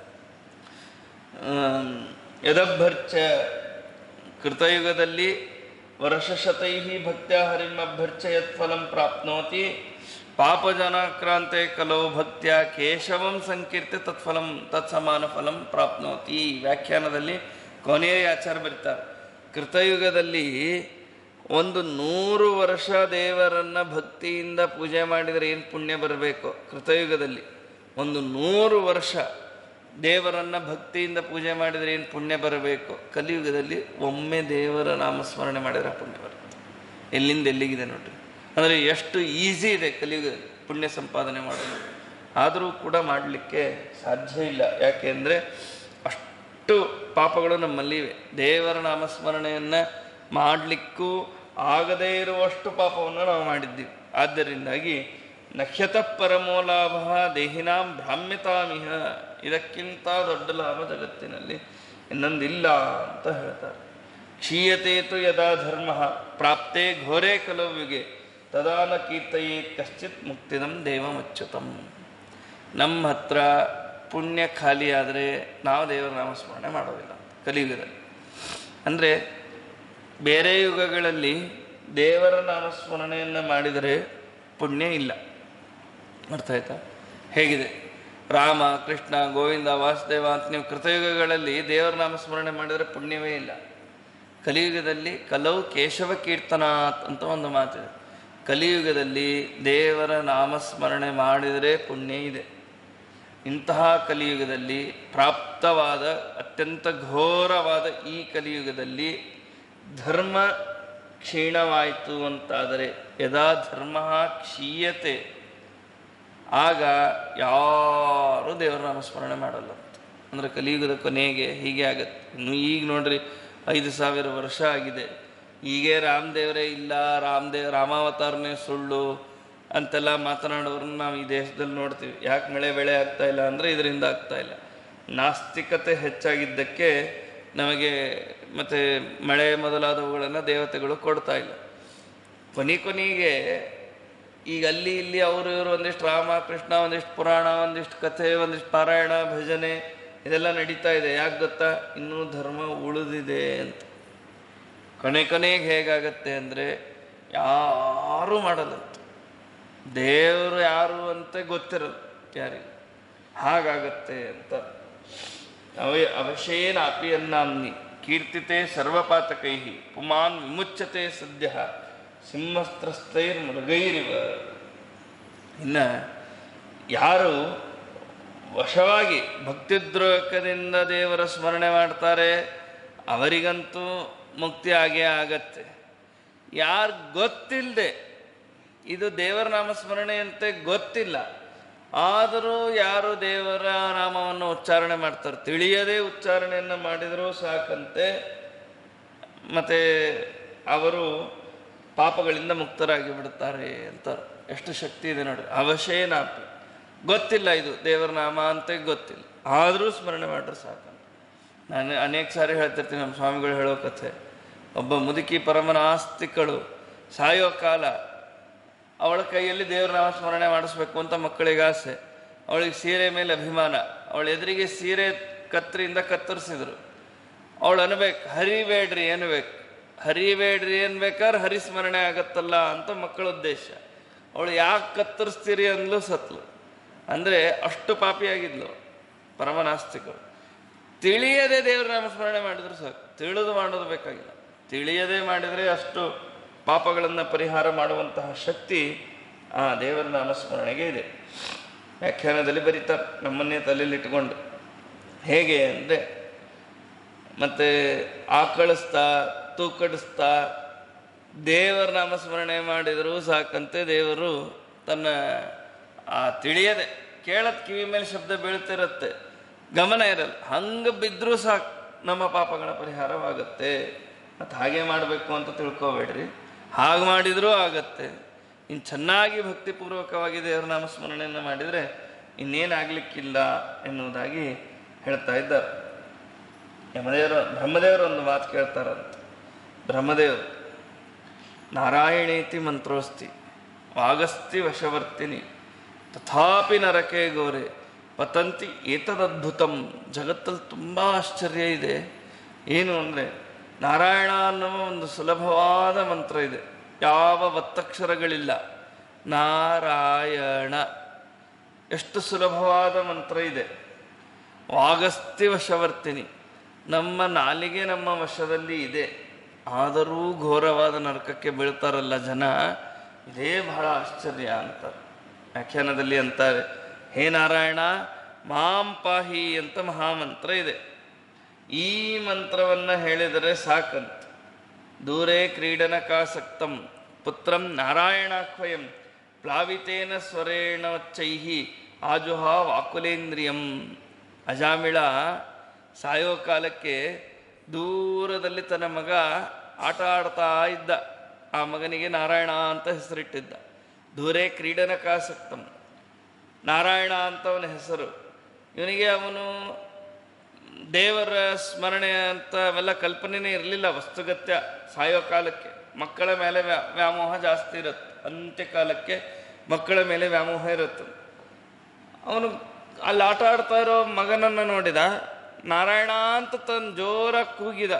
ಯದಭರ್ಚ ಕೃತಯುಗದಲ್ಲಿ ವರ್ಷಶತೈ ಭಕ್ತ್ಯ ಹರಿಮಭ್ಯರ್ಚ ಯತ್ ಫಲಂ ಪ್ರಾಪ್ನೋತಿ ಪಾಪಜನಾಕ್ರಾಂತೆ ಕಲೋ ಭಕ್ತ್ಯ ಕೇಶವಂ ಸಂಕೀರ್ತಿ ತತ್ಫಲಂ ತತ್ಸಮಾನ ಫಲಂ ಪ್ರಾಪ್ನೋತಿ. ಈ ವ್ಯಾಖ್ಯಾನದಲ್ಲಿ ಕೊನೆಯ ಆಚಾರ ಬರೀತಾರೆ, ಕೃತಯುಗದಲ್ಲಿ ಒಂದು ನೂರು ವರ್ಷ ದೇವರನ್ನ ಭಕ್ತಿಯಿಂದ ಪೂಜೆ ಮಾಡಿದರೆ ಏನು ಪುಣ್ಯ ಬರಬೇಕು. ಕೃತಯುಗದಲ್ಲಿ ಒಂದು ನೂರು ವರ್ಷ ದೇವರನ್ನ ಭಕ್ತಿಯಿಂದ ಪೂಜೆ ಮಾಡಿದರೆ ಏನು ಪುಣ್ಯ ಬರಬೇಕು. ಕಲಿಯುಗದಲ್ಲಿ ಒಮ್ಮೆ ದೇವರ ನಾಮಸ್ಮರಣೆ ಮಾಡಿದರೆ ಪುಣ್ಯ ಬರುತ್ತೆ. ಎಲ್ಲಿಂದ ಎಲ್ಲಿಗಿದೆ ನೋಡ್ರಿ. ಅಂದರೆ ಎಷ್ಟು ಈಸಿ ಇದೆ ಕಲಿಯುಗದಲ್ಲಿ ಪುಣ್ಯ ಸಂಪಾದನೆ ಮಾಡೋದು. ಆದರೂ ಕೂಡ ಮಾಡಲಿಕ್ಕೆ ಸಾಧ್ಯ ಇಲ್ಲ. ಯಾಕೆಂದರೆ ಅಷ್ಟು ಪಾಪಗಳು ನಮ್ಮಲ್ಲಿವೆ. ದೇವರ ನಾಮಸ್ಮರಣೆಯನ್ನು ಮಾಡಲಿಕ್ಕೂ ಆಗದೇ ಇರುವಷ್ಟು ಪಾಪವನ್ನು ನಾವು ಮಾಡಿದ್ದೀವಿ. ಆದ್ದರಿಂದಾಗಿ ನಕ್ಷ್ಯತಃ ಪರಮೋ ಲಾಭ ದೇಹಿನಾಂ ಭ್ರಾಮ್ಯತಾಮಿಹ, ಇದಕ್ಕಿಂತ ದೊಡ್ಡ ಲಾಭ ಜಗತ್ತಿನಲ್ಲಿ ಇನ್ನೊಂದಿಲ್ಲ ಅಂತ ಹೇಳ್ತಾರೆ. ಕ್ಷೀಯತೇತು ಯದಾ ಧರ್ಮ ಪ್ರಾಪ್ತೇ ಘೋರೇ ಕಲವ್ಯುಗೆ ತದಾ ನ ಕೀರ್ತಯೇ ಕಶ್ಚಿತ್ ಮುಕ್ತಿದಂ ದೇವಮಚ್ಯುತಂ. ನಮ್ಮ ಹತ್ರ ಪುಣ್ಯ ಖಾಲಿ ಆದರೆ ನಾವು ದೇವರ ನಾಮಸ್ಮರಣೆ ಮಾಡೋದಿಲ್ಲ ಕಲಿಯುಗದಲ್ಲಿ. ಅಂದರೆ ಬೇರೆ ಯುಗಗಳಲ್ಲಿ ದೇವರ ನಾಮಸ್ಮರಣೆಯನ್ನು ಮಾಡಿದರೆ ಪುಣ್ಯ ಇಲ್ಲ. ಅರ್ಥ ಆಯ್ತಾ? ಹೇಗಿದೆ ರಾಮ ಕೃಷ್ಣ ಗೋವಿಂದ ವಾಸುದೇವ ಅಂತ ನೀವು ಕೃತಯುಗಗಳಲ್ಲಿ ದೇವರ ನಾಮಸ್ಮರಣೆ ಮಾಡಿದರೆ ಪುಣ್ಯವೇ ಇಲ್ಲ. ಕಲಿಯುಗದಲ್ಲಿ ಕಲವು ಕೇಶವ ಕೀರ್ತನಾತ್ ಅಂತ ಒಂದು ಮಾತಿದೆ. ಕಲಿಯುಗದಲ್ಲಿ ದೇವರ ನಾಮಸ್ಮರಣೆ ಮಾಡಿದರೆ ಪುಣ್ಯ ಇದೆ. ಇಂತಹ ಕಲಿಯುಗದಲ್ಲಿ ಪ್ರಾಪ್ತವಾದ ಅತ್ಯಂತ ಘೋರವಾದ ಈ ಕಲಿಯುಗದಲ್ಲಿ ಧರ್ಮ ಕ್ಷೀಣವಾಯಿತು ಅಂತಾದರೆ, ಯದಾ ಧರ್ಮ ಕ್ಷೀಯತೆ, ಆಗ ಯಾರೂ ದೇವರ ನಾಮಸ್ಮರಣೆ ಮಾಡಲ್ಲ. ಅಂದರೆ ಕಲಿಯುಗದ ಕೊನೆಗೆ ಹೀಗೆ ಆಗತ್ತೆ. ಇನ್ನು ಈಗ ನೋಡ್ರಿ, ಐದು ಸಾವಿರ ವರ್ಷ ಆಗಿದೆ, ಹೀಗೆ ರಾಮದೇವರೇ ಇಲ್ಲ, ರಾಮದೇವ ರಾಮಾವತಾರನೇ ಸುಳ್ಳು ಅಂತೆಲ್ಲ ಮಾತನಾಡೋರನ್ನ ನಾವು ಈ ದೇಶದಲ್ಲಿ ನೋಡ್ತೀವಿ. ಯಾಕೆ ಮಳೆ ಬೆಳೆ ಆಗ್ತಾ ಇಲ್ಲ ಅಂದರೆ ಇದರಿಂದ ಆಗ್ತಾ ಇಲ್ಲ. ನಾಸ್ತಿಕತೆ ಹೆಚ್ಚಾಗಿದ್ದಕ್ಕೆ ನಮಗೆ ಮತ್ತು ಮಳೆ ಮೊದಲಾದವುಗಳನ್ನು ದೇವತೆಗಳು ಕೊಡ್ತಾ ಇಲ್ಲ. ಕೊನೆ ಕೊನೆಗೆ ಈಗ ಅಲ್ಲಿ ಇಲ್ಲಿ ಅವರು ಇವರು ಒಂದಿಷ್ಟು ರಾಮ ಕೃಷ್ಣ, ಒಂದಿಷ್ಟು ಪುರಾಣ, ಒಂದಿಷ್ಟು ಕಥೆ, ಒಂದಿಷ್ಟು ಪಾರಾಯಣ, ಭಜನೆ ಇದೆಲ್ಲ ನಡೀತಾ ಇದೆ. ಯಾಕೆ ಗೊತ್ತಾ? ಇನ್ನೂ ಧರ್ಮ ಉಳಿದಿದೆ ಅಂತ. ಕೊನೆ ಕೊನೆಗೆ ಹೇಗಾಗತ್ತೆ ಅಂದರೆ ಯಾರೂ ಮಾಡಲ್ಲಂತ, ದೇವರು ಯಾರು ಅಂತ ಗೊತ್ತಿರಲ್ಲ ಯಾರಿಗೆ, ಹಾಗಾಗತ್ತೆ ಅಂತ. ಅವ ಅವಶೇನ ಅಪಿ ಅನ್ನಾಮ್ನಿ ಕೀರ್ತಿತೆ ಸರ್ವಪಾತಕೈ ಪುಮಾನ್ ವಿಮುಚ್ಯತೆ ಸದ್ಯ ಸಿಂಹಸ್ತ್ರಸ್ಥೈರ್ ಮೃಗೈರಿವ. ಇನ್ನು ಯಾರು ವಶವಾಗಿ ಭಕ್ತಿದ್ರೋಕದಿಂದ ದೇವರ ಸ್ಮರಣೆ ಮಾಡ್ತಾರೆ ಅವರಿಗಂತೂ ಮುಕ್ತಿ ಆಗೇ ಆಗತ್ತೆ. ಯಾರು ಗೊತ್ತಿಲ್ಲದೆ ಇದು ದೇವರ ನಾಮಸ್ಮರಣೆ ಅಂತೆ ಗೊತ್ತಿಲ್ಲ, ಆದರೂ ಯಾರು ದೇವರ ನಾಮವನ್ನು ಉಚ್ಚಾರಣೆ ಮಾಡ್ತಾರೆ, ತಿಳಿಯದೇ ಉಚ್ಚಾರಣೆಯನ್ನು ಮಾಡಿದರೂ ಸಾಕಂತೆ, ಮತ್ತು ಅವರು ಪಾಪಗಳಿಂದ ಮುಕ್ತರಾಗಿ ಬಿಡುತ್ತಾರೆ ಅಂತ. ಎಷ್ಟು ಶಕ್ತಿ ಇದೆ ನೋಡ್ರಿ. ಅವಶೇನಾಪಿ, ಗೊತ್ತಿಲ್ಲ ಇದು ದೇವರ ನಾಮ ಅಂತ ಗೊತ್ತಿಲ್ಲ, ಆದರೂ ಸ್ಮರಣೆ ಮಾಡ್ರೆ ಸಾಕಂತ. ನಾನು ಅನೇಕ ಸಾರಿ ಹೇಳ್ತಿರ್ತೀನಿ, ನಮ್ಮ ಸ್ವಾಮಿಗಳು ಹೇಳೋ ಕಥೆ. ಒಬ್ಬ ಮುದುಕಿ ಪರಮನಾಸ್ತಿಕಳು ಸಾಯೋ ಕಾಲ ಅವಳ ಕೈಯಲ್ಲಿ ದೇವರ ನಾಮ ಸ್ಮರಣೆ ಮಾಡಿಸ್ಬೇಕು ಅಂತ ಮಕ್ಕಳಿಗೆ ಆಸೆ. ಅವಳಿಗೆ ಸೀರೆ ಮೇಲೆ ಅಭಿಮಾನ. ಅವಳ ಎದುರಿಗೆ ಸೀರೆ ಕತ್ತರಿಯಿಂದ ಕತ್ತರಿಸಿದ್ರು. ಅವಳು ಅನ್ಬೇಕು, ಹರಿಬೇಡ್ರಿ ಅನ್ಬೇಕು. ಹರಿಬೇಡ್ರಿ ಅನ್ಬೇಕಾದ್ರೆ ಹರಿಸ್ಮರಣೆ ಆಗತ್ತಲ್ಲ ಅಂತ ಮಕ್ಕಳ ಉದ್ದೇಶ. ಅವಳು ಯಾಕೆ ಕತ್ತರಿಸ್ತೀರಿ ಅಂದ್ಲು, ಸತ್ಲು. ಅಂದರೆ ಅಷ್ಟು ಪಾಪಿಯಾಗಿದ್ಲು ಪರಮನಾಸ್ತಿಕಳು. ತಿಳಿಯದೆ ದೇವರ ನಾಮಸ್ಮರಣೆ ಮಾಡಿದ್ರು ಸಾಕು, ತಿಳಿದು ಮಾಡೋದು ಬೇಕಾಗಿಲ್ಲ. ತಿಳಿಯದೆ ಮಾಡಿದರೆ ಅಷ್ಟು ಪಾಪಗಳನ್ನು ಪರಿಹಾರ ಮಾಡುವಂತಹ ಶಕ್ತಿ ಆ ದೇವರ ನಾಮಸ್ಮರಣೆಗೆ ಇದೆ. ವ್ಯಾಖ್ಯಾನದಲ್ಲಿ ಬರೀತಾರೆ, ನಮ್ಮನ್ನೇ ತಲೆಯಲ್ಲಿ ಇಟ್ಕೊಂಡು. ಹೇಗೆ ಅಂದರೆ, ಮತ್ತೆ ಆಕಳಿಸ್ತಾ ತೂಕಡಿಸ್ತಾ ದೇವರ ನಾಮಸ್ಮರಣೆ ಮಾಡಿದರೂ ಸಾಕಂತೆ ದೇವರು ತನ್ನ ಆ ತಿಳಿಯದೆ ಕೇಳತ್ ಕಿವಿ ಮೇಲೆ ಶಬ್ದ ಬೀಳ್ತಿರತ್ತೆ, ಗಮನ ಇರಲ್ಲ, ಹಂಗೆ ಬಿದ್ದರೂ ಸಾಕು ನಮ್ಮ ಪಾಪಗಳ ಪರಿಹಾರವಾಗತ್ತೆ. ಮತ್ತು ಹಾಗೆ ಮಾಡಬೇಕು ಅಂತ ತಿಳ್ಕೊಬೇಡ್ರಿ, ಹಾಗೆ ಮಾಡಿದರೂ ಆಗತ್ತೆ. ಇನ್ನು ಚೆನ್ನಾಗಿ ಭಕ್ತಿಪೂರ್ವಕವಾಗಿ ದೇವರ ನಾಮಸ್ಮರಣೆಯನ್ನು ಮಾಡಿದರೆ ಇನ್ನೇನಾಗಲಿಕ್ಕಿಲ್ಲ ಎನ್ನುವುದಾಗಿ ಹೇಳ್ತಾ ಇದ್ದಾರೆ. ಯಮದೇವರು ಬ್ರಹ್ಮದೇವರು ಒಂದು ಮಾತು ಕೇಳ್ತಾರಂತ. ಬ್ರಹ್ಮದೇವರು, ನಾರಾಯಣೇತಿ ಮಂತ್ರೋಸ್ತಿ ವಾಗಸ್ತಿ ವಶವರ್ತಿನಿ ತಥಾಪಿ ನರಕೆ ಗೋರೆ ಪತಂತಿ ಏತದದ್ಭುತಂ. ಜಗತ್ತಲ್ಲಿ ತುಂಬ ಆಶ್ಚರ್ಯ ಇದೆ. ಏನು ಅಂದರೆ, ನಾರಾಯಣ ಅನ್ನುವ ಒಂದು ಸುಲಭವಾದ ಮಂತ್ರ ಇದೆ, ಯಾವ ಒತ್ತಕ್ಷರಗಳಿಲ್ಲ, ನಾರಾಯಣ. ಎಷ್ಟು ಸುಲಭವಾದ ಮಂತ್ರ ಇದೆ. ವಾಗಸ್ತಿ ವಶವರ್ತಿನಿ. ನಮ್ಮ ನಾಲಿಗೆ ನಮ್ಮ ವಶದಲ್ಲಿ ಇದೆ, ಆದರೂ ಘೋರವಾದ ನರಕಕ್ಕೆ ಬೀಳ್ತಾರಲ್ಲ ಜನ, ಇದೇ ಬಹಳ ಆಶ್ಚರ್ಯ ಅಂತಾರೆ. ವ್ಯಾಖ್ಯಾನದಲ್ಲಿ ಅಂತಾರೆ, ಹೇ ನಾರಾಯಣ ಮಾಂ ಪಾಹಿ ಅಂತ ಮಹಾಮಂತ್ರ ಇದೆ. ಈ ಮಂತ್ರವನ್ನು ಹೇಳಿದರೆ ಸಾಕಂತ. ದೂರೇ ಕ್ರೀಡನಕಾಸಕ್ತಂ ಪುತ್ರಂ ನಾರಾಯಣಾಖ್ವಯಂ ಪ್ಲಾವಿತೇನ ಸ್ವರೇಣೋಚ್ಚೈಹಿ ಆಜುಹಾ ವಾಕುಲೇಂದ್ರಿಯಂ. ಅಜಾಮಿಳ ಸಾಯೋ ಕಾಲಕ್ಕೆ ದೂರದಲ್ಲಿ ತನ್ನ ಮಗ ಆಟ ಆಡ್ತಾ ಇದ್ದ. ಆ ಮಗನಿಗೆ ನಾರಾಯಣ ಅಂತ ಹೆಸರಿಟ್ಟಿದ್ದ. ದೂರೇ ಕ್ರೀಡನಕಾಸಕ್ತಂ, ನಾರಾಯಣ ಅಂತ ಅವನ ಹೆಸರು. ಇವನಿಗೆ ಅವನು ದೇವರ ಸ್ಮರಣೆ ಅಂತ ಅವೆಲ್ಲ ಕಲ್ಪನೆನೇ ಇರಲಿಲ್ಲ. ವಸ್ತುಗತ್ಯ ಸಾಯೋ ಕಾಲಕ್ಕೆ ಮಕ್ಕಳ ಮೇಲೆ ವ್ಯಾ ವ್ಯಾಮೋಹ ಜಾಸ್ತಿ ಇರುತ್ತೆ. ಅಂತ್ಯಕಾಲಕ್ಕೆ ಮಕ್ಕಳ ಮೇಲೆ ವ್ಯಾಮೋಹ ಇರುತ್ತೆ. ಅವನು ಅಲ್ಲಿ ಆಟ ಆಡ್ತಾ ಇರೋ ಮಗನನ್ನು ನೋಡಿದ, ನಾರಾಯಣ ಅಂತ ತನ್ನ ಜೋರಾಗಿ ಕೂಗಿದ.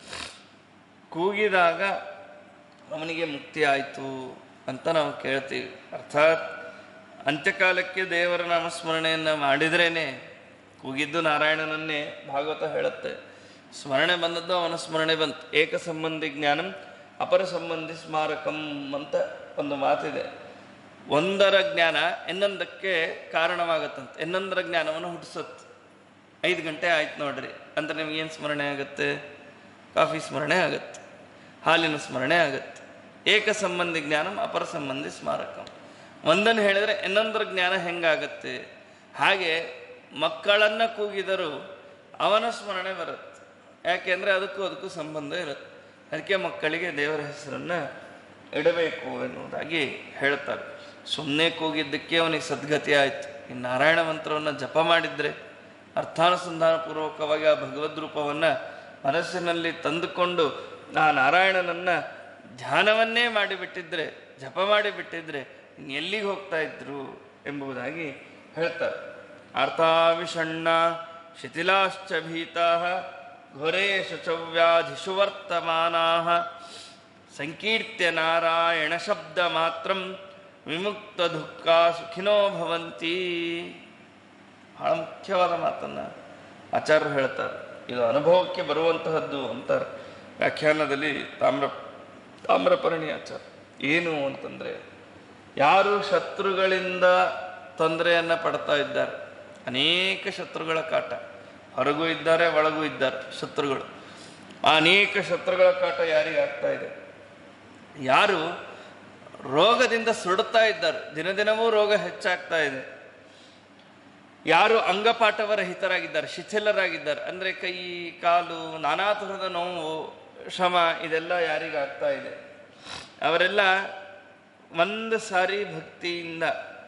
ಕೂಗಿದಾಗ ಅವನಿಗೆ ಮುಕ್ತಿ ಆಯಿತು ಅಂತ ನಾವು ಕೇಳ್ತೀವಿ. ಅರ್ಥಾತ್ ಅಂತ್ಯಕಾಲಕ್ಕೆ ದೇವರ ನಾಮಸ್ಮರಣೆಯನ್ನು ಮಾಡಿದ್ರೇನೆ, ಕೂಗಿದ್ದು ನಾರಾಯಣನನ್ನೇ ಭಾಗವತ ಹೇಳುತ್ತೆ. ಸ್ಮರಣೆ ಬಂದದ್ದು ಅವನ ಸ್ಮರಣೆ ಬಂತು. ಏಕ ಸಂಬಂಧಿ ಜ್ಞಾನಂ ಅಪರ ಸಂಬಂಧಿ ಸ್ಮಾರಕಂ ಅಂತ ಒಂದು ಮಾತಿದೆ. ಒಂದರ ಜ್ಞಾನ ಇನ್ನೊಂದಕ್ಕೆ ಕಾರಣವಾಗತ್ತಂತೆ, ಇನ್ನೊಂದರ ಜ್ಞಾನವನ್ನು ಹುಟ್ಟಿಸುತ್ತೆ. ಐದು ಗಂಟೆ ಆಯ್ತು ನೋಡ್ರಿ ಅಂತ ನಿಮಗೇನು ಸ್ಮರಣೆ ಆಗುತ್ತೆ? ಕಾಫಿ ಸ್ಮರಣೆ ಆಗುತ್ತೆ, ಹಾಲಿನ ಸ್ಮರಣೆ ಆಗುತ್ತೆ. ಏಕ ಸಂಬಂಧಿ ಜ್ಞಾನಂ ಅಪರ ಸಂಬಂಧಿ ಸ್ಮಾರಕಂ. ಒಂದನ್ನು ಹೇಳಿದರೆ ಇನ್ನೊಂದರ ಜ್ಞಾನ ಹೆಂಗಾಗತ್ತೆ? ಹಾಗೆ ಮಕ್ಕಳನ್ನು ಕೂಗಿದರೂ ಅವನ ಸ್ಮರಣೆ ಬರುತ್ತೆ. ಯಾಕೆಂದರೆ ಅದಕ್ಕೂ ಅದಕ್ಕೂ ಸಂಬಂಧ ಇರುತ್ತೆ. ಅದಕ್ಕೆ ಮಕ್ಕಳಿಗೆ ದೇವರ ಹೆಸರನ್ನು ಇಡಬೇಕು ಎನ್ನುವುದಾಗಿ ಹೇಳ್ತಾರೆ. ಸುಮ್ಮನೆ ಕೂಗಿದ್ದಕ್ಕೆ ಅವನಿಗೆ ಸದ್ಗತಿ ಆಯಿತು. ಈ ನಾರಾಯಣ ಮಂತ್ರವನ್ನು ಜಪ ಮಾಡಿದರೆ, ಅರ್ಥಾನುಸಂಧಾನಪೂರ್ವಕವಾಗಿ ಆ ಭಗವದ್ ರೂಪವನ್ನು ಮನಸ್ಸಿನಲ್ಲಿ ತಂದುಕೊಂಡು ಆ ನಾರಾಯಣನನ್ನು ಧ್ಯಾನವನ್ನೇ ಮಾಡಿಬಿಟ್ಟಿದ್ರೆ, ಜಪ ಮಾಡಿಬಿಟ್ಟಿದ್ರೆ ಎಲ್ಲಿಗೆ ಹೋಗ್ತಾ ಇದ್ರು ಎಂಬುದಾಗಿ ಹೇಳ್ತಾರೆ. ಅರ್ಥಾವಿಷಣ್ಣ ಶಿಥಿಲಾಶ್ಚ ಭೀತಾ ಘೋರೇಶು ಚ ವ್ಯಾಧಿಷು ವರ್ತಮಾನಾ ಸಂಕೀರ್ತ್ಯ ನಾರಾಯಣ ಶಬ್ದ ಮಾತ್ರಂ ವಿಮುಕ್ತ ದುಃಖ ಸುಖಿನೋ ಭವಂತಿ. ಬಹಳ ಮುಖ್ಯವಾದ ಮಾತನ್ನು ಆಚಾರ್ಯರು ಹೇಳ್ತಾರೆ. ಇದು ಅನುಭವಕ್ಕೆ ಬರುವಂತಹದ್ದು ಅಂತಾರೆ ವ್ಯಾಖ್ಯಾನದಲ್ಲಿ ತಾಮ್ರ ತಾಮ್ರಪರ್ಣಿ ಆಚಾರ್ಯ. ಏನು ಅಂತಂದರೆ, ಯಾರು ಶತ್ರುಗಳಿಂದ ತೊಂದರೆಯನ್ನು ಪಡ್ತಾ ಇದ್ದಾರೆ, ಅನೇಕ ಶತ್ರುಗಳ ಕಾಟ, ಹೊರಗೂ ಇದ್ದಾರೆ ಒಳಗೂ ಇದ್ದಾರೆ ಶತ್ರುಗಳು. ಆ ಅನೇಕ ಶತ್ರುಗಳ ಕಾಟ ಯಾರಿಗೆ ಆಗ್ತಾ ಇದೆ? ಯಾರು ರೋಗದಿಂದ ಸುಡುತ್ತಾ ಇದ್ದಾರೆ, ದಿನ ದಿನವೂ ರೋಗ ಹೆಚ್ಚಾಗ್ತಾ ಇದೆ. ಯಾರು ಅಂಗಪಾಠವರಹಿತರಾಗಿದ್ದಾರೆ, ಶಿಥಿಲರಾಗಿದ್ದಾರೆ, ಅಂದರೆ ಕೈ ಕಾಲು ನಾನಾ ತರಹದ ನೋವು ಶ್ರಮ ಇದೆಲ್ಲ ಯಾರಿಗಾಗ್ತಾ ಇದೆ, ಅವರೆಲ್ಲ ಒಂದು ಸಾರಿ ಭಕ್ತಿಯಿಂದ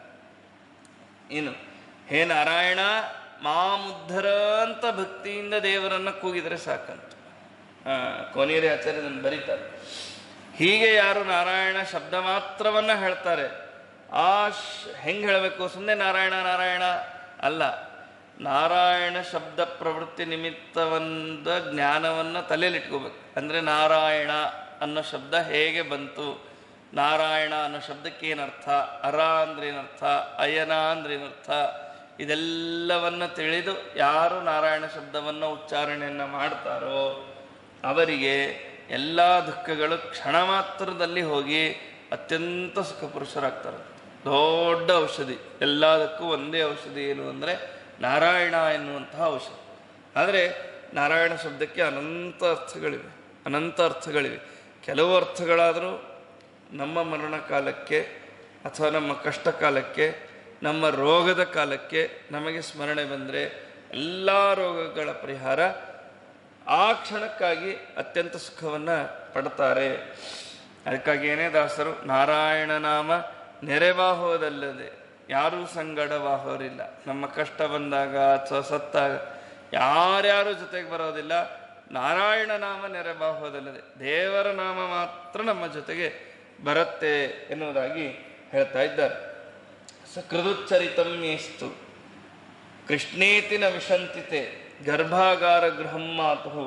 ಏನು ಹೇ ನಾರಾಯಣ ಮಾಮುದ್ಧರ ಅಂತ ಭಕ್ತಿಯಿಂದ ದೇವರನ್ನು ಕೂಗಿದರೆ ಸಾಕಂತ ಕೋನೇರಿ ಆಚಾರ್ಯದಲ್ಲಿ ಬರೀತಾರೆ. ಹೀಗೆ ಯಾರು ನಾರಾಯಣ ಶಬ್ದ ಮಾತ್ರವನ್ನ ಹೇಳ್ತಾರೆ, ಆ ಹೆಂಗೆ ಹೇಳಬೇಕು? ಸುಮ್ಮನೆ ನಾರಾಯಣ ನಾರಾಯಣ ಅಲ್ಲ, ನಾರಾಯಣ ಶಬ್ದ ಪ್ರವೃತ್ತಿ ನಿಮಿತ್ತವಂದ ಜ್ಞಾನವನ್ನು ತಲೆಯಲ್ಲಿಟ್ಕೋಬೇಕು. ಅಂದರೆ ನಾರಾಯಣ ಅನ್ನೋ ಶಬ್ದ ಹೇಗೆ ಬಂತು, ನಾರಾಯಣ ಅನ್ನೋ ಶಬ್ದಕ್ಕೆ ಏನರ್ಥ, ಅರ ಅಂದ್ರೆ ಏನರ್ಥ, ಅಯನ ಅಂದ್ರೆ ಏನರ್ಥ, ಇದೆಲ್ಲವನ್ನು ತಿಳಿದು ಯಾರು ನಾರಾಯಣ ಶಬ್ದವನ್ನು ಉಚ್ಚಾರಣೆಯನ್ನು ಮಾಡ್ತಾರೋ ಅವರಿಗೆ ಎಲ್ಲ ದುಃಖಗಳು ಕ್ಷಣ ಮಾತ್ರದಲ್ಲಿ ಹೋಗಿ ಅತ್ಯಂತ ಸುಖ ಪುರುಷರಾಗ್ತಾರೆ. ದೊಡ್ಡ ಔಷಧಿ, ಎಲ್ಲದಕ್ಕೂ ಒಂದೇ ಔಷಧಿ ಏನು ಅಂದರೆ ನಾರಾಯಣ ಎನ್ನುವಂತಹ ಔಷಧಿ. ಆದರೆ ನಾರಾಯಣ ಶಬ್ದಕ್ಕೆ ಅನಂತ ಅರ್ಥಗಳಿವೆ, ಅನಂತ ಅರ್ಥಗಳಿವೆ. ಕೆಲವು ಅರ್ಥಗಳಾದರೂ ನಮ್ಮ ಮರಣ ಕಾಲಕ್ಕೆ ಅಥವಾ ನಮ್ಮ ಕಷ್ಟ ಕಾಲಕ್ಕೆ, ನಮ್ಮ ರೋಗದ ಕಾಲಕ್ಕೆ ನಮಗೆ ಸ್ಮರಣೆ ಬಂದರೆ ಎಲ್ಲ ರೋಗಗಳ ಪರಿಹಾರ ಆ ಕ್ಷಣಕ್ಕಾಗಿ ಅತ್ಯಂತ ಸುಖವನ್ನು ಪಡ್ತಾರೆ. ಅದಕ್ಕಾಗಿ ಏನೇ ದಾಸರು ನಾರಾಯಣ ನಾಮ ನೆರೆವಾಹೋದಲ್ಲದೆ ಯಾರೂ ಸಂಗಡವಾಹೋರಿಲ್ಲ. ನಮ್ಮ ಕಷ್ಟ ಬಂದಾಗ ಅಥವಾ ಸತ್ತಾಗ ಯಾರ್ಯಾರು ಜೊತೆಗೆ ಬರೋದಿಲ್ಲ. ನಾರಾಯಣ ನಾಮ ನೆರೆಬಾಹೋದಲ್ಲದೆ ದೇವರ ನಾಮ ಮಾತ್ರ ನಮ್ಮ ಜೊತೆಗೆ ಬರುತ್ತೆ ಎನ್ನುವುದಾಗಿ ಹೇಳ್ತಾ ಇದ್ದಾರೆ. ಸಕೃದುಚ್ಚರಿತಂ ಯೇಸ್ತು ಕೃಷ್ಣೇತಿ ನ ವಿಶಂತಿತೆ ಗರ್ಭಾಗಾರ ಗೃಹಂ ಮಾತು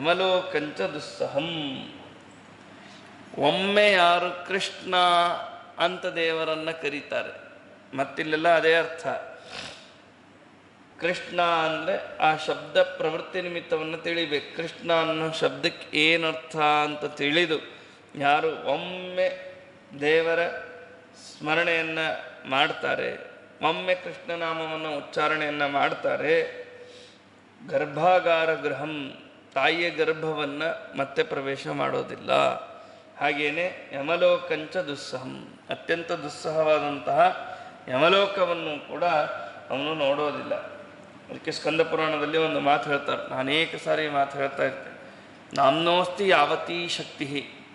ಯಮಲೋಕಂಚ ದುಸ್ಸಹಂ. ಒಮ್ಮೆ ಯಾರು ಕೃಷ್ಣ ಅಂತ ದೇವರನ್ನು ಕರೀತಾರೆ. ಮತ್ತಿಲ್ಲೆಲ್ಲ ಅದೇ ಅರ್ಥ. ಕೃಷ್ಣ ಅಂದರೆ ಆ ಶಬ್ದ ಪ್ರವೃತ್ತಿ ನಿಮಿತ್ತವನ್ನು ತಿಳಿಬೇಕು. ಕೃಷ್ಣ ಅನ್ನೋ ಶಬ್ದಕ್ಕೆ ಏನರ್ಥ ಅಂತ ತಿಳಿದು ಯಾರು ಒಮ್ಮೆ ದೇವರ ಸ್ಮರಣೆಯನ್ನು ಮಾಡ್ತಾರೆ, ಒಮ್ಮೆ ಕೃಷ್ಣನಾಮವನ್ನು ಉಚ್ಚಾರಣೆಯನ್ನು ಮಾಡ್ತಾರೆ, ಗರ್ಭಾಗಾರ ಗೃಹಂ, ತಾಯಿಯ ಗರ್ಭವನ್ನು ಮತ್ತೆ ಪ್ರವೇಶ ಮಾಡೋದಿಲ್ಲ. ಹಾಗೆಯೇ ಯಮಲೋಕಂಚ ದುಸ್ಸಹಂ, ಅತ್ಯಂತ ದುಸ್ಸಹವಾದಂತಹ ಯಮಲೋಕವನ್ನು ಕೂಡ ಅವನು ನೋಡೋದಿಲ್ಲ. ಅದಕ್ಕೆ ಸ್ಕಂದ ಪುರಾಣದಲ್ಲಿ ಒಂದು ಮಾತು ಹೇಳ್ತಾರೆ, ನಾನು ಅನೇಕ ಸಾರಿ ಮಾತು ಹೇಳ್ತಾ ಇರ್ತೇನೆ. ನಾಮ್ನೋಸ್ತಿ ಯಾವತೀ ಶಕ್ತಿ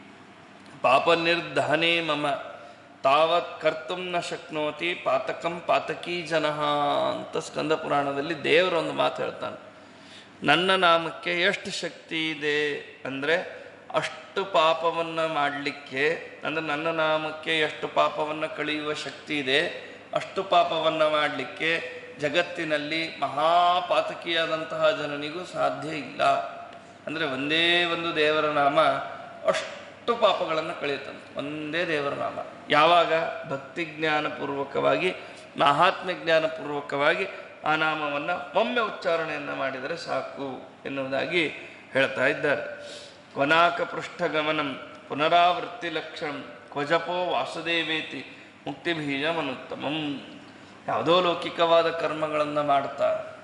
ಪಾಪ ನಿರ್ದಹನೆ ಮಮ ತಾವತ್ ಕರ್ತುಂ ನ ಶಕ್ನೋತಿ ಪಾತಕಂ ಪಾತಕೀ ಜನಃ ಅಂತ ಸ್ಕಂದ ಪುರಾಣದಲ್ಲಿ ದೇವರೊಂದು ಮಾತು ಹೇಳ್ತಾನೆ. ನನ್ನ ನಾಮಕ್ಕೆ ಎಷ್ಟು ಶಕ್ತಿ ಇದೆ ಅಂದರೆ ಅಷ್ಟು ಪಾಪವನ್ನು ಮಾಡಲಿಕ್ಕೆ, ಅಂದರೆ ನನ್ನ ನಾಮಕ್ಕೆ ಎಷ್ಟು ಪಾಪವನ್ನು ಕಳೆಯುವ ಶಕ್ತಿ ಇದೆ ಅಷ್ಟು ಪಾಪವನ್ನು ಮಾಡಲಿಕ್ಕೆ ಜಗತ್ತಿನಲ್ಲಿ ಮಹಾಪಾತಕಿಯಾದಂತಹ ಜನನಿಗೂ ಸಾಧ್ಯ ಇಲ್ಲ. ಅಂದರೆ ಒಂದೇ ಒಂದು ದೇವರ ನಾಮ ಅಷ್ಟು ಪಾಪಗಳನ್ನು ಕಳೆಯುತ್ತಂತೆ, ಒಂದೇ ದೇವರ ನಾಮ. ಯಾವಾಗ ಭಕ್ತಿ ಜ್ಞಾನಪೂರ್ವಕವಾಗಿ ಮಹಾತ್ಮ ಜ್ಞಾನಪೂರ್ವಕವಾಗಿ ಆ ನಾಮವನ್ನು ಒಮ್ಮೆ ಉಚ್ಚಾರಣೆಯನ್ನು ಮಾಡಿದರೆ ಸಾಕು ಎನ್ನುವುದಾಗಿ ಹೇಳ್ತಾ ಇದ್ದಾರೆ. ಕ್ವನಾಕ ಪೃಷ್ಠಗಮನಂ ಪುನರಾವೃತ್ತಿ ಲಕ್ಷಣಂ ಕ್ವಜಪೋ ವಾಸುದೇವೇತಿ ಮುಕ್ತಿ ಬೀಜಮನುತ್ತಮಂ. ಯಾವುದೋ ಲೌಕಿಕವಾದ ಕರ್ಮಗಳನ್ನು ಮಾಡ್ತಾ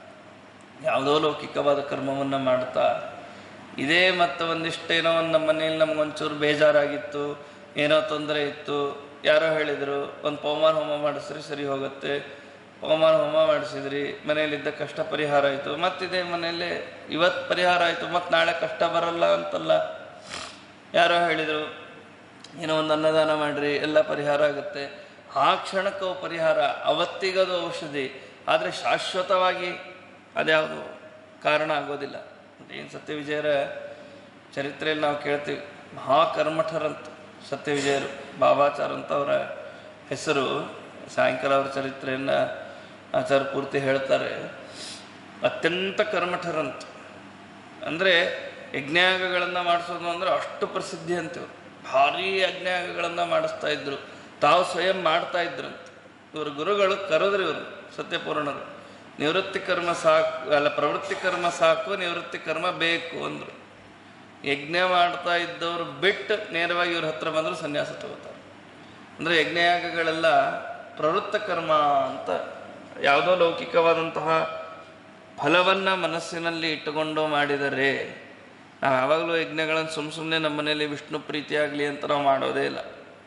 ಯಾವುದೋ ಲೌಕಿಕವಾದ ಕರ್ಮವನ್ನು ಮಾಡ್ತಾ ಇದೇ ಮತ್ತು ಒಂದಿಷ್ಟೇನೋ ಒಂದು ನಮ್ಮ ಮನೆಯಲ್ಲಿ ನಮಗೊಂಚೂರು ಬೇಜಾರಾಗಿತ್ತು, ಏನೋ ತೊಂದರೆ ಇತ್ತು, ಯಾರೋ ಹೇಳಿದರು ಒಂದು ಪವಮಾನ ಹೋಮ ಮಾಡಿಸ್ರಿ ಸರಿ ಹೋಗುತ್ತೆ, ಪವಮಾನ ಹೋಮ ಮಾಡಿಸಿದ್ರಿ, ಮನೆಯಲ್ಲಿದ್ದ ಕಷ್ಟ ಪರಿಹಾರ ಆಯಿತು, ಮತ್ತಿದೇ ಮನೆಯಲ್ಲೇ ಇವತ್ತು ಪರಿಹಾರ ಆಯಿತು, ಮತ್ತು ನಾಳೆ ಕಷ್ಟ ಬರಲ್ಲ ಅಂತಲ್ಲ. ಯಾರೋ ಹೇಳಿದರು ಏನೋ ಒಂದು ಅನ್ನದಾನ ಮಾಡಿರಿ ಎಲ್ಲ ಪರಿಹಾರ ಆಗುತ್ತೆ. ಆ ಕ್ಷಣಕ್ಕೂ ಪರಿಹಾರ, ಅವತ್ತಿಗದು ಔಷಧಿ, ಆದರೆ ಶಾಶ್ವತವಾಗಿ ಅದ್ಯಾವುದು ಕಾರಣ ಆಗೋದಿಲ್ಲ. ಏನು ಸತ್ಯವಿಜಯರ ಚರಿತ್ರೆಯಲ್ಲಿ ನಾವು ಕೇಳ್ತೀವಿ, ಮಹಾಕರ್ಮಠರಂತ ಸತ್ಯವಿಜಯರು, ಬಾಬಾಚಾರ್ ಅಂತ ಅವರ ಹೆಸರು. ಸಾಯಂಕಾಲ ಅವರ ಚರಿತ್ರೆಯನ್ನು ಆಚಾರ ಪೂರ್ತಿ ಹೇಳ್ತಾರೆ. ಅತ್ಯಂತ ಕರ್ಮಠರಂತ, ಅಂದರೆ ಯಜ್ಞಯಾಗಗಳನ್ನು ಮಾಡಿಸೋದು ಅಂದರೆ ಅಷ್ಟು ಪ್ರಸಿದ್ಧಿ ಅಂತೀವಿ. ಭಾರೀ ಯಜ್ಞಯಾಗಗಳನ್ನು ಮಾಡಿಸ್ತಾ ಇದ್ರು, ತಾವು ಸ್ವಯಂ ಮಾಡ್ತಾ ಇದ್ರಂತ. ಇವರು ಗುರುಗಳು ಕರೆದ್ರು ಇವರು ಸತ್ಯಪೂರ್ಣರು, ನಿವೃತ್ತಿ ಕರ್ಮ ಸಾಕು ಅಲ್ಲ ಪ್ರವೃತ್ತಿ ಕರ್ಮ ಸಾಕು, ನಿವೃತ್ತಿ ಕರ್ಮ ಬೇಕು ಅಂದರು. ಯಜ್ಞ ಮಾಡ್ತಾ ಇದ್ದವರು ಬಿಟ್ಟು ನೇರವಾಗಿ ಇವ್ರ ಹತ್ರ ಬಂದರೂ ಸನ್ಯಾಸ ತಗೋತಾರೆ. ಅಂದರೆ ಯಜ್ಞಯಾಗಗಳೆಲ್ಲ ಪ್ರವೃತ್ತ ಕರ್ಮ ಅಂತ, ಯಾವುದೋ ಲೌಕಿಕವಾದಂತಹ ಫಲವನ್ನು ಮನಸ್ಸಿನಲ್ಲಿ ಇಟ್ಟುಕೊಂಡು ಮಾಡಿದರೆ, ನಾವು ಯಾವಾಗಲೂ ಯಜ್ಞಗಳನ್ನು ಸುಮ್ಮ ಸುಮ್ಮನೆ ನಮ್ಮ ಮನೇಲಿ ವಿಷ್ಣು ಪ್ರೀತಿಯಾಗಲಿ ಅಂತ ನಾವು ಮಾಡೋದೇ ಇಲ್ಲ.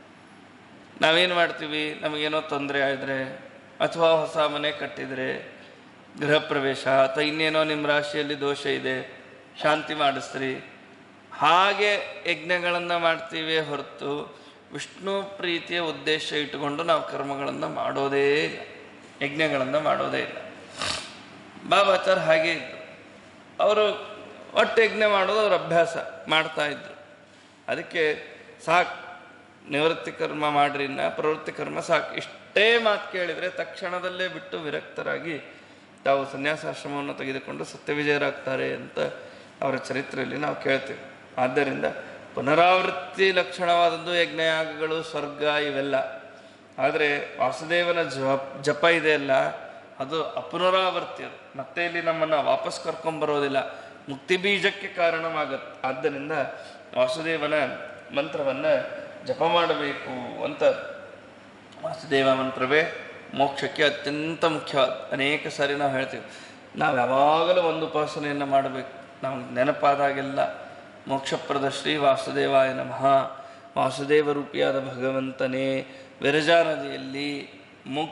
ನಾವೇನು ಮಾಡ್ತೀವಿ, ನಮಗೇನೋ ತೊಂದರೆ ಆದರೆ ಅಥವಾ ಹೊಸ ಮನೆ ಕಟ್ಟಿದರೆ, ಗೃಹ ಪ್ರವೇಶ ಅಥವಾ ಇನ್ನೇನೋ ನಿಮ್ಮ ರಾಶಿಯಲ್ಲಿ ದೋಷ ಇದೆ ಶಾಂತಿ ಮಾಡಿಸ್ರಿ, ಹಾಗೆ ಯಜ್ಞಗಳನ್ನು ಮಾಡ್ತೀವಿ ಹೊರತು ವಿಷ್ಣು ಪ್ರೀತಿಯ ಉದ್ದೇಶ ಇಟ್ಟುಕೊಂಡು ನಾವು ಕರ್ಮಗಳನ್ನು ಮಾಡೋದೇ ಇಲ್ಲ, ಯಜ್ಞಗಳನ್ನು ಮಾಡೋದೇ ಇಲ್ಲ. ಬಾಬಾಚಾರ್ ಹಾಗೆ ಇದ್ದರು. ಅವರು ಒಟ್ಟು ಯಜ್ಞ ಮಾಡೋದು ಅವ್ರ ಅಭ್ಯಾಸ ಮಾಡ್ತಾ ಇದ್ರು. ಅದಕ್ಕೆ ಸಾಕು ನಿವೃತ್ತಿ ಕರ್ಮ ಮಾಡ್ರಿನ್ನ ಪ್ರವೃತ್ತಿ ಕರ್ಮ ಸಾಕು, ಇಷ್ಟೇ ಮಾತು ಕೇಳಿದರೆ ತಕ್ಷಣದಲ್ಲೇ ಬಿಟ್ಟು ವಿರಕ್ತರಾಗಿ ತಾವು ಸನ್ಯಾಸಾಶ್ರಮವನ್ನು ತೆಗೆದುಕೊಂಡು ಸತ್ಯವಿಜಯರಾಗ್ತಾರೆ ಅಂತ ಅವರ ಚರಿತ್ರೆಯಲ್ಲಿ ನಾವು ಕೇಳ್ತೀವಿ. ಆದ್ದರಿಂದ ಪುನರಾವೃತ್ತಿ ಲಕ್ಷಣವಾದದ್ದು ಯಜ್ಞಯಾಗಗಳು, ಸ್ವರ್ಗ ಇವೆಲ್ಲ. ಆದರೆ ವಾಸುದೇವನ ಜಪ ಜಪ ಇದೆಯಲ್ಲ ಅದು ಅಪುನರಾವರ್ತಿ, ಅದು ಮತ್ತೆ ಇಲ್ಲಿ ನಮ್ಮನ್ನು ವಾಪಸ್ ಕರ್ಕೊಂಬರೋದಿಲ್ಲ, ಮುಕ್ತಿ ಬೀಜಕ್ಕೆ ಕಾರಣವಾಗತ್ತೆ. ಆದ್ದರಿಂದ ವಾಸುದೇವನ ಮಂತ್ರವನ್ನು ಜಪ ಮಾಡಬೇಕು ಅಂತ. ವಾಸುದೇವ ಮಂತ್ರವೇ ಮೋಕ್ಷಕ್ಕೆ ಅತ್ಯಂತ ಮುಖ್ಯವಾದ. ಅನೇಕ ಸಾರಿ ನಾವು ಹೇಳ್ತೀವಿ, ನಾವು ಯಾವಾಗಲೂ ಒಂದು ಉಪಾಸನೆಯನ್ನು ಮಾಡಬೇಕು. ನಾವು ನೆನಪಾದಾಗೆಲ್ಲ ಮೋಕ್ಷಪ್ರದ ಶ್ರೀ ವಾಸುದೇವಾಯ ನಮಃ, ವಾಸುದೇವ ರೂಪಿಯಾದ ಭಗವಂತನೇ, ವಿರಜಾ ನದಿಯಲ್ಲಿ ಮುಕ್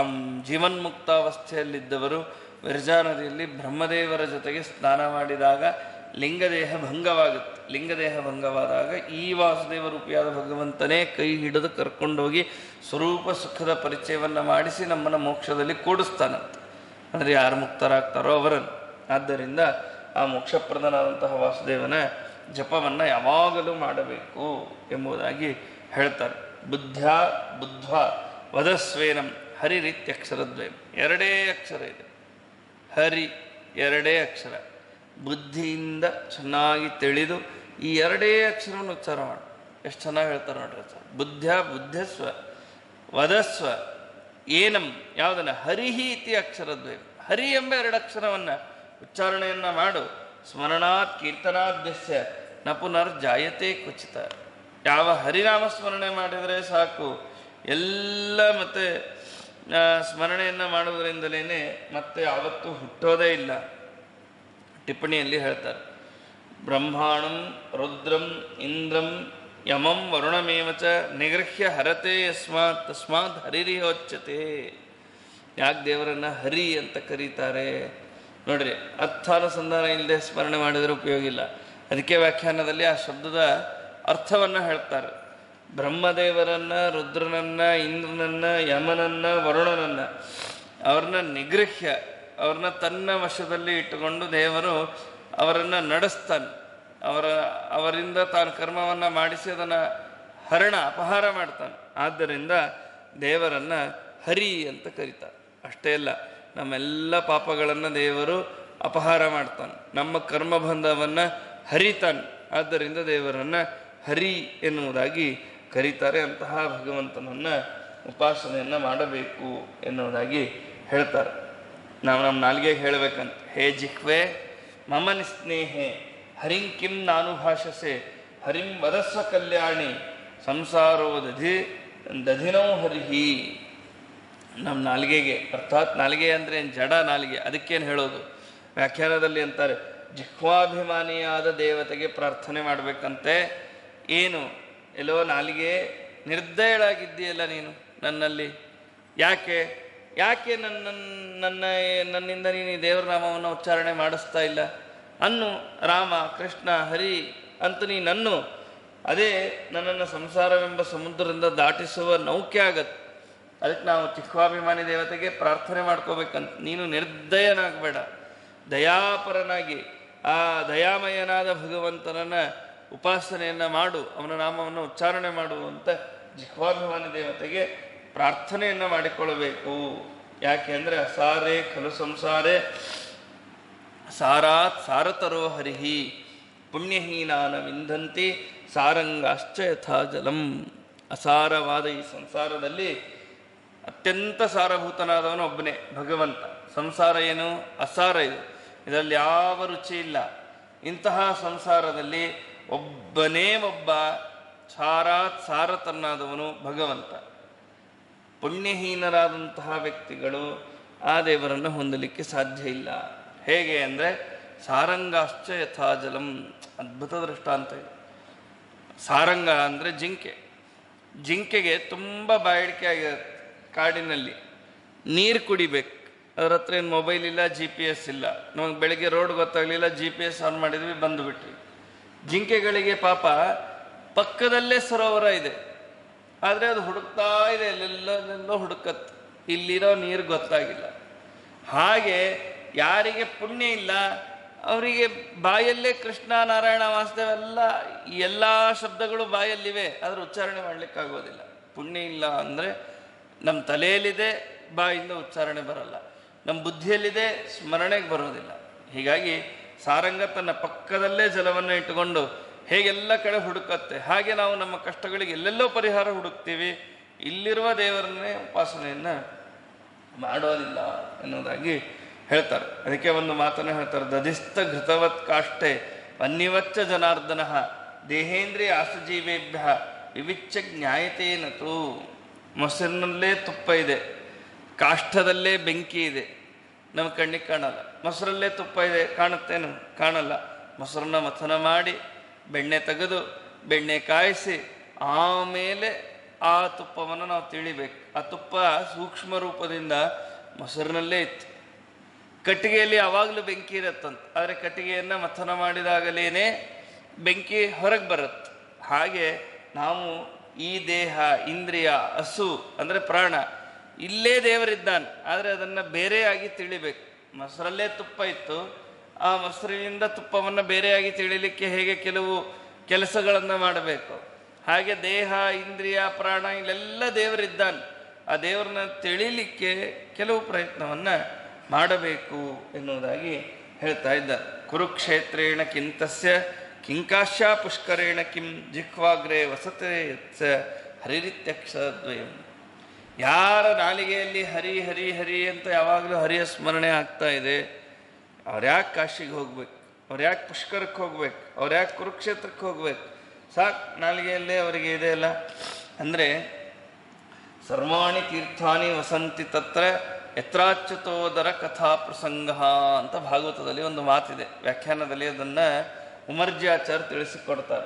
ಜೀವನ್ಮುಕ್ತಾವಸ್ಥೆಯಲ್ಲಿದ್ದವರು ವಿರಜಾ ನದಿಯಲ್ಲಿ ಬ್ರಹ್ಮದೇವರ ಜೊತೆಗೆ ಸ್ನಾನ ಮಾಡಿದಾಗ ಲಿಂಗದೇಹ ಭಂಗವಾಗುತ್ತೆ. ಲಿಂಗದೇಹ ಭಂಗವಾದಾಗ ಈ ವಾಸುದೇವ ರೂಪಿಯಾದ ಭಗವಂತನೇ ಕೈ ಹಿಡಿದು ಕರ್ಕೊಂಡೋಗಿ ಸ್ವರೂಪ ಸುಖದ ಪರಿಚಯವನ್ನು ಮಾಡಿಸಿ ನಮ್ಮನ್ನು ಮೋಕ್ಷದಲ್ಲಿ ಕೂಡಿಸ್ತಾನಂತೆ. ಅಂದರೆ ಯಾರು ಮುಕ್ತರಾಗ್ತಾರೋ ಅವರನ್ನು. ಆದ್ದರಿಂದ ಆ ಮೋಕ್ಷಪ್ರದನಾದಂತಹ ವಾಸುದೇವನ ಜಪವನ್ನು ಯಾವಾಗಲೂ ಮಾಡಬೇಕು ಎಂಬುದಾಗಿ ಹೇಳ್ತಾರೆ. ಬುದ್ಧ ಬುದ್ಧ ವದಸ್ವೇನಂ ಹರಿ ರೀತ್ಯಕ್ಷರದ್ವಯಂ, ಎರಡೇ ಅಕ್ಷರ ಇದೆ. ಹರಿ ಎರಡೇ ಅಕ್ಷರ. ಬುದ್ಧಿಯಿಂದ ಚೆನ್ನಾಗಿ ತಿಳಿದು ಈ ಎರಡೇ ಅಕ್ಷರವನ್ನು ಉಚ್ಚಾರ ಮಾಡು. ಎಷ್ಟು ಚೆನ್ನಾಗಿ ಹೇಳ್ತಾರೆ ನೋಡ್ರಿ ಸರ್. ಬುದ್ಧ ಬುದ್ಧಸ್ವ ವದಸ್ವ ಏನಂ ಯಾವುದನ್ನು ಹರಿಹಿ ಇತಿ ಅಕ್ಷರದ್ವಯ, ಹರಿ ಎಂಬ ಎರಡು ಅಕ್ಷರವನ್ನು ಉಚ್ಚಾರಣೆಯನ್ನು ಮಾಡು. ಸ್ಮರಣಾತ್ ಕೀರ್ತನಾದ್ಯಸ್ಯ ನ ಪುನರ್ ಜಾಯತೆ ಕುಚಿತ. ಯಾವ ಹರಿನಾಮ ಸ್ಮರಣೆ ಮಾಡಿದರೆ ಸಾಕು, ಎಲ್ಲ ಮತ್ತೆ ಸ್ಮರಣೆಯನ್ನು ಮಾಡುವುದರಿಂದಲೇ ಮತ್ತೆ ಯಾವತ್ತೂ ಹುಟ್ಟೋದೇ ಇಲ್ಲ. ಟಿಪ್ಪಣಿಯಲ್ಲಿ ಹೇಳ್ತಾರೆ, ಬ್ರಹ್ಮಾಣಂ ರುದ್ರಂ ಇಂದ್ರಂ ಯಮಂ ವರುಣಮೇವ ಚ ನಿಗೃಹ್ಯ ಹರತೆ ಯಸ್ಮಾತ್ ತಸ್ಮಾತ್ ಹರಿರಿಹೋಚ್ಯತೆ. ಯಾಕೆ ದೇವರನ್ನು ಹರಿ ಅಂತ ಕರೀತಾರೆ ನೋಡ್ರಿ, ಅರ್ಥಾನುಸಂಧಾನ ಇಲ್ಲದೆ ಸ್ಮರಣೆ ಮಾಡಿದರೆ ಉಪಯೋಗ ಇಲ್ಲ. ಅದಕ್ಕೆ ವ್ಯಾಖ್ಯಾನದಲ್ಲಿ ಆ ಶಬ್ದದ ಅರ್ಥವನ್ನು ಹೇಳ್ತಾರೆ. ಬ್ರಹ್ಮದೇವರನ್ನ, ರುದ್ರನನ್ನ, ಇಂದ್ರನನ್ನ, ಯಮನನ್ನ, ವರುಣನನ್ನ ಅವ್ರನ್ನ ನಿಗೃಹ್ಯ, ಅವ್ರನ್ನ ತನ್ನ ವಶದಲ್ಲಿ ಇಟ್ಟುಕೊಂಡು ದೇವರು ಅವರನ್ನು ನಡೆಸ್ತಾನೆ. ಅವರ ಅವರಿಂದ ತಾನು ಕರ್ಮವನ್ನು ಮಾಡಿಸಿ ಅದನ್ನು ಹರಣ ಅಪಹಾರ ಮಾಡ್ತಾನೆ. ಆದ್ದರಿಂದ ದೇವರನ್ನು ಹರಿ ಅಂತ ಕರೀತಾರೆ. ಅಷ್ಟೇ ಅಲ್ಲ, ನಮ್ಮೆಲ್ಲ ಪಾಪಗಳನ್ನು ದೇವರು ಅಪಹಾರ ಮಾಡ್ತಾನೆ, ನಮ್ಮ ಕರ್ಮಬಂಧವನ್ನು ಹರಿತಾನೆ. ಆದ್ದರಿಂದ ದೇವರನ್ನು ಹರಿ ಎನ್ನುವುದಾಗಿ ಕರೀತಾರೆ. ಅಂತಹ ಭಗವಂತನನ್ನು ಉಪಾಸನೆಯನ್ನು ಮಾಡಬೇಕು ಎನ್ನುವುದಾಗಿ ಹೇಳ್ತಾರೆ. ನಾವು ನಮ್ಮ ನಾಲ್ಗೆ ಹೇಳಬೇಕಂತ, ಹೇ ಜಿಹ್ವೆ ಮಮ ನಿಸ್ನೇಹೆ ಹರಿಂ ಕಿಂ ನಾನು ಭಾಷಸೆ ಹರಿಂ ವದಸ್ವ ಕಲ್ಯಾಣಿ ಸಂಸಾರೋ ದಧಿ ದಧಿನೋ ಹರಿಹಿ. ನಮ್ಮ ನಾಲಿಗೆಗೆ, ಅರ್ಥಾತ್ ನಾಲಿಗೆ ಅಂದರೆ ಏನು ಜಡ ನಾಲಿಗೆ, ಅದಕ್ಕೇನು ಹೇಳೋದು? ವ್ಯಾಖ್ಯಾನದಲ್ಲಿ ಅಂತಾರೆ, ಜಿಹ್ವಾಭಿಮಾನಿಯಾದ ದೇವತೆಗೆ ಪ್ರಾರ್ಥನೆ ಮಾಡಬೇಕಂತೆ. ಏನು ಎಲ್ಲೋ ನಾಲಿಗೆ ನಿರ್ದಯಳಾಗಿದ್ದೀಯಲ್ಲ ನೀನು ನನ್ನಲ್ಲಿ, ಯಾಕೆ ಯಾಕೆ ನನ್ನ ನನ್ನ ನನ್ನಿಂದ ನೀನು ದೇವರ ನಾಮವನ್ನು ಉಚ್ಚಾರಣೆ ಮಾಡಿಸ್ತಾ ಇಲ್ಲ? ಅನ್ನು ರಾಮ ಕೃಷ್ಣ ಹರಿ ಅಂತ ನೀನನ್ನು, ಅದೇ ನನ್ನನ್ನು ಸಂಸಾರವೆಂಬ ಸಮುದ್ರದಿಂದ ದಾಟಿಸುವ ನೌಕೆ ಆಗತ್ತೆ. ಅದಕ್ಕೆ ನಾವು ಜಿಹ್ವಾಭಿಮಾನಿ ದೇವತೆಗೆ ಪ್ರಾರ್ಥನೆ ಮಾಡ್ಕೋಬೇಕಂತ. ನೀನು ನಿರ್ದಯನಾಗಬೇಡ, ದಯಾಪರನಾಗಿ ಆ ದಯಾಮಯನಾದ ಭಗವಂತನನ್ನ ಉಪಾಸನೆಯನ್ನು ಮಾಡು, ಅವನ ನಾಮವನ್ನು ಉಚ್ಚಾರಣೆ ಮಾಡು ಅಂತ ಜಿಹ್ವಾಭಿಮಾನಿ ದೇವತೆಗೆ ಪ್ರಾರ್ಥನೆಯನ್ನು ಮಾಡಿಕೊಳ್ಳಬೇಕು. ಯಾಕೆ ಅಂದರೆ ಅಸಾರೇ ಖಲು ಸಂಸಾರೇ ಸಾರಾತ್ ಸಾರತರೋ ಹರಿಹಿ ಪುಣ್ಯಹೀನಾನ ವಿಂದಂತಿ ಸಾರಂಗಾಶ್ಚ ಯಥಾ ಜಲಂ. ಅಸಾರವಾದ ಈ ಸಂಸಾರದಲ್ಲಿ ಅತ್ಯಂತ ಸಾರಭೂತನಾದವನು ಒಬ್ಬನೇ ಭಗವಂತ. ಸಂಸಾರ ಏನು? ಅಸಾರ. ಇದು ಇದರಲ್ಲಿ ಯಾವ ರುಚಿ ಇಲ್ಲ. ಇಂತಹ ಸಂಸಾರದಲ್ಲಿ ಒಬ್ಬನೇ ಒಬ್ಬ ಸಾರಾತ್ ಸಾರತನಾದವನು ಭಗವಂತ. ಪುಣ್ಯಹೀನರಾದಂತಹ ವ್ಯಕ್ತಿಗಳು ಆ ದೇವರನ್ನು ಹೊಂದಲಿಕ್ಕೆ ಸಾಧ್ಯ ಇಲ್ಲ. ಹೇಗೆ ಅಂದರೆ ಸಾರಂಗಾಶ್ಚ ಯಥಾ ಜಲಂ. ಅದ್ಭುತ ದೃಷ್ಟಾಂತ ಇದು. ಸಾರಂಗ ಅಂದರೆ ಜಿಂಕೆ. ಜಿಂಕೆಗೆ ತುಂಬ ಬಾಯಿಡಿಕೆ ಆಗಿರುತ್ತೆ. ಕಾಡಿನಲ್ಲಿ ನೀರು ಕುಡಿಬೇಕು, ಅದ್ರ ಹತ್ರ ಏನು ಮೊಬೈಲ್ ಇಲ್ಲ, ಜಿ ಪಿ ಎಸ್ ಇಲ್ಲ. ನಮಗೆ ಬೆಳಗ್ಗೆ ರೋಡ್ ಗೊತ್ತಾಗಲಿಲ್ಲ, ಜಿ ಪಿ ಎಸ್ ಆನ್ ಮಾಡಿದ್ವಿ, ಬಂದುಬಿಟ್ವಿ. ಜಿಂಕೆಗಳಿಗೆ ಪಾಪ ಪಕ್ಕದಲ್ಲೇ ಸರೋವರ ಇದೆ, ಆದರೆ ಅದು ಹುಡುಕ್ತಾ ಇದೆ, ಎಲ್ಲೆಲ್ಲೋ ಹುಡುಕತ್ತೆ, ಇಲ್ಲಿರೋ ನೀರು ಗೊತ್ತಾಗಿಲ್ಲ. ಹಾಗೆ ಯಾರಿಗೆ ಪುಣ್ಯ ಇಲ್ಲ ಅವರಿಗೆ ಬಾಯಲ್ಲೇ ಕೃಷ್ಣ ನಾರಾಯಣ ವಾಸುದೇವ ಎಲ್ಲ ಎಲ್ಲ ಶಬ್ದಗಳು ಬಾಯಲ್ಲಿವೆ, ಆದರೆ ಉಚ್ಚಾರಣೆ ಮಾಡಲಿಕ್ಕಾಗೋದಿಲ್ಲ. ಪುಣ್ಯ ಇಲ್ಲ ಅಂದರೆ ನಮ್ಮ ತಲೆಯಲ್ಲಿದೆ, ಬಾಯಿಂದ ಉಚ್ಚಾರಣೆ ಬರಲ್ಲ. ನಮ್ಮ ಬುದ್ಧಿಯಲ್ಲಿದೆ, ಸ್ಮರಣೆಗೆ ಬರೋದಿಲ್ಲ. ಹೀಗಾಗಿ ಸಾರಂಗ ತನ್ನ ಪಕ್ಕದಲ್ಲೇ ಜಲವನ್ನು ಇಟ್ಟುಕೊಂಡು ಹೇಗೆಲ್ಲ ಕಡೆ ಹುಡುಕತ್ತೆ, ಹಾಗೆ ನಾವು ನಮ್ಮ ಕಷ್ಟಗಳಿಗೆ ಎಲ್ಲೆಲ್ಲೋ ಪರಿಹಾರ ಹುಡುಕ್ತೀವಿ, ಇಲ್ಲಿರುವ ದೇವರನ್ನೇ ಉಪಾಸನೆಯನ್ನು ಮಾಡೋದಿಲ್ಲ ಎನ್ನುವುದಾಗಿ ಹೇಳ್ತಾರೆ. ಅದಕ್ಕೆ ಒಂದು ಮಾತನ್ನು ಹೇಳ್ತಾರೆ, ದಧಿಸ್ಥ ಘೃತವತ್ ಕಾಷ್ಟೆ ವನ್ಯವಚ್ಚ ಜನಾರ್ದನ ದೇಹೇಂದ್ರಿಯ ಆಸುಜೀವೇಭ್ಯ ವಿವಿಚ್ಛ ಜ್ಞಾಯತೇನತು. ಮೊಸರಿನಲ್ಲೇ ತುಪ್ಪ ಇದೆ, ಕಾಷ್ಠದಲ್ಲೇ ಬೆಂಕಿ ಇದೆ, ನಮ್ಮ ಕಣ್ಣಿಗೆ ಕಾಣಲ್ಲ. ಮೊಸರಲ್ಲೇ ತುಪ್ಪ ಇದೆ, ಕಾಣುತ್ತೇನು? ಕಾಣಲ್ಲ. ಮೊಸರನ್ನ ಮಥನ ಮಾಡಿ ಬೆಣ್ಣೆ ತೆಗೆದು ಬೆಣ್ಣೆ ಕಾಯಿಸಿ ಆಮೇಲೆ ಆ ತುಪ್ಪವನ್ನು ನಾವು ತಿಳಿಬೇಕು. ಆ ತುಪ್ಪ ಸೂಕ್ಷ್ಮ ರೂಪದಿಂದ ಮೊಸರಿನಲ್ಲೇ ಇತ್ತು. ಕಟ್ಟಿಗೆಯಲ್ಲಿ ಯಾವಾಗಲೂ ಬೆಂಕಿ ಇರತ್ತಂತ, ಆದರೆ ಕಟ್ಟಿಗೆಯನ್ನು ಮಥನ ಮಾಡಿದಾಗಲೇ ಬೆಂಕಿ ಹೊರಗೆ ಬರುತ್ತೆ. ಹಾಗೆ ನಾವು ಈ ದೇಹ, ಇಂದ್ರಿಯ, ಹಸು ಅಂದರೆ ಪ್ರಾಣ, ಇಲ್ಲೇ ದೇವರಿದ್ದಾನೆ, ಆದರೆ ಅದನ್ನು ಬೇರೆಯಾಗಿ ತಿಳಿಬೇಕು. ಮೊಸರಲ್ಲೇ ತುಪ್ಪ ಇತ್ತು, ಆ ಮೊಸರಿನಿಂದ ತುಪ್ಪವನ್ನು ಬೇರೆಯಾಗಿ ತಿಳಿಲಿಕ್ಕೆ ಹೇಗೆ ಕೆಲವು ಕೆಲಸಗಳನ್ನು ಮಾಡಬೇಕು, ಹಾಗೆ ದೇಹ, ಇಂದ್ರಿಯ, ಪ್ರಾಣ ಇಲ್ಲೆಲ್ಲ ದೇವರಿದ್ದಾನೆ. ಆ ದೇವರನ್ನ ತಿಳಿಲಿಕ್ಕೆ ಕೆಲವು ಪ್ರಯತ್ನವನ್ನು ಮಾಡಬೇಕು ಎನ್ನುವುದಾಗಿ ಹೇಳ್ತಾ ಇದ್ದಾರೆ. ಕುರುಕ್ಷೇತ್ರೇಣ ಕಿಂತಸ್ಯ ಕಿಂಕಾಶ್ಯ ಪುಷ್ಕರೇಣ ಕಿಂ ಜಿಹ್ವಾಗ್ರೇ ವಸತೆ ಯತ್ಸ ಹರಿರಿತ್ಯಕ್ಷದ್ವಯಂ. ಯಾರ ನಾಲಿಗೆಯಲ್ಲಿ ಹರಿ ಹರಿ ಹರಿ ಅಂತ ಯಾವಾಗಲೂ ಹರಿಯ ಸ್ಮರಣೆ ಆಗ್ತಾ ಇದೆ, ಅವ್ರು ಯಾಕೆ ಕಾಶಿಗೆ ಹೋಗ್ಬೇಕು, ಅವ್ರು ಯಾಕೆ ಪುಷ್ಕರಕ್ಕೆ ಹೋಗ್ಬೇಕು, ಅವ್ರು ಯಾಕೆ ಕುರುಕ್ಷೇತ್ರಕ್ಕೆ ಹೋಗ್ಬೇಕು, ಸಾಕು ನಾಲಿಗೆಯಲ್ಲೇ ಅವರಿಗೆ ಇದೆ ಅಲ್ಲ. ಅಂದರೆ ಸರ್ವಾಣಿ ತೀರ್ಥಾನಿ ವಸಂತಿ ತತ್ರ ಯತ್ರಾಚ್ಯುತೋದರ ಕಥಾ ಪ್ರಸಂಗ ಅಂತ ಭಾಗವತದಲ್ಲಿ ಒಂದು ಮಾತಿದೆ. ವ್ಯಾಖ್ಯಾನದಲ್ಲಿ ಅದನ್ನು ಉಮರ್ಜ್ಯಾಚಾರ್ಯ ತಿಳಿಸಿಕೊಡ್ತಾರೆ.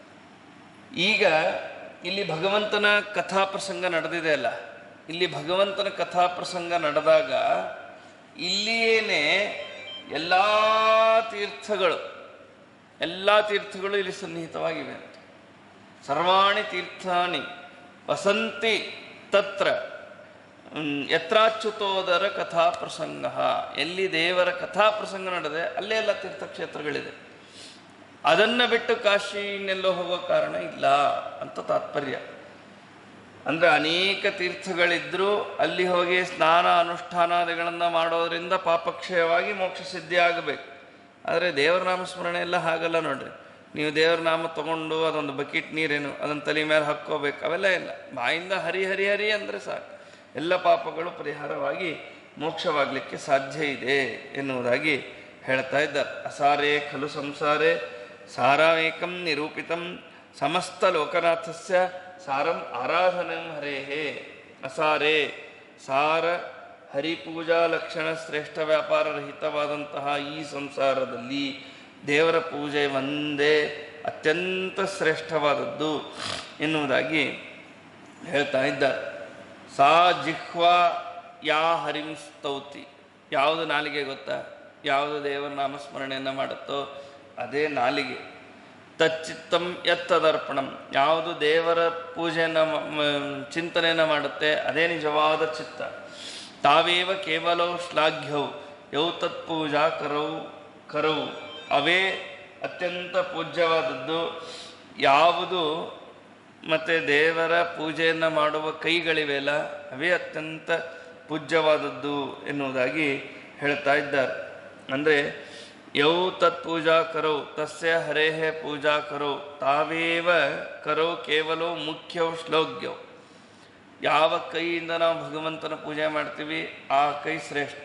ಈಗ ಇಲ್ಲಿ ಭಗವಂತನ ಕಥಾ ಪ್ರಸಂಗ ನಡೆದಿದೆ ಅಲ್ಲ, ಇಲ್ಲಿ ಭಗವಂತನ ಕಥಾ ಪ್ರಸಂಗ ನಡೆದಾಗ ಇಲ್ಲಿಯೇನೆ ಎಲ್ಲ ತೀರ್ಥಗಳು ಎಲ್ಲ ತೀರ್ಥಗಳು ಇಲ್ಲಿ ಸನ್ನಿಹಿತವಾಗಿವೆ ಅಂತ. ಸರ್ವಾಣಿ ತೀರ್ಥಾನಿ ವಸಂತಿ ತತ್ರ ಯತ್ರಾಚ್ಯುತೋದರ ಕಥಾ ಪ್ರಸಂಗ, ಎಲ್ಲಿ ದೇವರ ಕಥಾ ಪ್ರಸಂಗ ನಡೆದೆ ಅಲ್ಲೇ ಎಲ್ಲ ತೀರ್ಥಕ್ಷೇತ್ರಗಳಿದೆ. ಅದನ್ನು ಬಿಟ್ಟು ಕಾಶಿನೆಲ್ಲೋ ಹೋಗೋ ಕಾರಣ ಇಲ್ಲ ಅಂತ ತಾತ್ಪರ್ಯ. ಅಂದರೆ ಅನೇಕ ತೀರ್ಥಗಳಿದ್ದರೂ ಅಲ್ಲಿ ಹೋಗಿ ಸ್ನಾನ ಅನುಷ್ಠಾನಾದಿಗಳನ್ನು ಮಾಡೋದರಿಂದ ಪಾಪಕ್ಷಯವಾಗಿ ಮೋಕ್ಷ ಸಿದ್ಧಿ ಆಗಬೇಕು. ಆದರೆ ದೇವರ ನಾಮಸ್ಮರಣೆ ಎಲ್ಲ ಹಾಗಲ್ಲ ನೋಡ್ರಿ. ನೀವು ದೇವರ ನಾಮ ತಗೊಂಡು ಅದೊಂದು ಬಕೆಟ್ ನೀರೇನು ಅದನ್ನು ತಲೆ ಮೇಲೆ ಹಾಕ್ಕೋಬೇಕು, ಅವೆಲ್ಲ ಇಲ್ಲ. ಬಾಯಿಂದ ಹರಿ ಹರಿ ಹರಿ ಅಂದರೆ ಸಾಕು, ಎಲ್ಲ ಪಾಪಗಳು ಪರಿಹಾರವಾಗಿ ಮೋಕ್ಷವಾಗಲಿಕ್ಕೆ ಸಾಧ್ಯ ಇದೆ ಎನ್ನುವುದಾಗಿ ಹೇಳ್ತಾ ಇದ್ದಾರೆ. ಅಸಾರೇ ಖಲು ಸಂಸಾರೇ ಸಾರಮೇಕಂ ನಿರೂಪಿತಂ ಸಮಸ್ತ ಲೋಕನಾಥಸ್ಯ ಸಾರಂ ಆರಾಧನಂ ಹರೇಹೇ. ಅಸಾರೇ ಸಾರ ಹರಿಪೂಜಾ ಲಕ್ಷಣ ಶ್ರೇಷ್ಠ ವ್ಯಾಪಾರ ರಹಿತವಾದಂತಹ ಈ ಸಂಸಾರದಲ್ಲಿ ದೇವರ ಪೂಜೆ ಒಂದೇ ಅತ್ಯಂತ ಶ್ರೇಷ್ಠವಾದದ್ದು ಎನ್ನುವುದಾಗಿ ಹೇಳ್ತಾ ಇದ್ದಾರೆ. ಸಾ ಜಿಹ್ವಾ ಯಾ ಹರಿಂ ಸ್ತೌತಿ, ಯಾವುದು ನಾಲಿಗೆ ಗೊತ್ತಾ? ಯಾವುದು ದೇವರ ನಾಮಸ್ಮರಣೆಯನ್ನು ಮಾಡುತ್ತೋ ಅದೇ ನಾಲಿಗೆ. ತಚ್ಚಿತ್ತಂ ಯತ್ತದರ್ಪಣಂ, ಯಾವುದು ದೇವರ ಪೂಜೆಯನ್ನು ಚಿಂತನೆಯನ್ನು ಮಾಡುತ್ತೆ ಅದೇ ನಿಜವಾದ ಚಿತ್ತ. ತಾವೇವ ಕೇವಲೋ ಶ್ಲಾಘ್ಯೌ ಯೌ ತತ್ ಪೂಜಾ ಕರೌ ಕರೌ, ಅವೇ ಅತ್ಯಂತ ಪೂಜ್ಯವಾದದ್ದು. ಯಾವುದು ಮತ್ತು ದೇವರ ಪೂಜೆಯನ್ನು ಮಾಡುವ ಕೈಗಳಿವೆಲ್ಲ ಅವೇ ಅತ್ಯಂತ ಪೂಜ್ಯವಾದದ್ದು ಎನ್ನುವುದಾಗಿ ಹೇಳ್ತಾ ಇದ್ದಾರೆ. ಅಂದರೆ ಯೌ ತತ್ ಪೂಜಾ ಕರೌ ತಸ್ಯ ಹರೇಹೇ ಪೂಜಾ ಕರೌ ತಾವೇವ ಕರೌ ಕೇವಲೋ ಮುಖ್ಯೌ ಶ್ಲೋಗ್ಯೌ. ಯಾವ ಕೈಯಿಂದ ನಾವು ಭಗವಂತನ ಪೂಜೆ ಮಾಡ್ತೀವಿ ಆ ಕೈ ಶ್ರೇಷ್ಠ.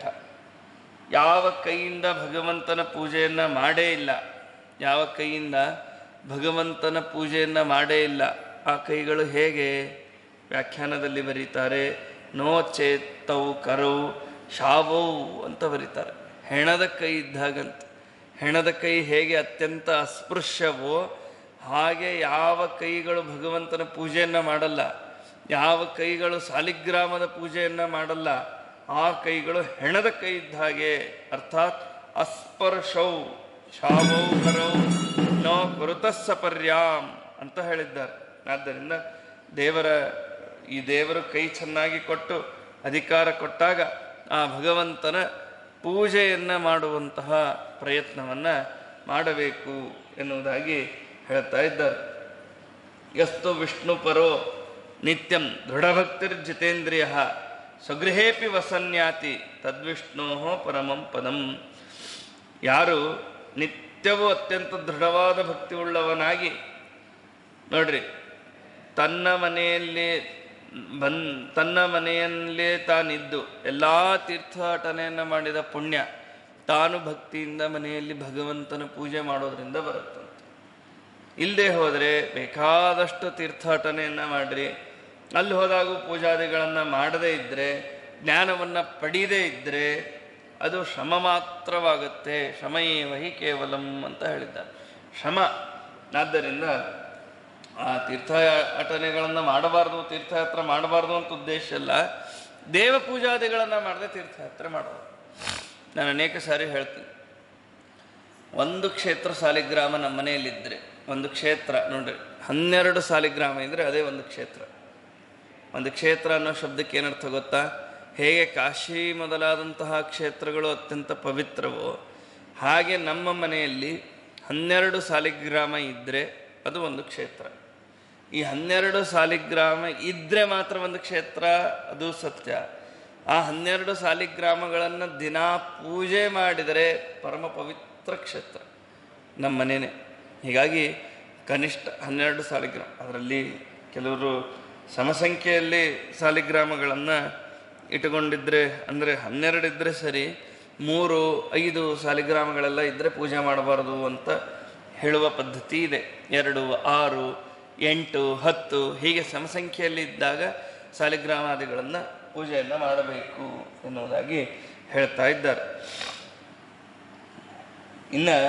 ಯಾವ ಕೈಯಿಂದ ಭಗವಂತನ ಪೂಜೆಯನ್ನು ಮಾಡೇ ಇಲ್ಲ, ಯಾವ ಕೈಯಿಂದ ಭಗವಂತನ ಪೂಜೆಯನ್ನು ಮಾಡೇ ಇಲ್ಲ ಆ ಕೈಗಳು ಹೇಗೆ? ವ್ಯಾಖ್ಯಾನದಲ್ಲಿ ಬರೀತಾರೆ, ನೋ ಚೇತೌ ಕರೌ ಶಾವೌ ಅಂತ ಬರೀತಾರೆ. ಹೆಣದ ಕೈ ಇದ್ದಾಗಂತ. ಹೆಣದ ಕೈ ಹೇಗೆ ಅತ್ಯಂತ ಅಸ್ಪೃಶ್ಯವೋ ಹಾಗೆ ಯಾವ ಕೈಗಳು ಭಗವಂತನ ಪೂಜೆಯನ್ನು ಮಾಡಲ್ಲ, ಯಾವ ಕೈಗಳು ಸಾಲಿಗ್ರಾಮದ ಪೂಜೆಯನ್ನು ಮಾಡಲ್ಲ ಆ ಕೈಗಳು ಹೆಣದ ಕೈ ಇದ್ದ ಹಾಗೆ. ಅರ್ಥಾತ್ ಅಸ್ಪರ್ಶೌ ಶಾವೌ ಕರೌ ನೋ ಕುರುತಸ್ಸ ಪರ್ಯಾಮ್ ಅಂತ ಹೇಳಿದ್ದಾರೆ. ಆದ್ದರಿಂದ ದೇವರ ಈ ದೇವರು ಕೈ ಚೆನ್ನಾಗಿ ಕೊಟ್ಟು ಅಧಿಕಾರ ಕೊಟ್ಟಾಗ ಆ ಭಗವಂತನ ಪೂಜೆಯನ್ನು ಮಾಡುವಂತಹ ಪ್ರಯತ್ನವನ್ನು ಮಾಡಬೇಕು ಎನ್ನುವುದಾಗಿ ಹೇಳ್ತಾ ಇದ್ದಾರೆ. ಯಸ್ತು ವಿಷ್ಣು ಪರೋ ನಿತ್ಯಂ ದೃಢಭಕ್ತಿರ್ ಜಿತೇಂದ್ರಿಯ ಸ್ವಗೃಹೇಪಿ ವಸನ್ಯಾತಿ ತದ್ವಿಷ್ಣೋ ಪರಮಂ ಪದಂ. ಯಾರು ನಿತ್ಯವೂ ಅತ್ಯಂತ ದೃಢವಾದ ಭಕ್ತಿ ಉಳ್ಳವನಾಗಿ, ನೋಡ್ರಿ, ತನ್ನ ಮನೆಯಲ್ಲಿ ಬನ್ ತನ್ನ ಮನೆಯಲ್ಲೇ ತಾನಿದ್ದು ಎಲ್ಲ ತೀರ್ಥಾಟನೆಯನ್ನು ಮಾಡಿದ ಪುಣ್ಯ ತಾನು ಭಕ್ತಿಯಿಂದ ಮನೆಯಲ್ಲಿ ಭಗವಂತನ ಪೂಜೆ ಮಾಡೋದ್ರಿಂದ ಬರುತ್ತಂತೆ. ಇಲ್ಲದೆ ಹೋದರೆ ಬೇಕಾದಷ್ಟು ತೀರ್ಥಾಟನೆಯನ್ನು ಮಾಡಿರಿ, ಅಲ್ಲಿ ಹೋದಾಗೂ ಪೂಜಾದಿಗಳನ್ನು ಮಾಡದೇ ಇದ್ದರೆ, ಜ್ಞಾನವನ್ನು ಪಡೀದೇ ಇದ್ದರೆ ಅದು ಶ್ರಮ ಮಾತ್ರವಾಗುತ್ತೆ. ಶ್ರಮಯೇವ ಹಿ ಕೇವಲಂ ಅಂತ ಹೇಳಿದ್ದಾರೆ. ಶ್ರಮ. ಆದ್ದರಿಂದ ಆ ತೀರ್ಥಾಟನೆಗಳನ್ನು ಮಾಡಬಾರ್ದು, ತೀರ್ಥಯಾತ್ರೆ ಮಾಡಬಾರ್ದು ಅಂತ ಉದ್ದೇಶ ಅಲ್ಲ. ದೇವ ಪೂಜಾದಿಗಳನ್ನು ಮಾಡದೆ ತೀರ್ಥಯಾತ್ರೆ ಮಾಡೋದು. ನಾನು ಅನೇಕ ಸಾರಿ ಹೇಳ್ತೀನಿ, ಒಂದು ಕ್ಷೇತ್ರ ಸಾಲಿಗ್ರಾಮ ನಮ್ಮ ಮನೆಯಲ್ಲಿದ್ದರೆ, ಒಂದು ಕ್ಷೇತ್ರ ನೋಡ್ರಿ, ಹನ್ನೆರಡು ಸಾಲಿಗ್ರಾಮ ಇದ್ದರೆ ಅದೇ ಒಂದು ಕ್ಷೇತ್ರ. ಒಂದು ಕ್ಷೇತ್ರ ಅನ್ನೋ ಶಬ್ದಕ್ಕೆ ಏನರ್ಥ ಗೊತ್ತಾ? ಹೇಗೆ ಕಾಶಿ ಮೊದಲಾದಂತಹ ಕ್ಷೇತ್ರಗಳು ಅತ್ಯಂತ ಪವಿತ್ರವೋ ಹಾಗೆ ನಮ್ಮ ಮನೆಯಲ್ಲಿ ಹನ್ನೆರಡು ಸಾಲಿಗ್ರಾಮ ಇದ್ದರೆ ಅದು ಒಂದು ಕ್ಷೇತ್ರ. ಈ ಹನ್ನೆರಡು ಸಾಲಿಗ್ರಾಮ ಇದ್ದರೆ ಮಾತ್ರ ಒಂದು ಕ್ಷೇತ್ರ, ಅದು ಸತ್ಯ. ಆ ಹನ್ನೆರಡು ಸಾಲಿಗ್ರಾಮಗಳನ್ನು ದಿನಾ ಪೂಜೆ ಮಾಡಿದರೆ ಪರಮ ಪವಿತ್ರ ಕ್ಷೇತ್ರ ನಮ್ಮ ಮನೆಯೇ. ಹೀಗಾಗಿ ಕನಿಷ್ಠ ಹನ್ನೆರಡು ಸಾಲಿಗ್ರಾಮ. ಅದರಲ್ಲಿ ಕೆಲವರು ಸಮಸಂಖ್ಯೆಯಲ್ಲಿ ಸಾಲಿಗ್ರಾಮಗಳನ್ನು ಇಟ್ಟುಕೊಂಡಿದ್ದರೆ, ಅಂದರೆ ಹನ್ನೆರಡು ಇದ್ದರೆ ಸರಿ, ಮೂರು ಐದು ಸಾಲಿಗ್ರಾಮಗಳೆಲ್ಲ ಇದ್ದರೆ ಪೂಜೆ ಮಾಡಬಾರ್ದು ಅಂತ ಹೇಳುವ ಪದ್ಧತಿ ಇದೆ. ಎರಡು, ಆರು, ಎಂಟು, ಹತ್ತು ಹೀಗೆ ಸಮಸಂಖ್ಯೆಯಲ್ಲಿ ಇದ್ದಾಗ ಸಾಲಿಗ್ರಾಮಾದಿಗಳನ್ನು ಪೂಜೆಯನ್ನು ಮಾಡಬೇಕು ಎನ್ನುವುದಾಗಿ ಹೇಳ್ತಾ ಇದ್ದಾರೆ. ಇನ್ನು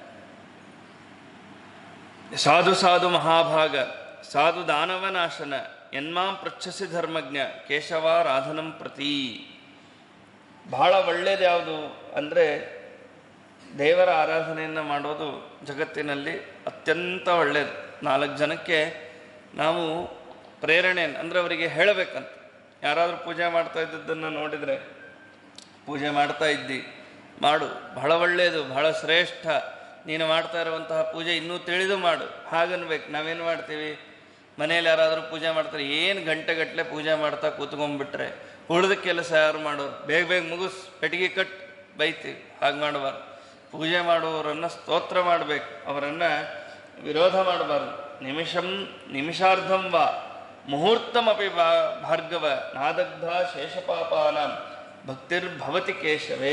ಸಾಧು ಸಾಧು ಮಹಾಭಾಗ ಸಾಧು ದಾನವನಾಶನ ಎನ್ಮಾಂ ಪೃಚ್ಛಸಿ ಧರ್ಮಜ್ಞ ಕೇಶವಾರಾಧನಂ ಪ್ರತಿ. ಬಹಳ ಒಳ್ಳೆಯದು ಯಾವುದು ಅಂದರೆ ದೇವರ ಆರಾಧನೆಯನ್ನು ಮಾಡೋದು ಜಗತ್ತಿನಲ್ಲಿ ಅತ್ಯಂತ ಒಳ್ಳೆಯದು. ನಾಲ್ಕು ಜನಕ್ಕೆ ನಾವು ಪ್ರೇರಣೆ ಅಂದರೆ ಅವರಿಗೆ ಹೇಳಬೇಕಂತ. ಯಾರಾದರೂ ಪೂಜೆ ಮಾಡ್ತಾ ಇದ್ದದ್ದನ್ನು ನೋಡಿದರೆ, ಪೂಜೆ ಮಾಡ್ತಾ ಇದ್ದಿ, ಮಾಡು, ಬಹಳ ಒಳ್ಳೆಯದು, ಬಹಳ ಶ್ರೇಷ್ಠ, ನೀನು ಮಾಡ್ತಾ ಇರುವಂತಹ ಪೂಜೆ ಇನ್ನೂ ತಿಳಿದು ಮಾಡು, ಹಾಗನ್ಬೇಕು. ನಾವೇನು ಮಾಡ್ತೀವಿ, ಮನೇಲಿ ಯಾರಾದರೂ ಪೂಜೆ ಮಾಡ್ತಾರೆ, ಏನು ಗಂಟೆಗಟ್ಟಲೆ ಪೂಜೆ ಮಾಡ್ತಾ ಕೂತ್ಕೊಂಡ್ಬಿಟ್ರೆ ಉಳಿದ ಕೆಲಸ ಯಾರು ಮಾಡೋರು, ಬೇಗ ಬೇಗ ಮುಗಿಸ್ ಪೆಟ್ಟಿಗೆ ಕಟ್ ಬೈತೀವಿ. ಹಾಗೆ ಮಾಡಬಾರ್ದು. ಪೂಜೆ ಮಾಡುವವರನ್ನು ಸ್ತೋತ್ರ ಮಾಡಬೇಕು, ಅವರನ್ನು ವಿರೋಧ ಮಾಡಬಾರ್ದು. ನಿಮಿಷಂ ನಿಮಿಷಾರ್ಧಂ ವಾ ಮುಹೂರ್ತಮಪಿ ಬಾ ಭಾರ್ಗವ ನಾದಗ್ಧ ಶೇಷಪಾಪಾನ ಭಕ್ತಿರ್ಭವತಿ ಕೇಶವೇ.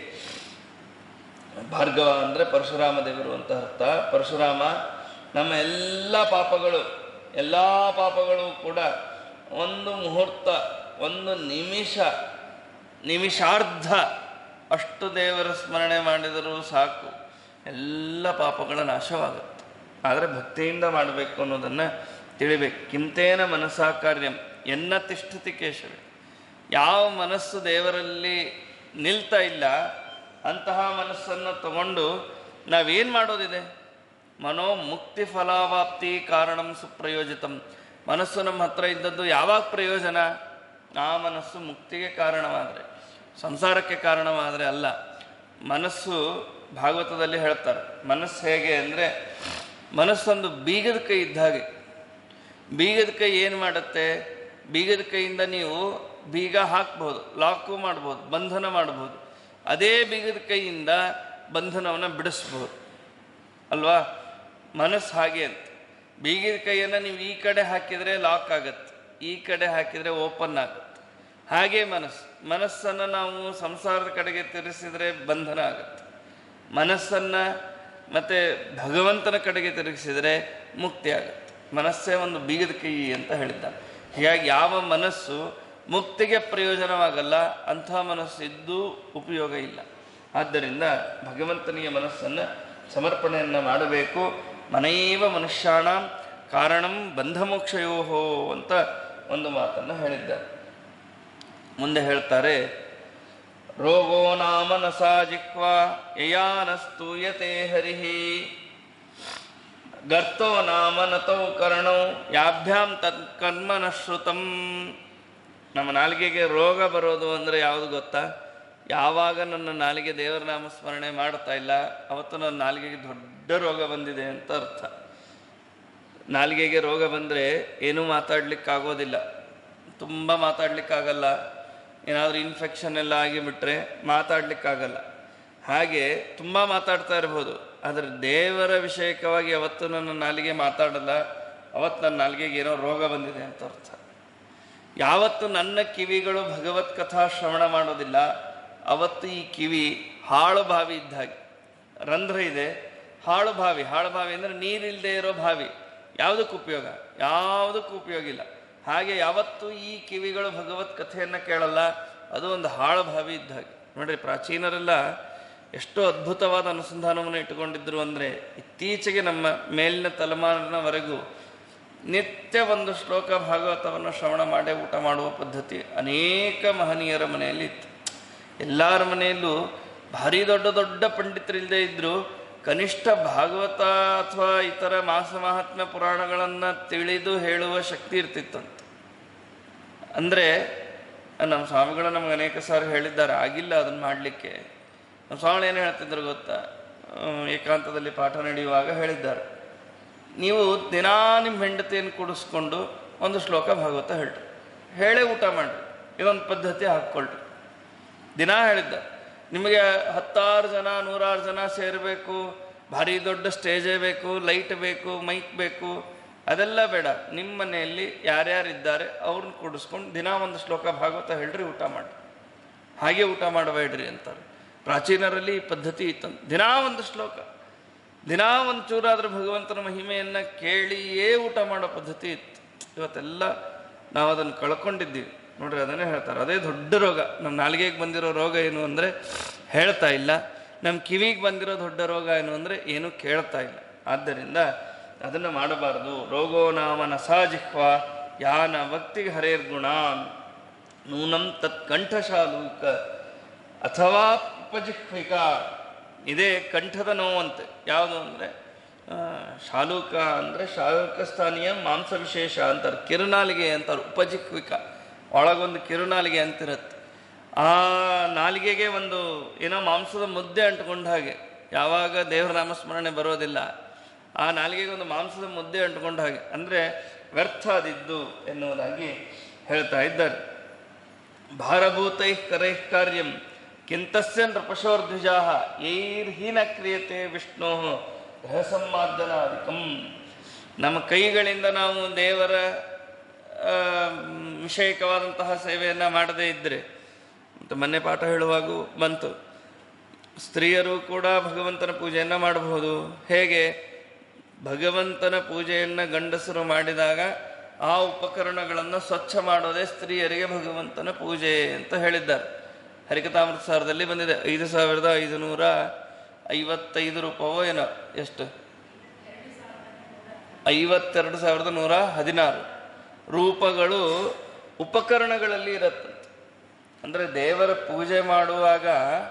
ಭಾರ್ಗವ ಅಂದರೆ ಪರಶುರಾಮ ದೇವರು ಅಂತ ಅರ್ಥ. ಪರಶುರಾಮ ನಮ್ಮ ಎಲ್ಲ ಪಾಪಗಳು ಎಲ್ಲ ಪಾಪಗಳು ಕೂಡ ಒಂದು ಮುಹೂರ್ತ, ಒಂದು ನಿಮಿಷ, ನಿಮಿಷಾರ್ಧ ಅಷ್ಟು ದೇವರ ಸ್ಮರಣೆ ಮಾಡಿದರೂ ಸಾಕು, ಎಲ್ಲ ಪಾಪಗಳ ನಾಶವಾಗುತ್ತೆ. ಆದರೆ ಭಕ್ತಿಯಿಂದ ಮಾಡಬೇಕು ಅನ್ನೋದನ್ನು ತಿಳಿಬೇಕು. ಕಿಂತೇನ ಮನಸ್ಸಾ ಕಾರ್ಯಂ ಎನ್ನ ತಿಷ್ಠತಿ ಕೇಶವೇ. ಯಾವ ಮನಸ್ಸು ದೇವರಲ್ಲಿ ನಿಲ್ತಾ ಇಲ್ಲ ಅಂತಹ ಮನಸ್ಸನ್ನು ತಗೊಂಡು ನಾವೇನು ಮಾಡೋದಿದೆ? ಮನೋ ಮುಕ್ತಿ ಫಲಾವಾಪ್ತಿ ಕಾರಣಂ ಸುಪ್ರಯೋಜಿತಂ. ಮನಸ್ಸು ನಮ್ಮ ಹತ್ರ ಇದ್ದದ್ದು ಯಾವಾಗ ಪ್ರಯೋಜನ? ಆ ಮನಸ್ಸು ಮುಕ್ತಿಗೆ ಕಾರಣವಾದರೆ, ಸಂಸಾರಕ್ಕೆ ಕಾರಣವಾದರೆ ಅಲ್ಲ. ಮನಸ್ಸು ಭಾಗವತದಲ್ಲಿ ಹೇಳ್ತಾರೆ, ಮನಸ್ಸು ಹೇಗೆ ಅಂದರೆ ಮನಸ್ಸೊಂದು ಬೀಗದ ಕೈ ಇದ್ದ ಹಾಗೆ. ಬೀಗದ ಕೈ ಏನು ಮಾಡುತ್ತೆ? ಬೀಗದ ಕೈಯಿಂದ ನೀವು ಬೀಗ ಹಾಕ್ಬೋದು, ಲಾಕು ಮಾಡ್ಬೋದು, ಬಂಧನ ಮಾಡ್ಬೋದು. ಅದೇ ಬೀಗದ ಕೈಯಿಂದ ಬಂಧನವನ್ನು ಬಿಡಿಸ್ಬೋದು ಅಲ್ವಾ? ಮನಸ್ಸು ಹಾಗೆ ಅಂತ. ಬೀಗದ ಕೈಯನ್ನು ನೀವು ಈ ಕಡೆ ಹಾಕಿದರೆ ಲಾಕ್ ಆಗುತ್ತೆ, ಈ ಕಡೆ ಹಾಕಿದರೆ ಓಪನ್ ಆಗುತ್ತೆ. ಹಾಗೆ ಮನಸ್ಸು ಮನಸ್ಸನ್ನು ನಾವು ಸಂಸಾರದ ಕಡೆಗೆ ತಿರುಗಿಸಿದರೆ ಬಂಧನ ಆಗುತ್ತೆ. ಮನಸ್ಸನ್ನು ಮತ್ತು ಭಗವಂತನ ಕಡೆಗೆ ತಿರುಗಿಸಿದರೆ ಮುಕ್ತಿ ಆಗುತ್ತೆ. ಮನಸ್ಸೇ ಒಂದು ಬೀಗದ ಕೈ ಅಂತ ಹೇಳಿದ್ದಾನೆ. ಹೀಗಾಗಿ ಯಾವ ಮನಸ್ಸು ಮುಕ್ತಿಗೆ ಪ್ರಯೋಜನವಾಗಲ್ಲ ಅಂಥ ಮನಸ್ಸು ಇದ್ದೂ ಉಪಯೋಗ ಇಲ್ಲ. ಆದ್ದರಿಂದ ಭಗವಂತನಿಗೆ ಮನಸ್ಸನ್ನು ಸಮರ್ಪಣೆಯನ್ನು ಮಾಡಬೇಕು. ಮನೈವ ಮನುಷ್ಯಾಣ ಕಾರಣಂ ಬಂಧಮೋಕ್ಷಯೋಹೋ ಅಂತ ಒಂದು ಮಾತನ್ನು ಹೇಳಿದ್ದಾರೆ. ಮುಂದೆ ಹೇಳ್ತಾರೆ, ರೋಗೋ ನಾಮ ನಸಾ ಜಿಕ್ವಾ ಯಯಾನಸ್ತೂಯತೆ ಹರಿಹಿ ಗರ್ತೋ ನಾಮ ನತೌ ಕರ್ಣೌ ಯಾಭ್ಯಾಂ ತತ್ ಕರ್ಮನ ಶ್ರುತಂ. ನಮ್ಮ ನಾಲಿಗೆಗೆ ರೋಗ ಬರೋದು ಅಂದರೆ ಯಾವುದು ಗೊತ್ತಾ? ಯಾವಾಗ ನನ್ನ ನಾಲಿಗೆ ದೇವರ ನಾಮ ಸ್ಮರಣೆ ಮಾಡ್ತಾ ಇಲ್ಲ ಅವತ್ತು ನನ್ನ ನಾಲಿಗೆಗೆ ದೊಡ್ಡ ರೋಗ ಬಂದಿದೆ ಅಂತ ಅರ್ಥ. ನಾಲಿಗೆಗೆ ರೋಗ ಬಂದರೆ ಏನೂ ಮಾತಾಡ್ಲಿಕ್ಕಾಗೋದಿಲ್ಲ, ತುಂಬ ಮಾತಾಡ್ಲಿಕ್ಕಾಗಲ್ಲ. ಏನಾದರೂ ಇನ್ಫೆಕ್ಷನ್ ಎಲ್ಲ ಆಗಿಬಿಟ್ರೆ ಮಾತಾಡ್ಲಿಕ್ಕಾಗಲ್ಲ. ಹಾಗೆ ತುಂಬ ಮಾತಾಡ್ತಾ ಇರ್ಬೋದು, ಆದರೆ ದೇವರ ವಿಷಯಕವಾಗಿ ಯಾವತ್ತು ನನ್ನ ನಾಲಿಗೆ ಮಾತಾಡಲ್ಲ, ಅವತ್ತು ನನ್ನ ನಾಲಿಗೆಗೆ ಏನೋ ರೋಗ ಬಂದಿದೆ ಅಂತ ಅರ್ಥ. ಯಾವತ್ತು ನನ್ನ ಕಿವಿಗಳು ಭಗವತ್ ಕಥಾ ಶ್ರವಣ ಮಾಡೋದಿಲ್ಲ ಅವತ್ತು ಈ ಕಿವಿ ಹಾಳು ಬಾವಿ ಇದ್ದ ಹಾಗೆ. ರಂಧ್ರ ಇದೆ, ಹಾಳು ಬಾವಿ. ಹಾಳು ಬಾವಿ ಅಂದರೆ ನೀರಿಲ್ಲದೆ ಇರೋ ಬಾವಿ. ಯಾವುದಕ್ಕೂ ಉಪಯೋಗ? ಯಾವುದಕ್ಕೂ ಉಪಯೋಗ ಇಲ್ಲ. ಹಾಗೆ ಯಾವತ್ತು ಈ ಕಿವಿಗಳು ಭಗವತ್ ಕಥೆಯನ್ನು ಕೇಳಲ್ಲ, ಅದು ಒಂದು ಹಾಳು ಬಾವಿ ಇದ್ದ ಹಾಗೆ. ನೋಡ್ರಿ, ಪ್ರಾಚೀನರೆಲ್ಲ ಎಷ್ಟೋ ಅದ್ಭುತವಾದ ಅನುಸಂಧಾನವನ್ನು ಇಟ್ಟುಕೊಂಡಿದ್ದರು ಅಂದರೆ, ಇತ್ತೀಚೆಗೆ ನಮ್ಮ ಮೇಲಿನ ತಲೆಮಾರಿನವರೆಗೂ ನಿತ್ಯ ಒಂದು ಶ್ಲೋಕ ಭಾಗವತವನ್ನು ಶ್ರವಣ ಮಾಡೇ ಊಟ ಮಾಡುವ ಪದ್ಧತಿ ಅನೇಕ ಮಹನೀಯರ ಮನೆಯಲ್ಲಿ ಇತ್ತು. ಎಲ್ಲರ ಮನೆಯಲ್ಲೂ ಭಾರಿ ದೊಡ್ಡ ದೊಡ್ಡ ಪಂಡಿತರಿಲ್ಲದೆ ಇದ್ದರೂ ಕನಿಷ್ಠ ಭಾಗವತ ಅಥವಾ ಇತರ ಮಾಸ ಮಹಾತ್ಮ್ಯ ಪುರಾಣಗಳನ್ನು ತಿಳಿದು ಹೇಳುವ ಶಕ್ತಿ ಇರ್ತಿತ್ತಂತೆ. ಅಂದರೆ ನಮ್ಮ ಸ್ವಾಮಿಗಳು ನಮ್ಗೆ ಅನೇಕ ಸಾರಿ ಹೇಳಿದ್ದಾರೆ, ಆಗಿಲ್ಲ ಅದನ್ನು ಮಾಡಲಿಕ್ಕೆ. ನಮ್ಮ ಸ್ವಾಮಿಗಳು ಏನು ಹೇಳ್ತಿದ್ರು ಗೊತ್ತಾ? ಏಕಾಂತದಲ್ಲಿ ಪಾಠ ನಡೆಯುವಾಗ ಹೇಳಿದ್ದಾರೆ, ನೀವು ದಿನಾ ನಿಮ್ಮ ಹೆಂಡತಿಯನ್ನು ಕೂಡಿಸ್ಕೊಂಡು ಒಂದು ಶ್ಲೋಕ ಭಾಗವತ ಹೇಳ್ರಿ, ಹೇಳೇ ಊಟ ಮಾಡಿರಿ, ಇದೊಂದು ಪದ್ಧತಿ ಹಾಕ್ಕೊಳ್ರಿ. ದಿನ ಹೇಳಿದ್ದ. ನಿಮಗೆ ಹತ್ತಾರು ಜನ ನೂರಾರು ಜನ ಸೇರಬೇಕು, ಭಾರಿ ದೊಡ್ಡ ಸ್ಟೇಜೇ ಬೇಕು, ಲೈಟ್ ಬೇಕು, ಮೈಕ್ ಬೇಕು, ಅದೆಲ್ಲ ಬೇಡ. ನಿಮ್ಮ ಮನೆಯಲ್ಲಿ ಯಾರ್ಯಾರಿದ್ದಾರೆ ಅವ್ರನ್ನ ಕೂಡಿಸ್ಕೊಂಡು ದಿನ ಒಂದು ಶ್ಲೋಕ ಭಾಗವತ ಹೇಳ್ರಿ, ಊಟ ಮಾಡಿ. ಹಾಗೆ ಊಟ ಮಾಡಬೇಡ್ರಿ ಅಂತಾರೆ. ಪ್ರಾಚೀನರಲ್ಲಿ ಈ ಪದ್ಧತಿ ಇತ್ತಂತ. ದಿನಾ ಒಂದು ಶ್ಲೋಕ, ದಿನಾ ಒಂದು ಚೂರಾದ್ರೂ ಭಗವಂತನ ಮಹಿಮೆಯನ್ನು ಕೇಳಿಯೇ ಊಟ ಮಾಡೋ ಪದ್ಧತಿ ಇತ್ತು. ಇವತ್ತೆಲ್ಲ ನಾವು ಅದನ್ನು ಕಳ್ಕೊಂಡಿದ್ದೀವಿ ನೋಡ್ರಿ. ಅದನ್ನೇ ಹೇಳ್ತಾರೆ, ಅದೇ ದೊಡ್ಡ ರೋಗ. ನಮ್ಮ ನಾಲಿಗೆಗೆ ಬಂದಿರೋ ರೋಗ ಏನು ಅಂದರೆ ಹೇಳ್ತಾ ಇಲ್ಲ, ನಮ್ಮ ಕಿವಿಗೆ ಬಂದಿರೋ ದೊಡ್ಡ ರೋಗ ಏನು ಅಂದರೆ ಏನೂ ಕೇಳ್ತಾ ಇಲ್ಲ. ಆದ್ದರಿಂದ ಅದನ್ನು ಮಾಡಬಾರ್ದು. ರೋಗೋ ನಾಮ ನಸಾಜಿಹ್ವ ಯಾನ ಭಕ್ತಿಗೆ ಹರೇರ್ಗುಣ ನೂನಂ ತತ್ ಕಂಠಶಾಲೂಕ ಅಥವಾ ಉಪಜಿಹ್ವಿಕ. ಇದೇ ಕಂಠದ ನೋವಂತೆ. ಯಾವುದು ಅಂದರೆ ಶಾಲೂಕ ಅಂದರೆ ಶಾಲೂಕ ಸ್ಥಾನೀಯ ಮಾಂಸ ವಿಶೇಷ ಅಂತಾರೆ. ಕಿರುನಾಲಿಗೆ ಅಂತಾರೆ. ಉಪಜಿಹ್ವಿಕ ಒಳಗೊಂದು ಕಿರುನಾಲಿಗೆ ಅಂತಿರುತ್ತೆ. ಆ ನಾಲಿಗೆಗೆ ಒಂದು ಏನೋ ಮಾಂಸದ ಮುದ್ದೆ ಅಂಟ್ಕೊಂಡ ಹಾಗೆ, ಯಾವಾಗ ದೇವರ ನಾಮಸ್ಮರಣೆ ಬರೋದಿಲ್ಲ ಆ ನಾಲಿಗೆಗೆ ಒಂದು ಮಾಂಸದ ಮುದ್ದೆ ಅಂಟ್ಕೊಂಡ ಹಾಗೆ, ಅಂದರೆ ವ್ಯರ್ಥ ಅದಿದ್ದು ಎನ್ನುವುದಾಗಿ ಹೇಳ್ತಾ ಇದ್ದಾರೆ. ಭಾರಭೂತೈ ಕರೈ ಕಾರ್ಯಂ ಕಿಂತಸ್ಯ ನೃಪಶೋರ್ಧ್ವಿಜಾ ಯೈರ್ಹೀನ ಕ್ರಿಯತೆ ವಿಷ್ಣೋ ಗೃಹಸಂಮಾರ್ಜನಾಧಿಕಂ. ನಮ್ಮ ಕೈಗಳಿಂದ ನಾವು ದೇವರ ವಿಷಯಕವಾದಂತಹ ಸೇವೆಯನ್ನು ಮಾಡದೇ ಇದ್ದರೆ, ಮತ್ತು ಮೊನ್ನೆ ಪಾಠ ಹೇಳುವಾಗೂ ಬಂತು, ಸ್ತ್ರೀಯರು ಕೂಡ ಭಗವಂತನ ಪೂಜೆಯನ್ನು ಮಾಡಬಹುದು. ಹೇಗೆ? ಭಗವಂತನ ಪೂಜೆಯನ್ನು ಗಂಡಸರು ಮಾಡಿದಾಗ ಆ ಉಪಕರಣಗಳನ್ನು ಸ್ವಚ್ಛ ಮಾಡೋದೇ ಸ್ತ್ರೀಯರಿಗೆ ಭಗವಂತನ ಪೂಜೆ ಅಂತ ಹೇಳಿದ್ದಾರೆ. ಹರಿಕಥಾಮೃತ ಸಾರದಲ್ಲಿ ಬಂದಿದೆ. ಐದು ಸಾವಿರದ ಐದು ನೂರ ಐವತ್ತೈದು ರೂಪಾಯೋ ಏನೋ, ಎಷ್ಟು ಐವತ್ತೆರಡು ಸಾವಿರದ ನೂರ ಹದಿನಾರು ರೂಪಗಳು ಉಪಕರಣಗಳಲ್ಲಿ ಇರತ್ತಂತೆ. ಅಂದರೆ ದೇವರ ಪೂಜೆ ಮಾಡುವಾಗ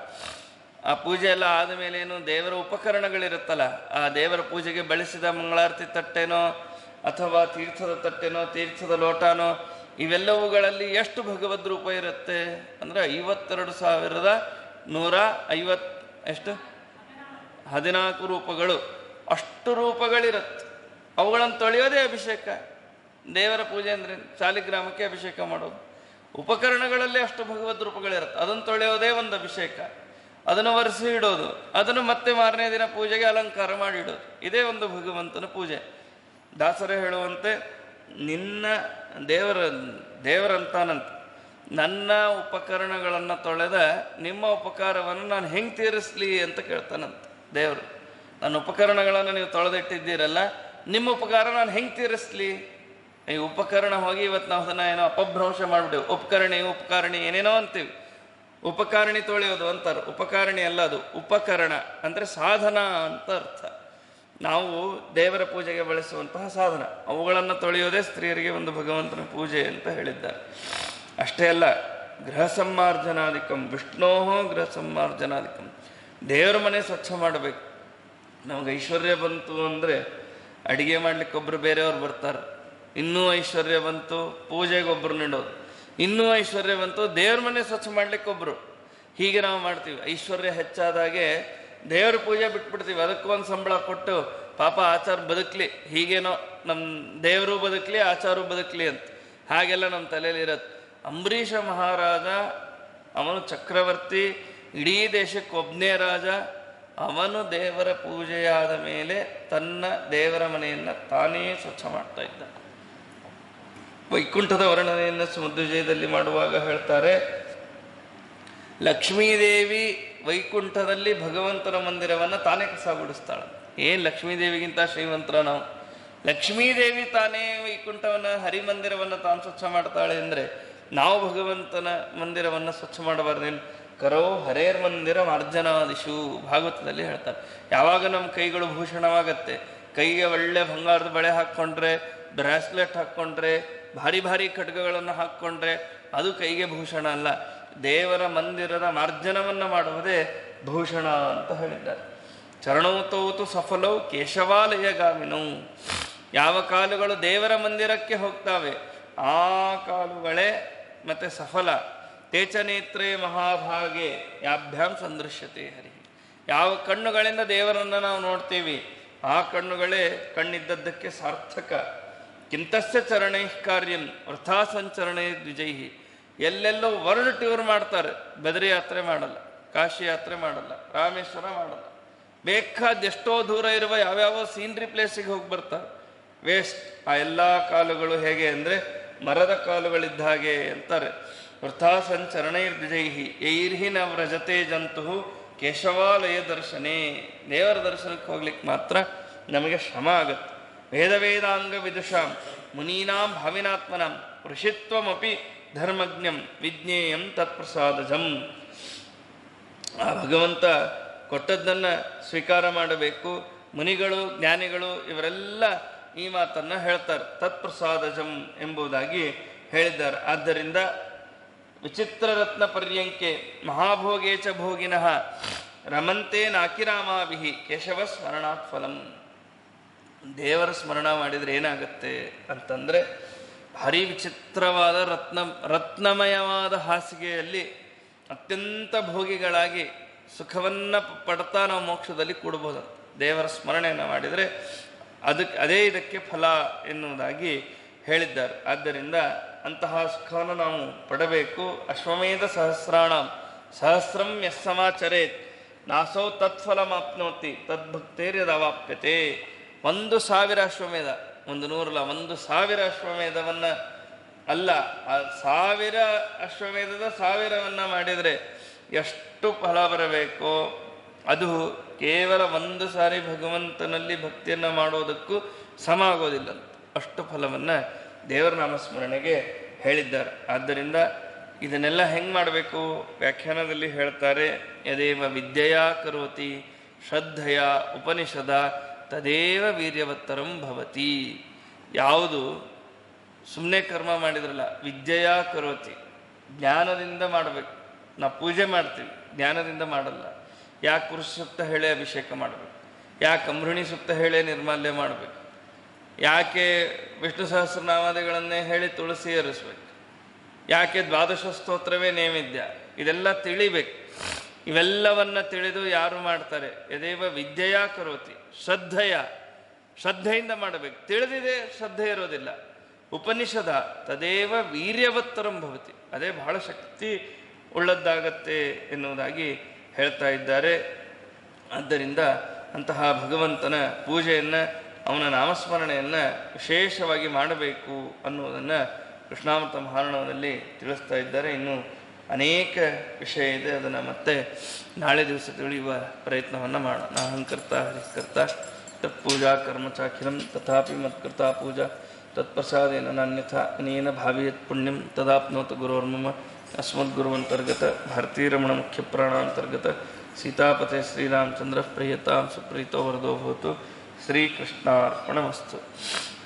ಆ ಪೂಜೆ ಎಲ್ಲ ಆದಮೇಲೇನು ದೇವರ ಉಪಕರಣಗಳಿರುತ್ತಲ್ಲ, ಆ ದೇವರ ಪೂಜೆಗೆ ಬಳಸಿದ ಮಂಗಳಾರತಿ ತಟ್ಟೆನೋ ಅಥವಾ ತೀರ್ಥದ ತಟ್ಟೆನೋ ತೀರ್ಥದ ಲೋಟನೋ, ಇವೆಲ್ಲವುಗಳಲ್ಲಿ ಎಷ್ಟು ಭಗವದ್ ರೂಪ ಇರುತ್ತೆ ಅಂದರೆ ಐವತ್ತೆರಡು ಸಾವಿರದ ನೂರ ಐವತ್ ಎಷ್ಟು ಹದಿನಾಲ್ಕು ರೂಪಗಳು. ಅಷ್ಟು ರೂಪಗಳಿರುತ್ತೆ. ಅವುಗಳನ್ನು ತೊಳೆಯೋದೇ ಅಭಿಷೇಕ. ದೇವರ ಪೂಜೆ ಅಂದರೆ ಶಾಲಿಗ್ರಾಮಕ್ಕೆ ಅಭಿಷೇಕ ಮಾಡೋದು. ಉಪಕರಣಗಳಲ್ಲಿ ಅಷ್ಟು ಭಗವದ್ ರೂಪಗಳಿರುತ್ತೆ. ಅದನ್ನು ತೊಳೆಯೋದೇ ಒಂದು ಅಭಿಷೇಕ. ಅದನ್ನು ಒರೆಸಿ ಇಡೋದು, ಅದನ್ನು ಮತ್ತೆ ಮಾರನೇ ದಿನ ಪೂಜೆಗೆ ಅಲಂಕಾರ ಮಾಡಿಡೋದು, ಇದೇ ಒಂದು ಭಗವಂತನ ಪೂಜೆ. ದಾಸರೇ ಹೇಳುವಂತೆ, ನಿನ್ನ ದೇವರ ದೇವರಂತಾನಂತ ನನ್ನ ಉಪಕರಣಗಳನ್ನು ತೊಳೆದ ನಿಮ್ಮ ಉಪಕಾರವನ್ನು ನಾನು ಹೆಂಗೆ ತೀರಿಸ್ಲಿ ಅಂತ ಕೇಳ್ತಾನಂತ ದೇವರು. ನನ್ನ ಉಪಕರಣಗಳನ್ನು ನೀವು ತೊಳೆದಿಟ್ಟಿದ್ದೀರಲ್ಲ, ನಿಮ್ಮ ಉಪಕಾರ ನಾನು ಹೆಂಗೆ ತೀರಿಸ್ಲಿ? ಈ ಉಪಕರಣ ಹೋಗಿ ಇವತ್ತು ನಾವು ಅದನ್ನು ಏನೋ ಅಪಭ್ರಂಶ ಮಾಡಿಬಿಟ್ಟೆವು. ಉಪಕರಣಿ ಉಪಕಾರಣಿ ಏನೇನೋ ಅಂತೀವಿ. ಉಪಕಾರಣಿ ತೊಳೆಯೋದು ಅಂತಾರೆ. ಉಪಕಾರಣಿ ಅಲ್ಲ, ಅದು ಉಪಕರಣ ಅಂದರೆ ಸಾಧನ ಅಂತ ಅರ್ಥ. ನಾವು ದೇವರ ಪೂಜೆಗೆ ಬಳಸುವಂತಹ ಸಾಧನ, ಅವುಗಳನ್ನು ತೊಳೆಯೋದೇ ಸ್ತ್ರೀಯರಿಗೆ ಒಂದು ಭಗವಂತನ ಪೂಜೆ ಅಂತ ಹೇಳಿದ್ದಾರೆ. ಅಷ್ಟೇ ಅಲ್ಲ, ಗೃಹ ಸಂಮಾರ್ಜನಾಧಿಕಂ ವಿಷ್ಣೋ ಗೃಹ ಸಂಮಾರ್ಜನಾಧಿಕಂ. ದೇವರ ಮನೆ ಸ್ವಚ್ಛ ಮಾಡಬೇಕು. ನಮಗೆ ಐಶ್ವರ್ಯ ಬಂತು ಅಂದರೆ ಅಡಿಗೆ ಮಾಡ್ಲಿಕ್ಕೆ ಒಬ್ಬರು ಬೇರೆಯವ್ರು ಬರ್ತಾರೆ. ಇನ್ನೂ ಐಶ್ವರ್ಯ ಬಂತು ಪೂಜೆಗೆ ಒಬ್ಬರು ನೀಡೋದು. ಇನ್ನೂ ಐಶ್ವರ್ಯ ಬಂತು ದೇವ್ರ ಮನೆ ಸ್ವಚ್ಛ ಮಾಡ್ಲಿಕ್ಕೆ ಒಬ್ಬರು. ಹೀಗೆ ನಾವು ಮಾಡ್ತೀವಿ. ಐಶ್ವರ್ಯ ಹೆಚ್ಚಾದಾಗೆ ದೇವ್ರ ಪೂಜೆ ಬಿಟ್ಬಿಡ್ತೀವಿ. ಅದಕ್ಕೊಂದು ಸಂಬಳ ಕೊಟ್ಟು ಪಾಪ ಆಚಾರ ಬದುಕಲಿ, ಹೀಗೇನೋ ನಮ್ಮ ದೇವರು ಬದುಕಲಿ ಆಚಾರು ಬದುಕಲಿ ಅಂತ ಹಾಗೆಲ್ಲ ನಮ್ಮ ತಲೆಯಲ್ಲಿ ಇರತ್ತೆ. ಅಂಬರೀಷ ಮಹಾರಾಜ ಅವನು ಚಕ್ರವರ್ತಿ, ಇಡೀ ದೇಶಕ್ಕೆ ಒಬ್ಬನೇ ರಾಜ. ಅವನು ದೇವರ ಪೂಜೆಯಾದ ಮೇಲೆ ತನ್ನ ದೇವರ ಮನೆಯನ್ನು ತಾನೇ ಸ್ವಚ್ಛ ಮಾಡ್ತಾ ಇದ್ದ. ವೈಕುಂಠದ ವರ್ಣನೆಯನ್ನು ಸಮುದ್ರಜಯದಲ್ಲಿ ಮಾಡುವಾಗ ಹೇಳ್ತಾರೆ, ಲಕ್ಷ್ಮೀದೇವಿ ವೈಕುಂಠದಲ್ಲಿ ಭಗವಂತನ ಮಂದಿರವನ್ನು ತಾನೇ ಕಸ ಗುಡಿಸ್ತಾಳೆ. ಏನು ಲಕ್ಷ್ಮೀದೇವಿಗಿಂತ ಶ್ರೀಮಂತರ ನಾವು? ಲಕ್ಷ್ಮೀದೇವಿ ತಾನೇ ವೈಕುಂಠವನ್ನು ಹರಿಮಂದಿರವನ್ನು ತಾನು ಸ್ವಚ್ಛ ಮಾಡ್ತಾಳೆ ಅಂದರೆ ನಾವು ಭಗವಂತನ ಮಂದಿರವನ್ನು ಸ್ವಚ್ಛ ಮಾಡಬಾರ್ದೇನು? ಕರೋ ಹರೇರ್ ಮಂದಿರ ಮಾರ್ಜನಾದಿಶು ಭಾಗವತದಲ್ಲಿ ಹೇಳ್ತಾರೆ. ಯಾವಾಗ ನಮ್ಮ ಕೈಗಳು ಭೂಷಣವಾಗತ್ತೆ, ಕೈಗೆ ಒಳ್ಳೆ ಬಂಗಾರದ ಬಳೆ ಹಾಕ್ಕೊಂಡ್ರೆ, ಬ್ರಾಸ್ಲೆಟ್ ಹಾಕ್ಕೊಂಡ್ರೆ, ಭಾರಿ ಭಾರಿ ಖಡ್ಗಗಳನ್ನು ಹಾಕ್ಕೊಂಡ್ರೆ ಅದು ಕೈಗೆ ಭೂಷಣ ಅಲ್ಲ. ದೇವರ ಮಂದಿರದ ಮಾರ್ಜನವನ್ನು ಮಾಡುವುದೇ ಭೂಷಣ ಅಂತ ಹೇಳಿದ್ದಾರೆ. ಚರಣೋತೌತು ಸಫಲೌ ಕೇಶವಾಲಯಗಾಮಿನೌ. ಯಾವ ಕಾಲುಗಳು ದೇವರ ಮಂದಿರಕ್ಕೆ ಹೋಗ್ತಾವೆ ಆ ಕಾಲುಗಳೇ ಮತ್ತೆ ಸಫಲ. ತೇಚನೇತ್ರೇ ಮಹಾಭಾಗೆ ಯಾಭ್ಯಾಂ ಸಂದೃಶ್ಯತೆ ಹರಿ. ಯಾವ ಕಣ್ಣುಗಳಿಂದ ದೇವರನ್ನು ನಾವು ನೋಡ್ತೀವಿ ಆ ಕಣ್ಣುಗಳೇ ಕಣ್ಣಿದ್ದದ್ದಕ್ಕೆ ಸಾರ್ಥಕ. ಕಿಂತಸ್ಯ ಚರಣೈ ಕಾರ್ಯಂ ವೃಥಾ ಸಂಚರಣೆ ದ್ವಿಜೈಹಿ. ಎಲ್ಲೆಲ್ಲೋ ವರ್ಲ್ಡ್ ಟೂರ್ ಮಾಡ್ತಾರೆ, ಬದರಿ ಯಾತ್ರೆ ಮಾಡಲ್ಲ, ಕಾಶಿ ಯಾತ್ರೆ ಮಾಡಲ್ಲ, ರಾಮೇಶ್ವರ ಮಾಡಲ್ಲ. ಬೇಕಾದ ಎಷ್ಟೋ ದೂರ ಇರುವ ಯಾವ್ಯಾವ ಸೀನ್ರಿ ಪ್ಲೇಸಿಗೆ ಹೋಗಿ ಬರ್ತಾರೆ. ವೇಸ್ಟ್. ಆ ಎಲ್ಲ ಕಾಲುಗಳು ಹೇಗೆ ಅಂದರೆ ಮರದ ಕಾಲುಗಳಿದ್ದ ಹಾಗೆ ಅಂತಾರೆ. ವೃಥಾ ಸಂಚರಣೈರ್ದ್ವಿಜೈಹಿ ಯೈರ್ಹಿ ನ ವ್ರಜತೆ ಜಂತು ಕೇಶವಾಲಯ ದರ್ಶನೇ. ದೇವರ ದರ್ಶನಕ್ಕೆ ಹೋಗ್ಲಿಕ್ಕೆ ಮಾತ್ರ ನಮಗೆ ಶ್ರಮ ಆಗುತ್ತೆ. ವೇದ ವೇದಾಂಗ ವಿದುಷಾಂ ಮುನೀನಾಂ ಭಾವಿನಾತ್ಮನಾಂ ಋಷಿತ್ವಮಪಿ ಧರ್ಮಜ್ಞಂ ವಿಜ್ಞೇಯಂ ತತ್ಪ್ರಸಾದಜಂ. ಆ ಭಗವಂತ ಕೊಟ್ಟದ್ದನ್ನು ಸ್ವೀಕಾರ ಮಾಡಬೇಕು. ಮುನಿಗಳು ಜ್ಞಾನಿಗಳು ಇವರೆಲ್ಲ ಈ ಮಾತನ್ನು ಹೇಳ್ತಾರೆ. ತತ್ಪ್ರಸಾದಜಂ ಎಂಬುದಾಗಿ ಹೇಳಿದ್ದಾರೆ. ಆದ್ದರಿಂದ ವಿಚಿತ್ರ ರತ್ನ ಪರ್ಯಂಕೆ ಮಹಾಭೋಗೇ ಚ ಭೋಗಿನಃ ರಮಂತೆ ನಾಕಿರಾಮಾಭಿಹಿ ಕೇಶವ ಸ್ಮರಣಾತ್ ಫಲಂ. ದೇವರ ಸ್ಮರಣ ಮಾಡಿದರೆ ಏನಾಗುತ್ತೆ ಅಂತಂದರೆ, ಭಾರಿ ವಿಚಿತ್ರವಾದ ರತ್ನ ರತ್ನಮಯವಾದ ಹಾಸಿಗೆಯಲ್ಲಿ ಅತ್ಯಂತ ಭೋಗಿಗಳಾಗಿ ಸುಖವನ್ನು ಪಡ್ತಾ ನಾವು ಮೋಕ್ಷದಲ್ಲಿ ಕೂಡಬಹುದು. ದೇವರ ಸ್ಮರಣೆಯನ್ನು ಮಾಡಿದರೆ ಅದಕ್ಕೆ ಅದೇ ಇದಕ್ಕೆ ಫಲ ಎನ್ನುವುದಾಗಿ ಹೇಳಿದ್ದಾರೆ. ಆದ್ದರಿಂದ ಅಂತಹ ಸುಖವನ್ನು ನಾವು ಪಡಬೇಕು. ಅಶ್ವಮೇಧ ಸಹಸ್ರಾಣ ಸಹಸ್ರಂ ಯಸ್ಸಮಾಚರೇತ್ ನಾಸೌ ತತ್ಫಲಮಾಪ್ನೋತಿ ತದ್ಭಕ್ತೇರ್ಯದವಾಪ್ಯತೆ. ಒಂದು ಸಾವಿರ ಅಶ್ವಮೇಧ, ಒಂದು ನೂರಲ್ಲ, ಒಂದು ಸಾವಿರ ಅಶ್ವಮೇಧವನ್ನು ಅಲ್ಲ, ಆ ಸಾವಿರ ಅಶ್ವಮೇಧದ ಸಾವಿರವನ್ನು ಮಾಡಿದರೆ ಎಷ್ಟು ಫಲ ಬರಬೇಕೋ ಅದು ಕೇವಲ ಒಂದು ಸಾರಿ ಭಗವಂತನಲ್ಲಿ ಭಕ್ತಿಯನ್ನು ಮಾಡೋದಕ್ಕೂ ಸಮ ಆಗೋದಿಲ್ಲ. ಅಷ್ಟು ಫಲವನ್ನು ದೇವರ ನಾಮಸ್ಮರಣೆಗೆ ಹೇಳಿದ್ದಾರೆ. ಆದ್ದರಿಂದ ಇದನ್ನೆಲ್ಲ ಹೆಂಗೆ ಮಾಡಬೇಕು ವ್ಯಾಖ್ಯಾನದಲ್ಲಿ ಹೇಳ್ತಾರೆ. ಯದೇವ ವಿದ್ಯೆಯಾ ಕರೋತಿ ಶ್ರದ್ಧೆಯ ಉಪನಿಷದ ತದೇವ ವೀರ್ಯವತ್ತರಂ ಭವತಿ. ಯಾವುದು ಸುಮ್ಮನೆ ಕರ್ಮ ಮಾಡಿದ್ರಲ್ಲ, ವಿದ್ಯೆಯಾ ಕರೋತಿ, ಜ್ಞಾನದಿಂದ ಮಾಡಬೇಕು. ನಾವು ಪೂಜೆ ಮಾಡ್ತೀವಿ, ಜ್ಞಾನದಿಂದ ಮಾಡಲ್ಲ. ಯಾಕೆ ಪುರುಷ ಸೂಕ್ತ ಹೇಳೇ ಅಭಿಷೇಕ ಮಾಡಬೇಕು? ಯಾಕೆ ಅಂಬೃಣಿ ಸೂಕ್ತ ಹೇಳೇ ನಿರ್ಮಾಲ್ಯ ಮಾಡಬೇಕು? ಯಾಕೆ ವಿಷ್ಣು ಸಹಸ್ರನಾಮಾದಿಗಳನ್ನೇ ಹೇಳಿ ತುಳಸಿ ಏರಿಸ್ಬೇಕು? ಯಾಕೆ ದ್ವಾದಶ ಸ್ತೋತ್ರವೇ ನೈವೇದ್ಯ? ಇದೆಲ್ಲ ತಿಳಿಬೇಕು. ಇವೆಲ್ಲವನ್ನ ತಿಳಿದು ಯಾರು ಮಾಡ್ತಾರೆ? ಯದೇವ ವಿದ್ಯೆಯಾ ಕರೋತಿ, ಶ್ರದ್ಧೆಯ, ಶ್ರದ್ಧೆಯಿಂದ ಮಾಡಬೇಕು. ತಿಳಿದಿದೆ ಶ್ರದ್ಧೆ ಇರೋದಿಲ್ಲ. ಉಪನಿಷದ ತದೇವ ವೀರ್ಯವತ್ತರಂ ಭವತಿ, ಅದೇ ಬಹಳ ಶಕ್ತಿ ಉಳ್ಳದ್ದಾಗತ್ತೆ ಎನ್ನುವುದಾಗಿ ಹೇಳ್ತಾ ಇದ್ದಾರೆ. ಆದ್ದರಿಂದ ಅಂತಹ ಭಗವಂತನ ಪೂಜೆಯನ್ನು, ಅವನ ನಾಮಸ್ಮರಣೆಯನ್ನು ವಿಶೇಷವಾಗಿ ಮಾಡಬೇಕು ಅನ್ನುವುದನ್ನು ಕೃಷ್ಣಾಮೃತ ಮಹಾರ್ಣವದಲ್ಲಿ ತಿಳಿಸ್ತಾ ಇದ್ದಾರೆ. ಇನ್ನು ಅನೇಕ ವಿಷಯ ಇದೆ, ಅದನ್ನು ಮತ್ತೆ ನಾಳೆ ದಿವಸ ತಿಳಿಯುವ ಪ್ರಯತ್ನವನ್ನು ಮಾಡೋಣ. ಅಹಂಕರ್ತ ಹರಿಕರ್ತ ತತ್ಪೂಜಾ ಕರ್ಮ ಚಾಖಿಲಂ ತಥಾಪಿ ಮತ್ಕೃತ ಪೂಜಾ ತತ್ಪ್ರಸಾದೇನ ನಾನ್ಯಥಾ ಅನೇನ ಭಾವಿಯತ್ ಪುಣ್ಯಂ ತದಾಪ್ನೋತ ಗುರೋರ್ಮಮ ಅಸ್ಮದ್ಗುರುವಂತರ್ಗತ ಭಾರತೀರಮಣ ಮುಖ್ಯ ಪ್ರಾಣಾಂತರ್ಗತ ಸೀತಾಪತೆ ಶ್ರೀರಾಮಚಂದ್ರ ಪ್ರಿಯತಾಂ ಸುಪ್ರೀತೋ ವರದೋ ಭವತು. ಶ್ರೀಕೃಷ್ಣಾರ್ಪಣಮಸ್ತು.